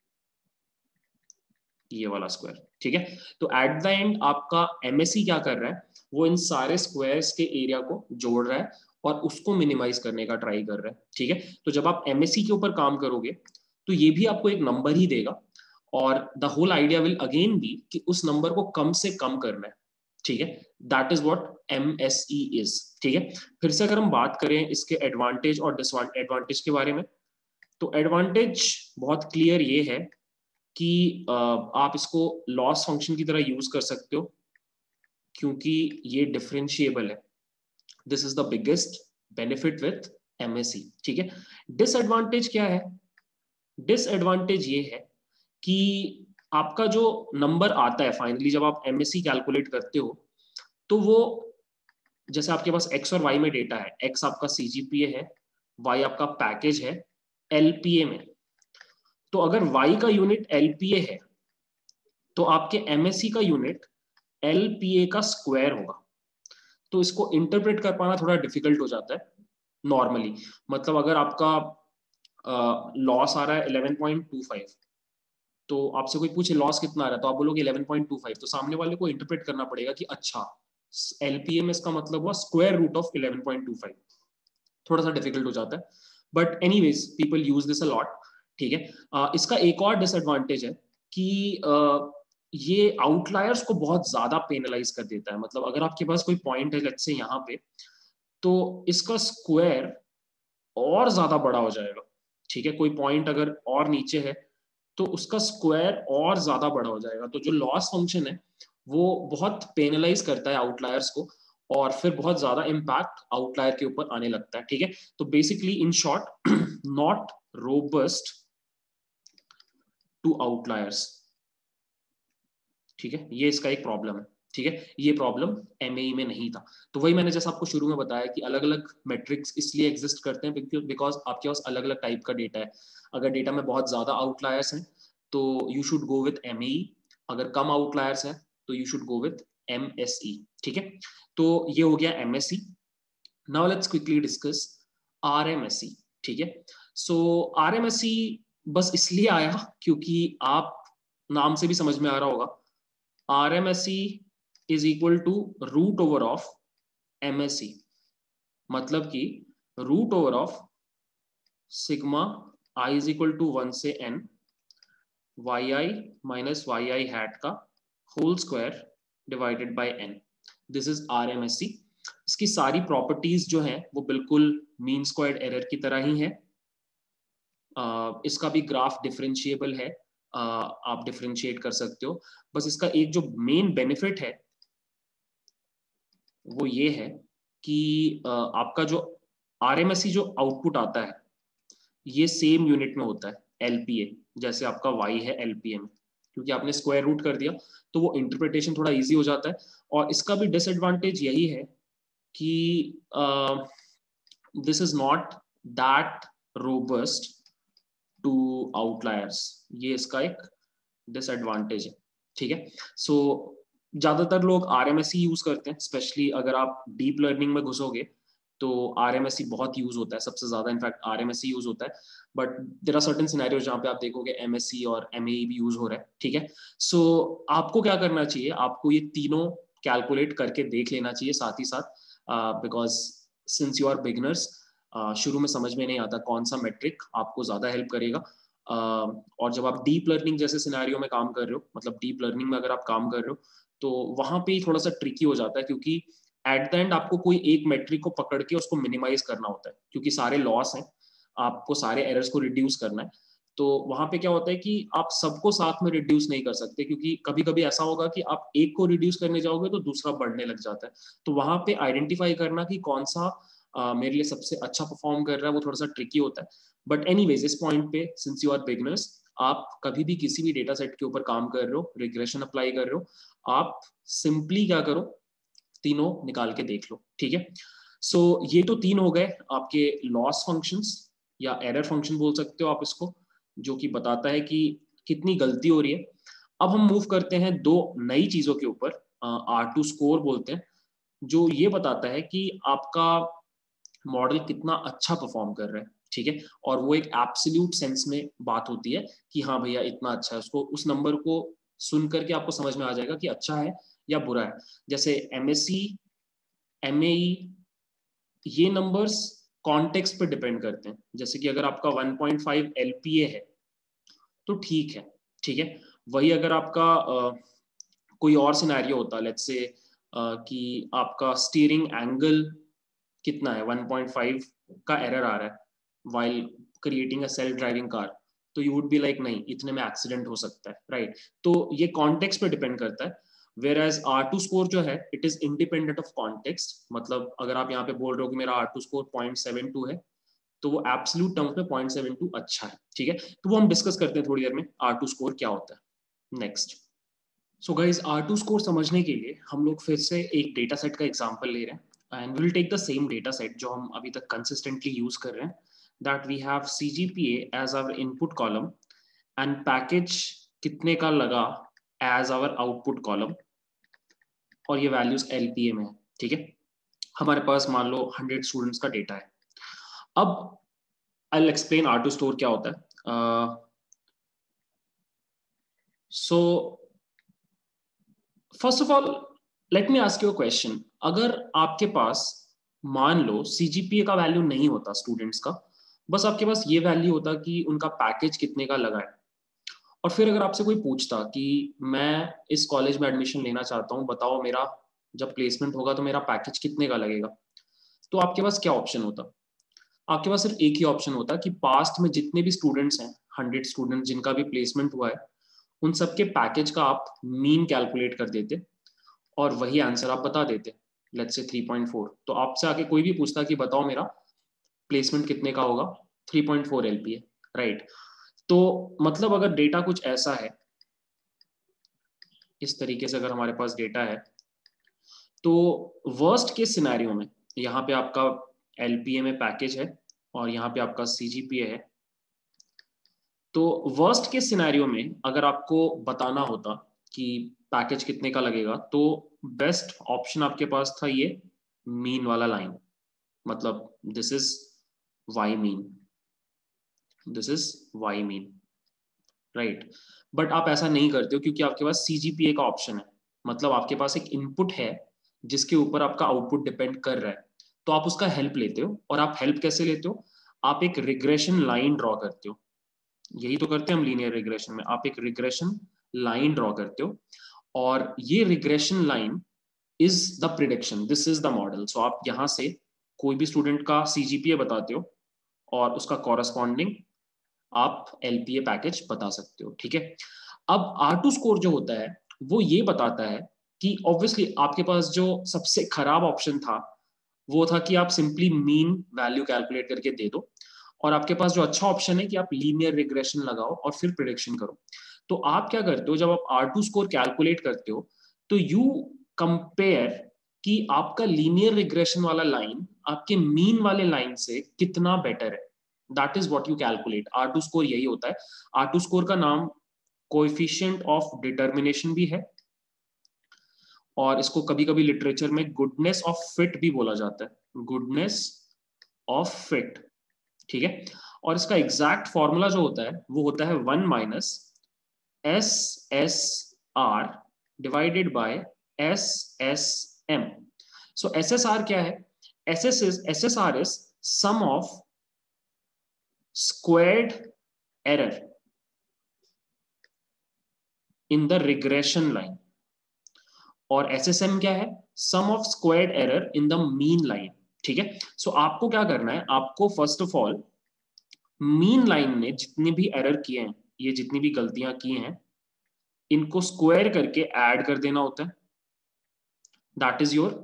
ये वाला स्क्वायर, ठीक है। तो एट द एंड आपका एमएससी क्या कर रहा है, वो इन सारे स्क्वायर्स के एरिया को जोड़ रहा है और उसको मिनिमाइज करने का ट्राई कर रहा है, ठीक है। तो जब आप एमएससी के ऊपर काम करोगे तो ये भी आपको एक नंबर ही देगा, और the whole idea will again be कि उस नंबर को कम से कम करना है, ठीक है। That is what MSE is, ठीक है। फिर से अगर हम बात करें इसके एडवांटेज और डिसएडवांटेज के बारे में, तो एडवांटेज बहुत क्लियर ये है कि आप इसको लॉस फंक्शन की तरह यूज कर सकते हो क्योंकि ये डिफरेंशिएबल है, this is the biggest benefit with MSE, ठीक है। डिसएडवांटेज क्या है, डिसएडवांटेज ये है कि आपका जो नंबर आता है फाइनली जब आप एमएससी कैलकुलेट करते हो, तो वो जैसे आपके पास एक्स और वाई में डेटा है, एक्स आपका सीजीपीए है, वाई आपका पैकेज है एलपीए में, तो अगर y का यूनिट एलपीए है तो आपके एमएससी का यूनिट एलपीए का स्क्वायर होगा, तो इसको इंटरप्रेट कर पाना थोड़ा डिफिकल्ट हो जाता है नॉर्मली। मतलब अगर आपका लॉस आ रहा है इलेवन पॉइंट टू फाइव, तो आपसे कोई पूछे लॉस कितना आ रहा है, तो आप बोलोगे इलेवन पॉइंट टू फाइव, तो सामने वाले को इंटरप्रेट करना पड़ेगा कि अच्छा एलपीए में इसका मतलब हुआ square root of eleven point two five, थोड़ा सा डिफिकल्ट हो जाता है, but anyways people use this a lot, ठीक है। uh, इसका एक और डिसएडवांटेज है कि uh, ये आउटलायर्स को बहुत ज्यादा पेनलाइज कर देता है। मतलब अगर आपके पास कोई पॉइंट है लेट्स से यहाँ पे, तो इसका स्क्वायर और ज्यादा बड़ा हो जाएगा। ठीक है, कोई पॉइंट अगर और नीचे है तो उसका स्क्वायर और ज्यादा बड़ा हो जाएगा। तो जो लॉस फंक्शन है वो बहुत पेनलाइज करता है आउटलायर्स को, और फिर बहुत ज्यादा इम्पैक्ट आउटलायर के ऊपर आने लगता है। ठीक है, तो basically in short, not robust to outliers. ठीक है, ये इसका एक प्रॉब्लम है। ठीक है, ये प्रॉब्लम एमएई में नहीं था। तो वही मैंने जैसा आपको शुरू में बताया कि अलग अलग मेट्रिक्स इसलिए एग्जिस्ट करते हैं बिकॉज आपके पास अलग अलग टाइप का डेटा है। अगर डेटा में बहुत ज्यादा आउटलायर्स हैं तो you should go with MAE, अगर कम आउटलायर्स हैं तो you should go with MSE. ठीक है, तो ये हो गया MSE. Now let's quickly discuss RMSE. ठीक है, सो आरएमएसई बस इसलिए आया क्योंकि आप नाम से भी समझ में आ रहा होगा, R M S E is equal to root over of M S E। मतलब कि root over of sigma I is equal to one से n y i minus y i hat का whole square divided by n। This is R M S E. इसकी सारी properties जो हैं वो बिल्कुल मीन स्क्वायर्ड एरर की तरह ही है। uh, इसका भी ग्राफ डिफरेंशिएबल है, uh, आप डिफरेंशिएट कर सकते हो। बस इसका एक जो मेन बेनिफिट है वो ये है कि आपका जो आरएमएसई जो आउटपुट आता है ये सेम यूनिट में होता है, एलपीए, जैसे आपका वाई है एलपीए में। क्योंकि आपने स्क्वायर रूट कर दिया तो वो इंटरप्रिटेशन थोड़ा इजी हो जाता है। और इसका भी डिसएडवांटेज यही है कि this is not that robust to outliers. ये इसका एक डिसएडवांटेज है। ठीक है, सो ज्यादातर लोग आरएमएसई यूज करते हैं, स्पेशली अगर आप डीप लर्निंग में घुसोगे तो आरएमएसई बहुत यूज होता है, सबसे ज्यादा इनफैक्ट आरएमएसई यूज होता है। But there are certain scenarios जहां पे आप देखोगे एमएसई और एमएई भी यूज हो रहा है। ठीक है, सो so, आपको क्या करना चाहिए, आपको ये तीनों कैलकुलेट करके देख लेना चाहिए साथ ही साथ, because since you are beginners, शुरू में समझ में नहीं आता कौन सा मेट्रिक आपको ज्यादा हेल्प करेगा। Uh, और जब आप डीप लर्निंग जैसे सिनेरियो में काम कर रहे हो, मतलब डीप लर्निंग में अगर आप काम कर रहे हो तो वहां पे थोड़ा सा ट्रिकी हो जाता है, क्योंकि एट द एंड आपको कोई एक मेट्रिक को पकड़ के उसको मिनिमाइज करना होता है, क्योंकि सारे लॉस हैं, आपको सारे एरर्स को रिड्यूस करना है। तो वहां पे क्या होता है कि आप सबको साथ में रिड्यूस नहीं कर सकते, क्योंकि कभी कभी ऐसा होगा कि आप एक को रिड्यूस करने जाओगे तो दूसरा बढ़ने लग जाता है। तो वहां पे आइडेंटिफाई करना कि कौन सा uh, मेरे लिए सबसे अच्छा परफॉर्म कर रहा है वो थोड़ा सा ट्रिकी होता है। बट एनीवेज, इस पॉइंट पे सिंस यू आर बिगनर्स, आप कभी भी किसी भी डेटा सेट के ऊपर काम कर रहे हो, रिग्रेशन अप्लाई कर रहे हो, आप सिंपली क्या करो, तीनों निकाल के देख लो। ठीक है, सो so, ये तो तीन हो गए आपके लॉस फंक्शंस, या एरर फंक्शन बोल सकते हो आप इसको, जो कि बताता है कि कितनी गलती हो रही है। अब हम मूव करते हैं दो नई चीजों के ऊपर, आर टू स्कोर बोलते हैं, जो ये बताता है कि आपका मॉडल कितना अच्छा परफॉर्म कर रहा है। ठीक है, और वो एक एब्सोल्यूट सेंस में बात होती है कि हाँ भैया इतना अच्छा है, उसको उस नंबर को सुन करके आपको समझ में आ जाएगा कि अच्छा है या बुरा है। जैसे एमएससी, एमएई, ये नंबर्स कॉन्टेक्स्ट पे डिपेंड करते हैं। जैसे कि अगर आपका वन पॉइंट फाइव एलपीए है तो ठीक है। ठीक है, वही अगर आपका आ, कोई और सिनेरियो होता, लेट्स से कि आपका स्टीयरिंग एंगल कितना है, वन पॉइंट फाइव का एरर आ रहा है while creating a self driving car, तो यू वुड बी लाइक नहीं, इतने में एक्सीडेंट हो सकता है, राइट। तो ये कॉन्टेक्स्ट पे डिपेंड करता है। Whereas R two score जो है it is independent of context. मतलब अगर आप यहाँ पे बोल रहे हो कि मेरा R two score point seven two है, तो वो एब्सोल्यूट टर्म्स में पॉइंट सेवन टू अच्छा है। ठीक है, तो वो हम डिस्कस करते हैं थोड़ी देर में, आर टू स्कोर क्या होता है। Next, so guys R two score समझने के लिए हम लोग फिर से एक डेटा सेट का एग्जाम्पल ले रहे हैं, and will take the same data set जो हम अभी तक कंसिस्टेंटली यूज कर रहे हैं, that we have C G P A as our input column and package कितने का लगा एज आवर आउटपुट कॉलम, और ये वैल्यूज एलपीए में है। ठीक है, हमारे पास मान लो हंड्रेड स्टूडेंट्स का डेटा है। अब I will explain R two score क्या होता है। So first of all let me ask you a question. अगर आपके पास मान लो सीजीपीए का वैल्यू नहीं होता स्टूडेंट्स का, बस आपके पास ये वैल्यू होता कि उनका पैकेज कितने का लगा है। और फिर अगर आपसे कोई पूछता कि मैं इस कॉलेज में एडमिशन लेना चाहता हूँ, बताओ मेरा जब प्लेसमेंट होगा तो मेरा पैकेज कितने का लगेगा, तो आपके पास क्या ऑप्शन होता? आपके पास सिर्फ एक ही ऑप्शन होता कि पास्ट में जितने भी स्टूडेंट्स हैं, हंड्रेड स्टूडेंट जिनका भी प्लेसमेंट हुआ है, उन सबके पैकेज का आप मीन कैलकुलेट कर देते और वही आंसर आप बता देते। Let's say three point four. तो आपसे आके कोई भी पूछता कि बताओ मेरा प्लेसमेंट कितने का होगा, three point four LPA, right. तो मतलब अगर डेटा कुछ ऐसा है, इस तरीके से अगर हमारे पास डेटा है, तो वर्स्ट के सिनेरियो में यहाँ पे आपका एलपीए में पैकेज है और यहाँ पे आपका सीजीपीए है। तो वर्स्ट के सिनेरियो में अगर आपको बताना होता कि पैकेज कितने का लगेगा, तो बेस्ट ऑप्शन आपके पास था ये मीन वाला लाइन, मतलब this is y mean, this is y mean, right. But आप ऐसा नहीं करते हो क्योंकि आपके पास सीजीपीए का ऑप्शन है, मतलब आपके पास एक इनपुट है जिसके ऊपर आपका आउटपुट डिपेंड कर रहा है, तो आप उसका हेल्प लेते हो। और आप हेल्प कैसे लेते हो? आप एक रिग्रेशन लाइन ड्रॉ करते हो। यही तो करते हैं हम लीनियर रिग्रेशन में, आप एक रिग्रेशन लाइन ड्रॉ करते हो और ये regression line is the prediction, this is the model. So आप यहां से कोई भी स्टूडेंट का सीजीपीए बताते हो और उसका कॉरस्पॉन्डिंग आप एलपीए पैकेज बता सकते हो, ठीक है। अब आर टू स्कोर जो होता है वो ये बताता है कि ऑब्वियसली आपके पास जो सबसे खराब ऑप्शन था वो था कि आप सिंपली मीन वैल्यू कैलकुलेट करके दे दो, और आपके पास जो अच्छा ऑप्शन है कि आप लीनियर रिग्रेशन लगाओ और फिर प्रिडिक्शन करो। तो आप क्या करते हो, जब आप आर टू स्कोर कैलकुलेट करते हो तो यू कंपेयर कि आपका लीनियर रिग्रेशन वाला लाइन आपके मीन वाले लाइन से कितना बेटर है। That is what you calculate. R two score यही होता है। आर टू स्कोर का नाम कोएफिशिएंट ऑफ डिटर्मिनेशन भी है, और इसको कभी कभी लिटरेचर में गुडनेस ऑफ फिट भी बोला जाता है, गुडनेस ऑफ फिट, ठीक है। और इसका एग्जैक्ट फॉर्मूला जो होता है वो होता है one minus S S R divided by S S M. So S S R क्या है? S S S S R is sum of squared error in the regression line, और एसएसएम क्या है? Sum of squared error in the mean line, ठीक है। So आपको क्या करना है, आपको first of all mean line ने जितने भी एरर किए हैं, ये जितनी भी गलतियां की हैं, इनको स्क्वायर करके ऐड कर देना होता है। That is your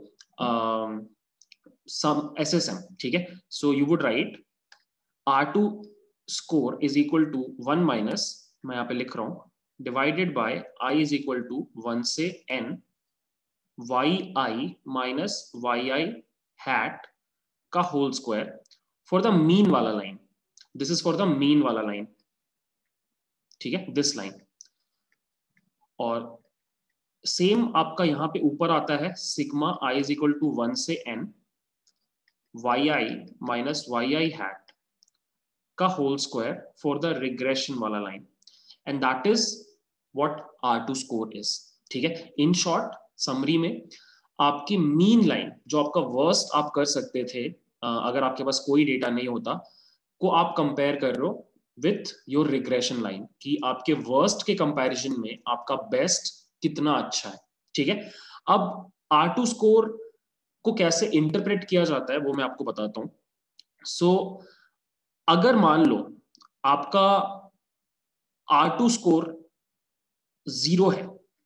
sum SSM, ठीक है। So you would write R two score is equal to one minus, मैं यहाँ पे लिख रहा हूं, divided by i is equal to one से n y i minus y i hat का whole square for the mean वाला line. This is for the mean वाला लाइन, ठीक है, दिस लाइन। और सेम आपका यहां पे ऊपर आता है sigma i is equal to one से n y i minus y i hat का whole square for the regression वाला line, and that is what R two score is, ठीक है। इन शॉर्ट समरी में आपकी मीन लाइन जो आपका worst आप कर सकते थे अगर आपके पास कोई डेटा नहीं होता, को आप कंपेयर कर रहे हो विथ योर रिग्रेशन लाइन, कि आपके वर्स्ट के कंपैरिजन में आपका बेस्ट कितना अच्छा है, ठीक है। अब आर टू स्कोर को कैसे इंटरप्रेट किया जाता है वो मैं आपको बताता हूं। सो so, अगर मान लो आपका आर टू स्कोर जीरो है,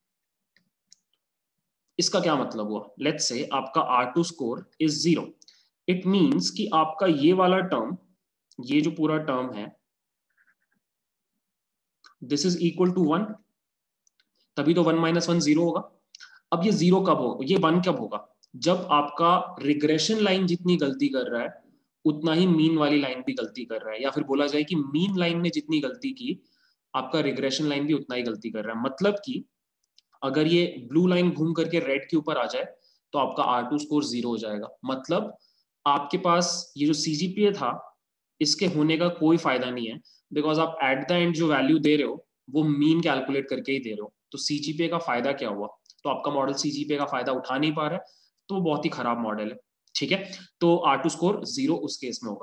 इसका क्या मतलब हुआ? लेट्स से आपका R two score is zero, it means कि आपका ये वाला टर्म, ये जो पूरा टर्म है, this is equal to one, तभी तो वन माइनस वन जीरो होगा। अब ये जीरो कब होगा, ये वन कब होगा? जब आपका रिग्रेशन लाइन जितनी गलती कर रहा है उतना ही मीन वाली लाइन भी गलती कर रहा है, या फिर बोला जाए कि मीन लाइन ने जितनी गलती की आपका रिग्रेशन लाइन भी उतना ही गलती कर रहा है। मतलब कि अगर ये ब्लू लाइन घूम करके रेड के ऊपर आ जाए तो आपका आर टू स्कोर जीरो हो जाएगा। मतलब आपके पास ये जो सीजीपीए था इसके होने का कोई फायदा नहीं है, बिकॉज आप एट द एंड जो वैल्यू दे रहे हो वो मीन कैलकुलेट करके ही दे रहे हो। तो सीजीपीए का फायदा क्या हुआ? तो आपका मॉडल सीजीपीए का फायदा उठा नहीं पा रहा है, तो बहुत ही खराब मॉडल है, ठीक है। तो आर टू स्कोर जीरो उस केस में होगा।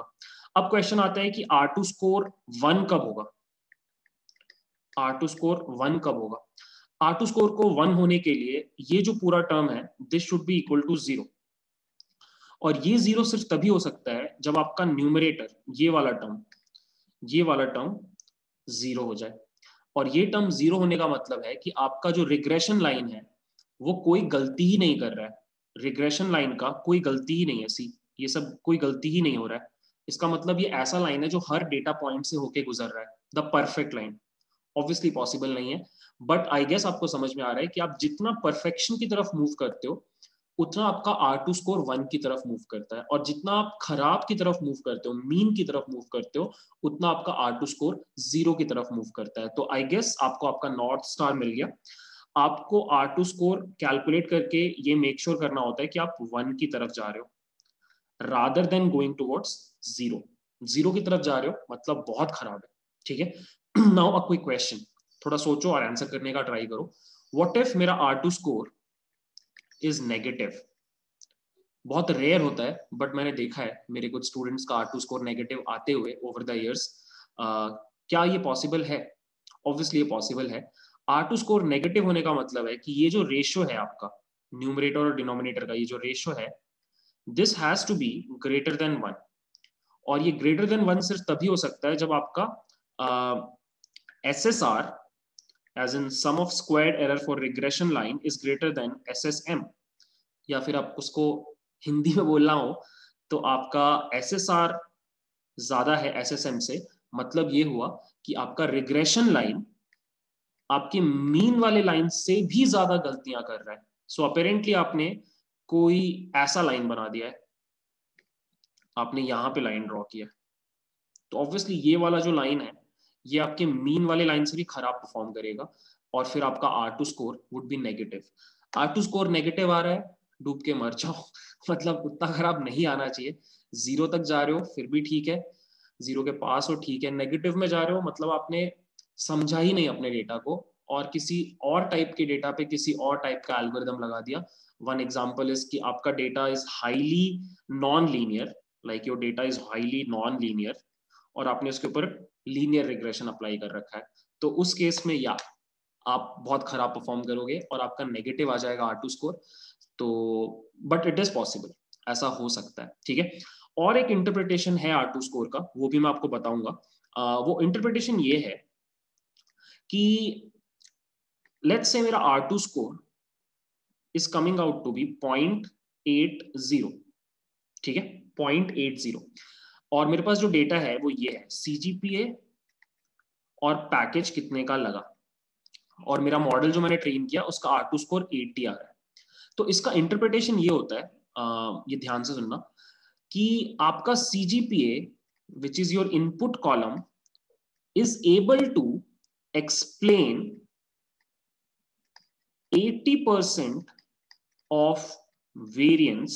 अब क्वेश्चन आता है कि आर टू स्कोर वन कब होगा, आर टू स्कोर वन कब होगा। आर टू स्कोर को वन होने के लिए ये जो पूरा टर्म है this should be equal to zero, और ये जीरो सिर्फ तभी हो सकता है जब आपका न्यूमरेटर ये वाला टर्म ये वाला टर्म जीरो हो जाए। और ये टर्म जीरो होने का मतलब है कि आपका जो रिग्रेशन लाइन है वो कोई गलती ही नहीं कर रहा है, रिग्रेशन लाइन का कोई गलती ही नहीं है, सी ये सब कोई गलती ही नहीं हो रहा है। इसका मतलब ये ऐसा लाइन है जो हर डेटा पॉइंट से होके गुजर रहा है, the perfect line. Obviously possible नहीं है, बट आई गेस आपको समझ में आ रहा है कि आप जितना परफेक्शन की तरफ मूव करते हो उतना आपका आर टू स्कोर वन की तरफ मूव करता है, और जितना आप खराब की तरफ मूव करते हो, मीन की तरफ मूव करते हो, उतना आपका आर टू स्कोर जीरो की तरफ मूव करता है। तो आई गेस आपको आपका नॉर्थ स्टार मिल गया। आपको आर टू स्कोर कैलकुलेट करके ये मेक श्योर sure करना होता है कि आप वन की तरफ जा रहे हो rather than going towards zero. Zero की तरफ जा रहे हो मतलब बहुत खराब है, ठीक है। नाउ अ क्विक क्वेश्चन, थोड़ा सोचो और आंसर करने का ट्राई करो। व्हाट इफ मेरा R two score is negative? बहुत रेयर होता है बट मैंने देखा है मेरे कुछ स्टूडेंट्स का आर टू स्कोर नेगेटिव आते हुए ओवर द इयर्स। क्या ये पॉसिबल है? ऑब्वियसली ये पॉसिबल है। आर टू स्कोर नेगेटिव होने का मतलब है कि ये जो रेशियो है आपका न्यूमरेटर और डिनोमिनेटर का, ये जो रेशियो है this has to be greater than one. और ये ग्रेटर देन वन सिर्फ तभी हो सकता है जब आपका S S R as in sum of squared error for regression line is greater than S S M, या फिर आप उसको हिंदी में बोलना हो तो आपका एस एस आर ज्यादा है एस एस एम से। मतलब ये हुआ कि आपका रिग्रेशन लाइन आपके मीन वाले लाइन से भी ज्यादा गलतियां कर रहा है। सो so, अपेरेंटली आपने कोई ऐसा लाइन बना दिया है, आपने यहां पे लाइन ड्रॉ किया, तो ऑब्वियसली ये वाला जो लाइन है ये आपके मीन वाले लाइन से भी खराब परफॉर्म करेगा, और फिर आपका R two score would be negative. R two score negative आ रहा है, डूब के मर जाओ। मतलब उतना खराब नहीं आना चाहिए। जीरो तक जा रहे हो फिर भी ठीक है, जीरो के पास हो ठीक है, नेगेटिव में जा रहे हो मतलब आपने समझा ही नहीं अपने डेटा को और किसी और टाइप के डेटा पे किसी और टाइप का एल्गोरिदम लगा दिया। वन एग्जांपल इज कि आपका data is highly non linear, like your data is highly non linear, और आपने उसके ऊपर लीनियर रिग्रेशन अप्लाई कर रखा है, तो उस केस में या आप बहुत खराब परफॉर्म करोगे और आपका नेगेटिव आ जाएगा आर टू स्कोर। तो बट इट इज पॉसिबल, ऐसा हो सकता है, ठीक है। और एक इंटरप्रिटेशन है आर टू स्कोर का, वो भी मैं आपको बताऊंगा। आ, वो इंटरप्रिटेशन ये है कि लेट्स से मेरा R two score is coming out to be point eight zero, ठीक है, पॉइंट एट जीरो, और मेरे पास जो डेटा है वो ये है सीजीपीए और पैकेज कितने का लगा, और मेरा मॉडल जो मैंने ट्रेन किया उसका आर टू स्कोर एटी आ रहा है। तो इसका इंटरप्रिटेशन ये होता है, आ, ये ध्यान से सुनना, कि आपका CGPA which is your input column is able to explain eighty percent of variance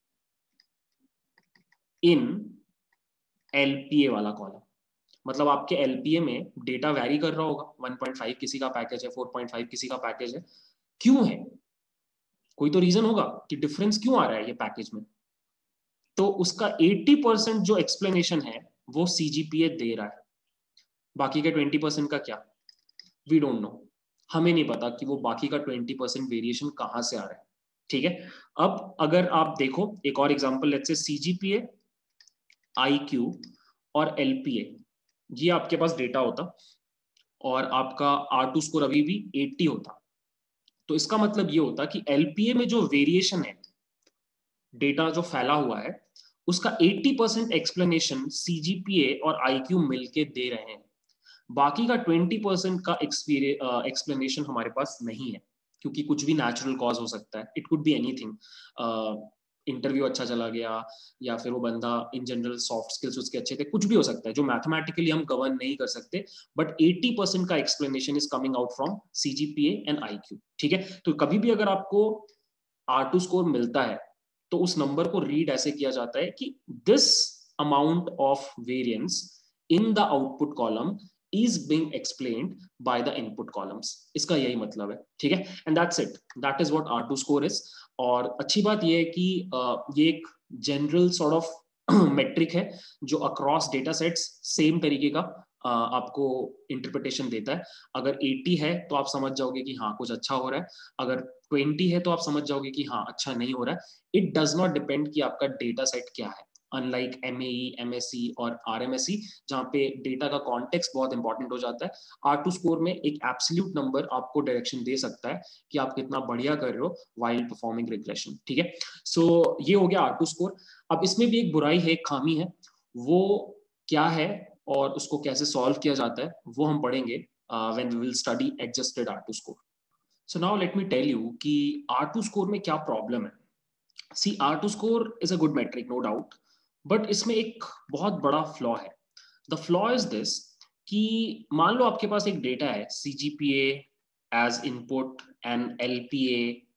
in LPA वाला कॉलम। मतलब आपके एलपीए में डेटा वैरी कर रहा होगा, वन पॉइंट फाइव किसी का पैकेज है, फोर पॉइंट फाइव किसी का पैकेज है, क्यों है? कोई तो रीजन होगा कि डिफरेंस क्यों आ रहा है ये पैकेज में। तो उसका एटी परसेंट जो एक्सप्लेनेशन है वो सीजीपीए दे रहा है, बाकी का ट्वेंटी परसेंट का क्या, वी डोंट नो, हमें नहीं पता कि वो बाकी का ट्वेंटी परसेंट वेरिएशन कहां से आ रहा है, ठीक है। अब अगर आप देखो एक और example, let's say CGPA, IQ और एलपीए, ये आपके पास डेटा होता और आपका आर टू स्कोर अभी भी एटी होता, तो इसका मतलब ये होता कि एलपीए में जो वेरिएशन है, डेटा जो फैला हुआ है, उसका एटी परसेंट एक्सप्लेनेशन सीजीपीए और आईक्यू मिलके दे रहे हैं, बाकी का ट्वेंटी परसेंट का एक्सप्लेनेशन हमारे पास नहीं है, क्योंकि कुछ भी नेचुरल कॉज हो सकता है, it could be anything, interview अच्छा चला गया, या फिर वो बंदा इन जनरल सॉफ्ट स्किल्स उसके अच्छे थे, कुछ भी हो सकता है जो मैथमेटिकली हम गवर्न नहीं कर सकते, बट एटी परसेंट का explanation is coming out from CGPA and IQ, ठीक है। तो कभी भी अगर आपको आर टू स्कोर मिलता है तो उस नंबर को रीड ऐसे किया जाता है कि this amount of variance in the output column is being explained by the input columns, इसका यही मतलब है, ठीक है। and that's it, that is what R two score is। और अच्छी बात ये है कि uh, ये एक जनरल सॉर्ट ऑफ मेट्रिक है जो अक्रॉस डेटा सेट्स सेम तरीके का uh, आपको इंटरप्रिटेशन देता है। अगर अस्सी है तो आप समझ जाओगे कि हाँ कुछ अच्छा हो रहा है, अगर बीस है तो आप समझ जाओगे कि हाँ अच्छा नहीं हो रहा है। इट डज नॉट डिपेंड कि आपका डेटा सेट क्या है, अनलाइक एमएई, एमएससी और आरएमएससी जहाँ पे डेटा का कॉन्टेक्स्ट बहुत इंपॉर्टेंट हो जाता है। आर टू स्कोर में एक एब्सोल्यूट नंबर आपको डायरेक्शन दे सकता है कि आप कितना बढ़िया कर रहे हो वाइल परफॉर्मिंग रिग्रेशन। ठीक है, सो so, ये हो गया आर टू स्कोर। अब इसमें भी एक बुराई है, एक खामी है, वो क्या है और उसको कैसे सॉल्व किया जाता है वो हम पढ़ेंगे when we will study adjusted R two score. So now let me tell you कि आर टू स्कोर में क्या प्रॉब्लम है। See R two score is a good metric no doubt, but इसमें एक बहुत बड़ा फ्लॉ है। द फ्लॉ इज दिस कि मान लो आपके पास एक डेटा है CGPA as input and LPA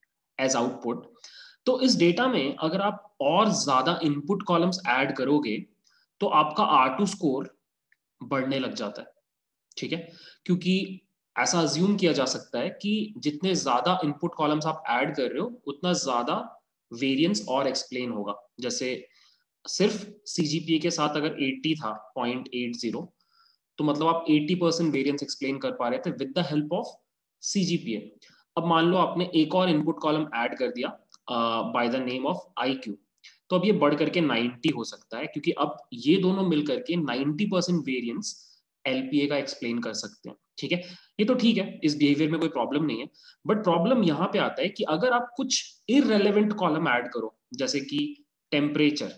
as output. तो इस डेटा में अगर आप और ज्यादा इनपुट कॉलम्स ऐड करोगे तो आपका आर टू स्कोर बढ़ने लग जाता है। ठीक है, क्योंकि ऐसा अज्यूम किया जा सकता है कि जितने ज्यादा इनपुट कॉलम्स आप ऐड कर रहे हो उतना ज्यादा वेरिएंस और एक्सप्लेन होगा। जैसे सिर्फ सीजीपीए के साथ अगर अस्सी था पॉइंट एट जीरो, तो मतलब आप अस्सी परसेंट वेरिएंस एक्सप्लेन कर पा रहे थे with the help of CGPA. अब मान लो आपने एक और इनपुट कॉलम ऐड कर दिया by the name of IQ, तो अब ये बढ़ करके नाइंटी हो सकता है, क्योंकि अब ये दोनों मिल करके नाइंटी परसेंट वेरिएंस एलपीए का एक्सप्लेन कर सकते हैं। ठीक है, ये तो ठीक है, इस बिहेवियर में कोई प्रॉब्लम नहीं है। बट प्रॉब्लम यहां पे आता है कि अगर आप कुछ इररेलेवेंट कॉलम ऐड करो, जैसे कि टेम्परेचर,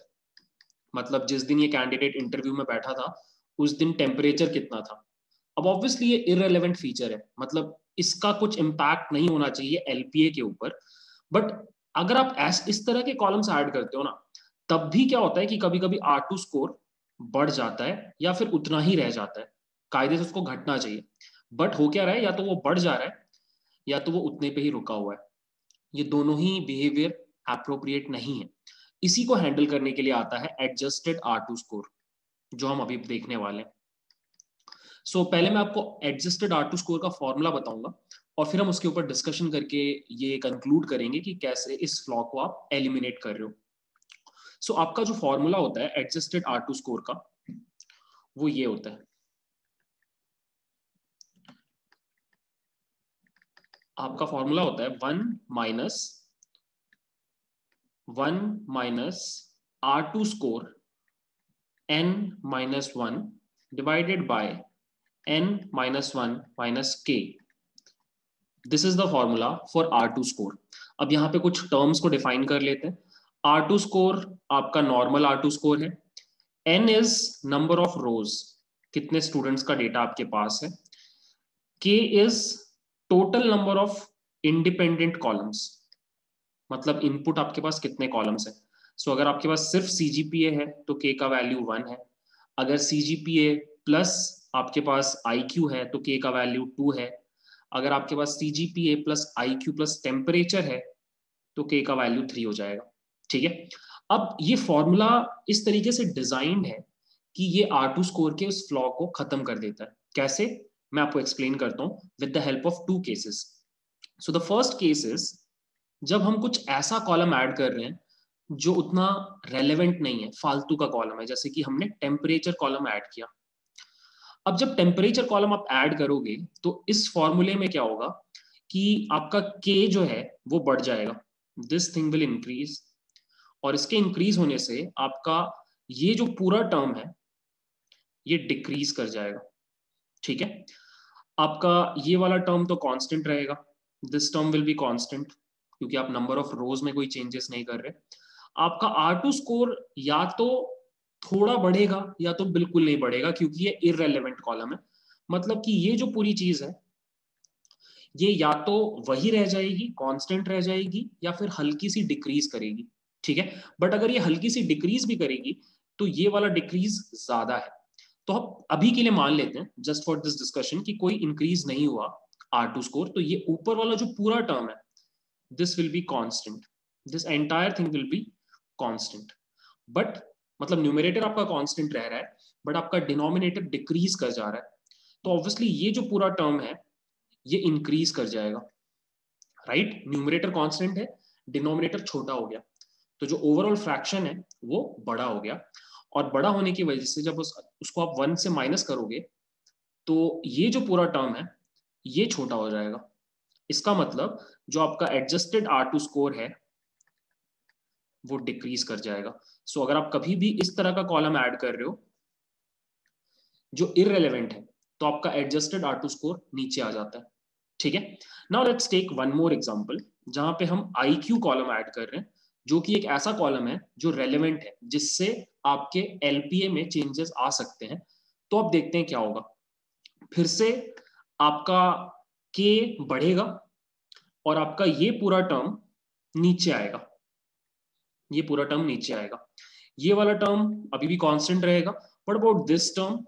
मतलब जिस दिन ये कैंडिडेट इंटरव्यू में बैठा था उस दिन टेम्परेचर कितना था। अब ऑब्वियसली ये इररेलेवेंट फीचर है, मतलब इसका कुछ इम्पैक्ट नहीं होना चाहिए एलपीए के ऊपर। बट अगर आप ऐस इस तरह के कॉलम्स ऐड करते हो ना, तब भी क्या होता है कि कभी कभी आर टू स्कोर बढ़ जाता है या फिर उतना ही रह जाता है। कायदे से उसको घटना चाहिए, बट हो क्या रहा है, या तो वो बढ़ जा रहा है या तो वो उतने पे ही रुका हुआ है। ये दोनों ही बिहेवियर अप्रोप्रिएट नहीं है। इसी को हैंडल करने के लिए आता है एडजस्टेड आर टू स्कोर, जो हम अभी देखने वाले हैं। सो so, पहले मैं आपको एडजस्टेड आर टू स्कोर का फॉर्मूला बताऊंगा और फिर हम उसके ऊपर डिस्कशन करके ये कंक्लूड करेंगे कि कैसे इस फ्लॉ को आप एलिमिनेट कर रहे हो। सो so, आपका जो फॉर्मूला होता है एडजस्टेड आर टू स्कोर का, वो ये होता है। आपका फॉर्मूला होता है one minus one minus R two score n minus one divided by n minus one minus k. This is the formula for R two score. अब यहाँ पे कुछ टर्म्स को डिफाइन कर लेते हैं। आर टू स्कोर आपका नॉर्मल आर टू स्कोर है। N is number of rows, कितने स्टूडेंट्स का डेटा आपके पास है। K is total number of independent columns, मतलब इनपुट आपके पास कितने कॉलम्स है। सो so, अगर आपके पास सिर्फ सीजीपीए है तो के का वैल्यू वन है। अगर सीजीपीए प्लस आपके पास आईक्यू है तो के का वैल्यू टू है। अगर आपके पास CGPA plus IQ plus temperature है तो के का वैल्यू थ्री हो जाएगा। ठीक है, अब ये फॉर्मूला इस तरीके से डिजाइंड है कि ये आर टू स्कोर के उस फ्लॉ को खत्म कर देता है। कैसे, मैं आपको एक्सप्लेन करता हूं with the help of two cases. So the first case is जब हम कुछ ऐसा कॉलम ऐड कर रहे हैं जो उतना रेलेवेंट नहीं है, फालतू का कॉलम है, जैसे कि हमने टेम्परेचर कॉलम ऐड किया। अब जब टेम्परेचर कॉलम आप ऐड करोगे तो इस फॉर्मूले में क्या होगा कि आपका के जो है वो बढ़ जाएगा, दिस थिंग विल इंक्रीज, और इसके इंक्रीज होने से आपका ये जो पूरा टर्म है ये डिक्रीज कर जाएगा। ठीक है, आपका ये वाला टर्म तो कांस्टेंट रहेगा, this term will be constant, क्योंकि आप नंबर ऑफ रोज में कोई चेंजेस नहीं कर रहे। आपका आर टू स्कोर या तो थोड़ा बढ़ेगा या तो बिल्कुल नहीं बढ़ेगा, क्योंकि ये इररेलेवेंट कॉलम है। मतलब कि ये जो पूरी चीज है ये या तो वही रह जाएगी, कांस्टेंट रह जाएगी, या फिर हल्की सी डिक्रीज करेगी। ठीक है, बट अगर ये हल्की सी डिक्रीज भी करेगी तो ये वाला डिक्रीज ज्यादा है। तो हम अभी के लिए मान लेते हैं जस्ट फॉर दिस डिस्कशन कि कोई इंक्रीज नहीं हुआ आर टू स्कोर, तो ये ऊपर वाला जो पूरा टर्म है this will be constant, this entire thing will be constant. But मतलब न्यूमरेटर आपका कांस्टेंट रह रहा है बट आपका डिनोमिनेटर डिक्रीज कर जा रहा है, तो ऑब्वियसली ये जो पूरा टर्म है ये इंक्रीज कर जाएगा। राइट, न्यूमरेटर कांस्टेंट है, डिनोमिनेटर छोटा हो गया, तो जो ओवरऑल फ्रैक्शन है वो बड़ा हो गया, और बड़ा होने की वजह से जब उस, उसको आप वन से माइनस करोगे तो ये जो पूरा टर्म है ये छोटा हो जाएगा। इसका मतलब जो आपका एडजस्टेड आर टू स्कोर है वो डिक्रीज कर जाएगा। सो so, अगर आप कभी भी इस तरह का कॉलम ऐड कर रहे हो जो इररेलेवेंट है तो आपका एडजस्टेड आर टू स्कोर नीचे आ जाता है। ठीक है, now let's take one more example जहां पे हम आई क्यू कॉलम ऐड कर रहे हैं, जो कि एक ऐसा कॉलम है जो रेलेवेंट है, जिससे आपके एलपीए में चेंजेस आ सकते हैं। तो आप देखते हैं क्या होगा। फिर से आपका के बढ़ेगा और आपका ये पूरा टर्म नीचे आएगा, ये पूरा टर्म नीचे आएगा, ये वाला टर्म अभी भी कांस्टेंट रहेगा। बट अबाउट दिस टर्म,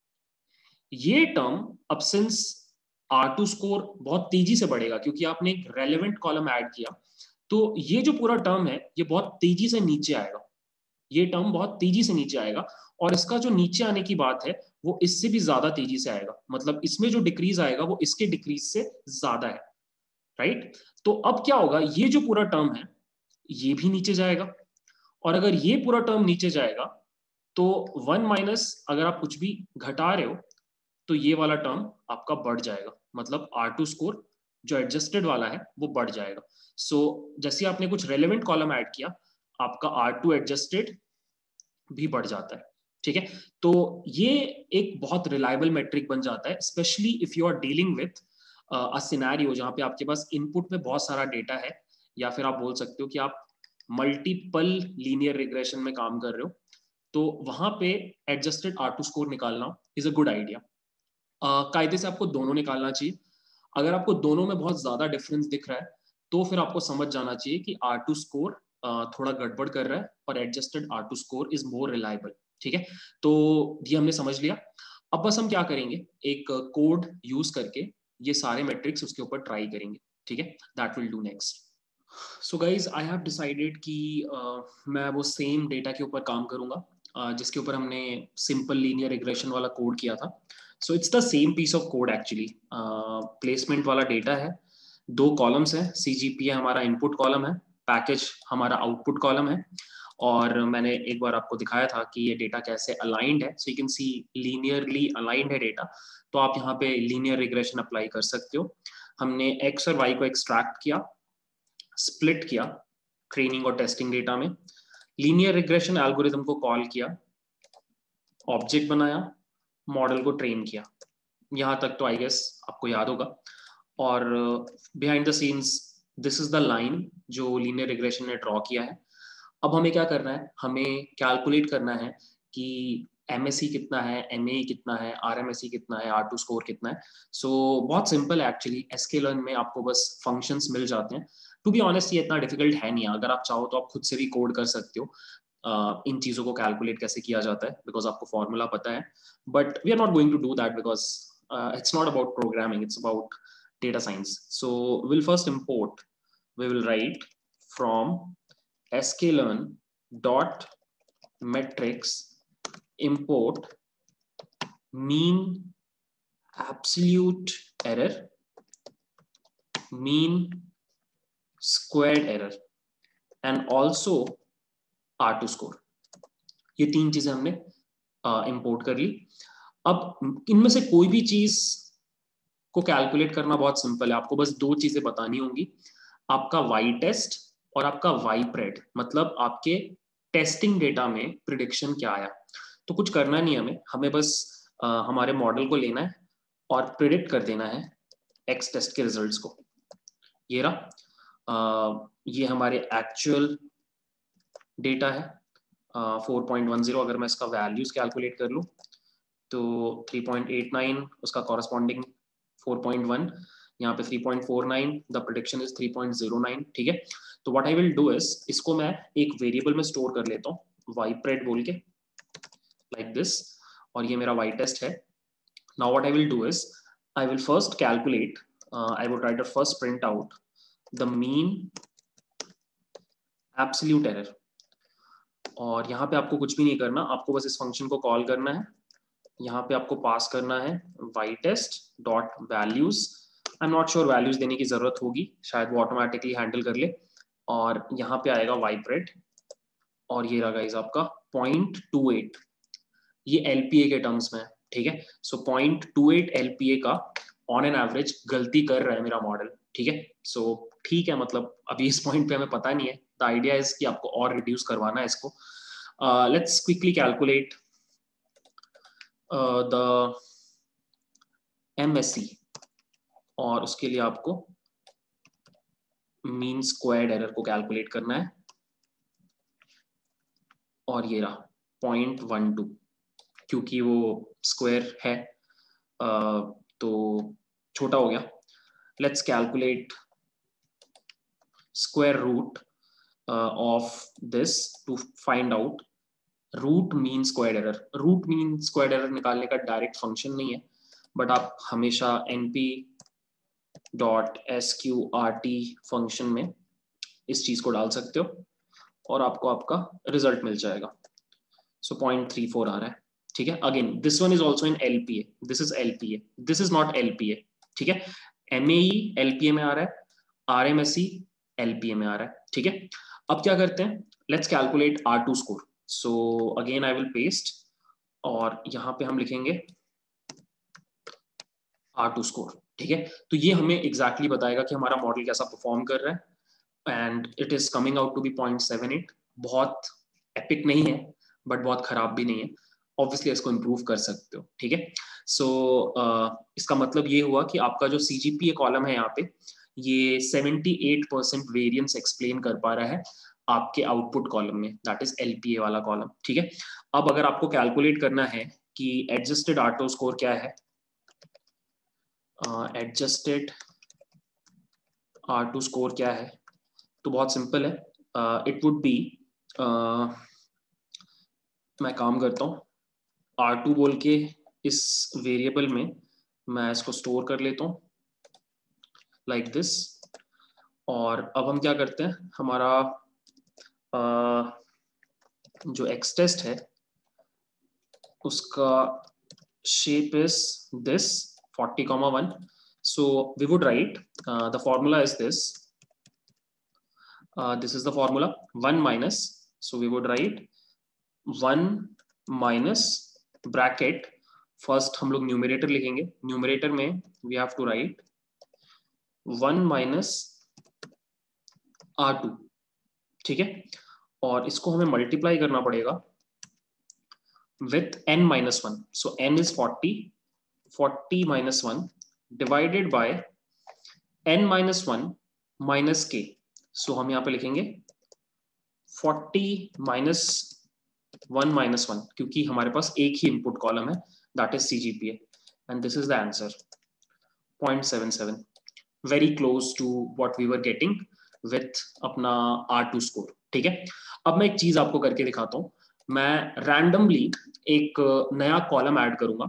ये टर्म अब सिंस आर टू स्कोर बहुत तेजी से बढ़ेगा क्योंकि आपने एक रेलेवेंट कॉलम ऐड किया, तो ये जो पूरा टर्म है ये बहुत तेजी से नीचे आएगा, ये टर्म बहुत तेजी से नीचे आएगा। और इसका जो नीचे आने की बात है वो इससे भी ज्यादा तेजी से आएगा, मतलब इसमें जो डिक्रीज आएगा वो इसके डिक्रीज से ज्यादा है, राइट। तो अब क्या होगा, ये जो पूरा टर्म है ये भी नीचे जाएगा, और अगर ये पूरा टर्म नीचे जाएगा तो वन माइनस अगर आप कुछ भी घटा रहे हो तो ये वाला टर्म आपका बढ़ जाएगा, मतलब आर टू स्कोर जो एडजस्टेड वाला है वो बढ़ जाएगा। सो so, जैसे आपने कुछ रेलेवेंट कॉलम ऐड किया, आपका आर टू एडजस्टेड भी बढ़ जाता है। ठीक है, तो ये एक बहुत रिलायबल मेट्रिक बन जाता है, specially if you are dealing with a scenario जहां पे आपके पास इनपुट में बहुत सारा डेटा है, या फिर आप बोल सकते हो कि आप मल्टीपल लीनियर रिग्रेशन में काम कर रहे हो, तो वहां पे एडजस्टेड आर टू स्कोर निकालना इज अ गुड आइडिया। कायदे से आपको दोनों निकालना चाहिए। अगर आपको दोनों में बहुत ज्यादा डिफरेंस दिख रहा है तो फिर आपको समझ जाना चाहिए कि आर टू स्कोर थोड़ा गड़बड़ कर रहा है और adjusted R two score is more reliable. ठीक है, तो ये हमने समझ लिया। अब बस हम क्या करेंगे, एक कोड यूज करके ये सारे मेट्रिक्स उसके ऊपर ट्राई करेंगे। ठीक है, that will do next. So guys I have decided कि uh, मैं वो सेम डेटा के ऊपर काम करूंगा uh, जिसके ऊपर हमने सिंपल लीनियर रिग्रेशन वाला कोड किया था। So it's the same piece of code actually. Placement वाला डेटा है, दो कॉलम्स है, सीजीपी हमारा इनपुट कॉलम है, पैकेज हमारा आउटपुट कॉलम है, और मैंने एक बार आपको दिखाया था कि ये डेटा कैसे अलाइंड है। So you can see linearly aligned है डेटा, तो आप यहाँ पे लीनियर रिग्रेशन अप्लाई कर सकते हो। हमने एक्स और वाई को एक्सट्रैक्ट किया, स्प्लिट किया ट्रेनिंग और टेस्टिंग डेटा में, लीनियर रिग्रेशन एल्गोरिथम को कॉल किया, ऑब्जेक्ट बनाया, मॉडल को ट्रेन किया। यहाँ तक तो आई गेस आपको याद होगा। और behind the scenes this is the line जो लीनियर रिग्रेशन ने ड्रॉ किया है। अब हमें क्या करना है, हमें कैलकुलेट करना है कि एम एस सी कितना है, एम ए कितना है, आर एम एस सी कितना है, आर टू स्कोर कितना है। सो so, बहुत सिंपल है एक्चुअली, एसक्यूएल में आपको बस फंक्शंस मिल जाते हैं। टू बी ऑनेस्ट ये इतना डिफिकल्ट है नहीं, अगर आप चाहो तो आप खुद से भी कोड कर सकते हो uh, इन चीज़ों को कैलकुलेट कैसे किया जाता है, बिकॉज आपको फॉर्मूला पता है। But we are not going to do that because it's not about programming, it's about data science. So we'll first import, we will write from sklearn dot metrics import mean absolute error, mean squared error and also R two score. ये तीन चीजें हमने import uh, कर ली। अब इनमें से कोई भी चीज को कैलकुलेट करना बहुत सिंपल है, आपको बस दो चीजें बतानी होंगी, आपका वाई टेस्ट और आपका वाई प्रेड, मतलब आपके टेस्टिंग डेटा में प्रिडिक्शन क्या आया। तो कुछ करना नहीं हमें हमें बस आ, हमारे मॉडल को लेना है और प्रिडिक्ट कर देना है एक्स टेस्ट के रिजल्ट्स को। ये रहा, आ, ये हमारे एक्चुअल डेटा है फोर पॉइंट वन जीरो। अगर मैं इसका वैल्यूज कैलकुलेट कर लूँ तो थ्री पॉइंट एट नाइन, उसका कॉरस्पॉन्डिंग फोर पॉइंट वन, यहाँ पे three point four nine, the prediction is three point zero nine. ठीक है, तो what I will do is इसको मैं एक वेरिएबल में स्टोर कर लेता हूँ वाई प्रेड बोल के, लाइक दिस, और ये मेरा वाई टेस्ट है। Now what I will do is I will first calculate, I will try to first print out the mean absolute error. और यहाँ पे आपको कुछ भी नहीं करना, आपको बस इस फंक्शन को कॉल करना है, यहाँ पे आपको पास करना है Y test dot values. I am not sure values देने की जरूरत होगी, शायद वो ऑटोमेटिकली हैंडल कर ले। और यहाँ पे आएगा वाई प्रेड, और ये रहा गाइस आपका पॉइंट टू एट, ये एलपीए के टर्म्स में है, ठीक है। सो पॉइंट टू एट एलपीए का ऑन एन एवरेज गलती कर रहा है मेरा मॉडल, ठीक है। सो ठीक है, मतलब अभी इस पॉइंट पे हमें पता नहीं है, द आइडिया इज कि आपको और रिड्यूस करवाना है इसको। Let's quickly calculate the MSE, और उसके लिए आपको मीन स्क्वायर्ड एरर को कैलकुलेट करना है, और ये रहा पॉइंट वन टू, क्योंकि वो स्क्वायर है uh, तो छोटा हो गया। Let's calculate square root of this to find out root mean squared error. Root mean squared error निकालने का डायरेक्ट फंक्शन नहीं है, बट आप हमेशा np dot S Q R T function में इस चीज को डाल सकते हो और आपको आपका रिजल्ट मिल जाएगा। सो पॉइंट थ्री फोर आ रहा है, ठीक है। Again this one is also in LPA, this is LPA, this is not LPA, ठीक है। एमएई एलपीए में आ रहा है, आरएमएसई एलपीए में आ रहा है, ठीक है। अब क्या करते हैं, let's calculate R two score. So again I will paste, और यहां पे हम लिखेंगे आर टू स्कोर, ठीक है। तो ये हमें एग्जैक्टली exactly बताएगा कि हमारा मॉडल कैसा परफॉर्म कर रहा है, and it is coming out to be point seven eight. बहुत एपिक नहीं है, बट बहुत खराब भी नहीं है, ऑब्वियसली इसको इम्प्रूव कर सकते हो, ठीक है। सो so, uh, इसका मतलब ये हुआ कि आपका जो सीजीपीए कॉलम है यहाँ पे, ये seventy eight percent variance explain कर पा रहा है आपके आउटपुट कॉलम में, दैट इज एलपीए वाला कॉलम, ठीक है। अब अगर आपको कैलकुलेट करना है कि एडजस्टेड आटो स्कोर क्या है, एडजस्टेड आर टू स्कोर क्या है, तो बहुत सिंपल है। इट वुड बी, मैं काम करता हूँ आर टू बोल के इस वेरिएबल में मैं इसको स्टोर कर लेता हूँ लाइक दिस। और अब हम क्या करते हैं, हमारा uh, जो एक्स टेस्ट है उसका shape is this forty comma one. So we would write uh, the formula is this, uh, this is the formula one minus, so we would write one minus bracket, first हम लोग numerator लिखेंगे, numerator में we have to write one minus R two, ठीक है। और इसको हमें multiply करना पड़ेगा with n minus one, so n is forty, forty minus one divided by n minus one minus k, so हम यहाँ पे लिखेंगे forty minus one minus one, क्योंकि हमारे पास एक ही इनपुट कॉलम है, that is C G P A, and this is the answer zero point seven seven, very close to what we were getting with अपना आर टू स्कोर, ठीक है। अब मैं एक चीज आपको करके दिखाता हूँ, मैं रैंडमली एक नया कॉलम ऐड करूंगा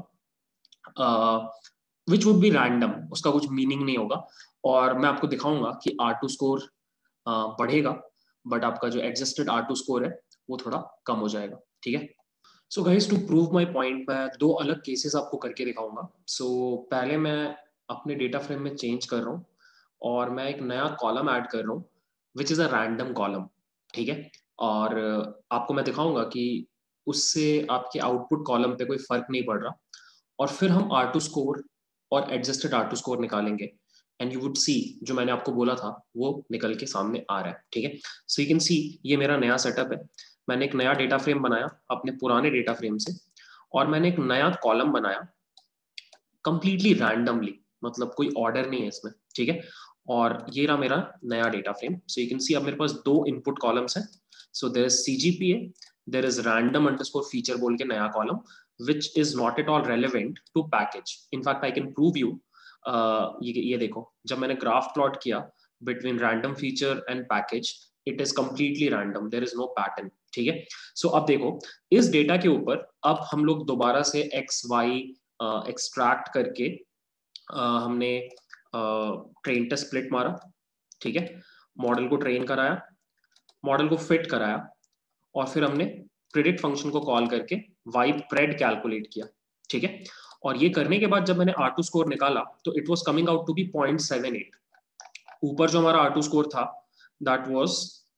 विच वुड बी रैंडम, उसका कुछ मीनिंग नहीं होगा, और मैं आपको दिखाऊंगा कि आर टू स्कोर बढ़ेगा, बट आपका जो एडजस्टेड आर टू स्कोर है वो थोड़ा कम हो जाएगा, ठीक है। So guys, to prove my point मैं दो अलग केसेस आपको करके दिखाऊंगा। सो so, पहले मैं अपने डेटा फ्रेम में चेंज कर रहा हूँ और मैं एक नया कॉलम ऐड कर रहा हूँ which is a random column, ठीक है। और आपको मैं दिखाऊंगा कि उससे आपके आउटपुट कॉलम पे कोई फर्क नहीं पड़ रहा, और फिर हम आर टू स्कोर और एडजस्टेड आर टू स्कोर निकालेंगे, एंड यू वुड सी जो मैंने आपको बोला था वो निकल के सामने आ रहा है, ठीक है। सो यू कैन सी ये मेरा नया सेटअप है, मैंने एक नया डेटा फ्रेम बनाया अपने पुराने डेटा फ्रेम से, और मैंने एक नया कॉलम बनाया कंप्लीटली रैंडमली, मतलब कोई ऑर्डर नहीं है इसमें, ठीक है। और ये रहा मेरा नया data frame. So you can see अब मेरे पास दो इनपुट कॉलम्स हैं, so there is CGPA, there is random underscore feature बोल के नया column which is not at all relevant to package. In fact, I can prove you, uh, ये ये देखो, जब मैंने ग्राफ प्लॉट किया between random feature and package, it is completely random, there is no pattern, ठीक है। So so, अब देखो इस डेटा के ऊपर अब हम लोग दोबारा से एक्स वाई एक्सट्रैक्ट uh, करके uh, हमने ट्रेन टेस्ट स्प्लिट मारा, ठीक है, मॉडल को ट्रेन कराया, मॉडल को फिट कराया, और फिर हमने प्रेडिक्ट फंक्शन को कॉल करके वाई प्रेड कैलकुलेट किया, ठीक है। और ये करने के बाद जब मैंने आर टू स्कोर निकाला तो it was coming out to be point seven eight. ऊपर जो हमारा आर टू स्कोर था that was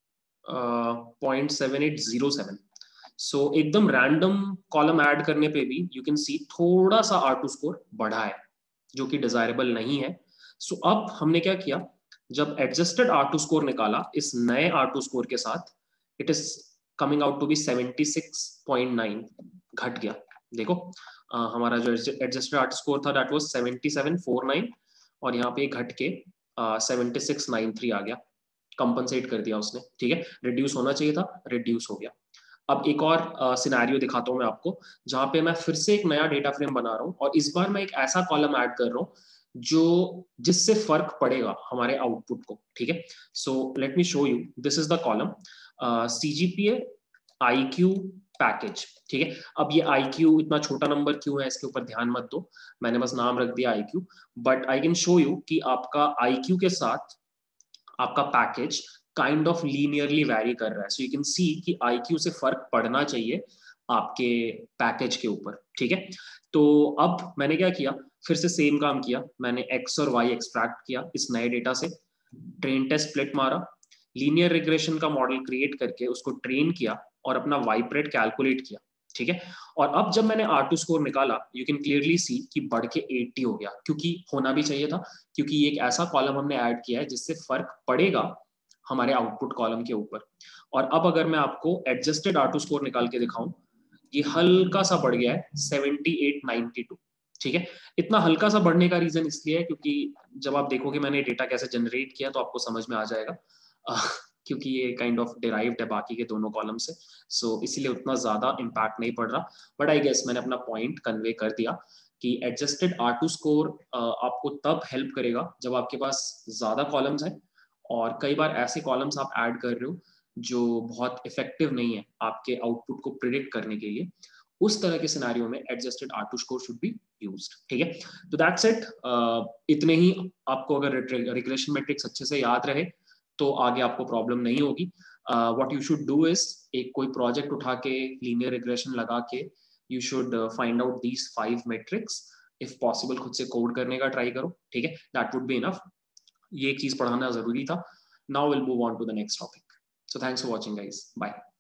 point seven eight zero seven. So एकदम रैंडम कॉलम ऐड करने पे भी यू कैन सी थोड़ा सा आर टू स्कोर बढ़ा है, जो कि डिजायरेबल नहीं है। सो so, अब हमने क्या किया, जब एडजस्टेड आर टू स्कोर निकाला इस नए आर टू स्कोर के साथ, it is coming out to be seventy six point nine, घट गया। देखो uh, हमारा जो एडजस्टेड आर टू स्कोर था that was seventy seven four nine, और यहाँ पे घट के सेवेंटी सिक्स नाइन थ्री आ गया, कंपनसेट कर दिया उसने। ठीक है, रिड्यूस होना चाहिए था, रिड्यूस हो गया। अब एक और सिनेरियो uh, दिखाता हूं मैं आपको, जहां पे मैं फिर से एक नया डेटा फ्रेम बना रहा हूं और इस बार मैं एक ऐसा कॉलम ऐड कर रहा हूं जो जिससे फर्क पड़ेगा हमारे आउटपुट को। ठीक है, so let me show you, this is the column CGPA IQ package. ठीक है, अब ये आईक्यू इतना छोटा नंबर क्यों है इसके ऊपर ध्यान मत दो, मैंने बस नाम रख दिया IQ, but I can show you कि आपका आईक्यू के साथ आपका package kind of linearly vary कर रहा है। सो यू कैन सी कि आईक्यू से फर्क पड़ना चाहिए आपके पैकेज के ऊपर। ठीक है, तो अब मैंने क्या किया, फिर से सेम काम किया, मैंने एक्स और वाई एक्सट्रैक्ट किया इस नए डेटा से, ट्रेन टेस्ट स्प्लिट मारा, लीनियर रिग्रेशन का मॉडल क्रिएट करके उसको ट्रेन किया और अपना वाई प्रेड कैलकुलेट किया। ठीक है, और अब जब मैंने आर टू स्कोर निकाला यू कैन क्लियरली सी कि बढ़ के एट्टी हो गया, क्योंकि होना भी चाहिए था, क्योंकि ये एक ऐसा कॉलम हमने ऐड किया है जिससे फर्क पड़ेगा हमारे आउटपुट कॉलम के ऊपर। और अब अगर मैं आपको एडजस्टेड आर टू स्कोर निकाल के दिखाऊं, ये हल्का सा बढ़ गया है सेवेंटी एट नाइंटी टू। ठीक है, इतना हल्का सा बढ़ने का रीजन इसलिए है क्योंकि जब आप देखोगे मैंने डेटा कैसे जनरेट किया तो आपको समझ में आ जाएगा, क्योंकि ये काइंड ऑफ डिराइव्ड है बाकी के दोनों कॉलम से, सो so, इसीलिए उतना ज्यादा इम्पैक्ट नहीं पड़ रहा। बट आई गेस मैंने अपना पॉइंट कन्वे कर दिया कि एडजस्टेड आर टू स्कोर आपको तब हेल्प करेगा जब आपके पास ज्यादा कॉलम्स हैं और कई बार ऐसे कॉलम्स आप ऐड कर रहे हो जो बहुत इफेक्टिव नहीं है आपके आउटपुट को प्रिडिक्ट करने के लिए। उस तरह के सिनेरियो में adjusted R two score should be used. ठीक है, तो दैट्स इट, इतने ही। आपको अगर रिग्रेशन मैट्रिक्स अच्छे से याद रहे तो आगे आपको प्रॉब्लम नहीं होगी। What you should do is, एक कोई प्रोजेक्ट उठा के लीनियर रिग्रेशन लगा के you should find out these five metrics, if possible खुद से कोड करने का ट्राई करो। ठीक है, दैट वुड बी इनफ, ये एक चीज पढ़ाना जरूरी था। Now will move on to the next topic, so thanks for watching guys, bye.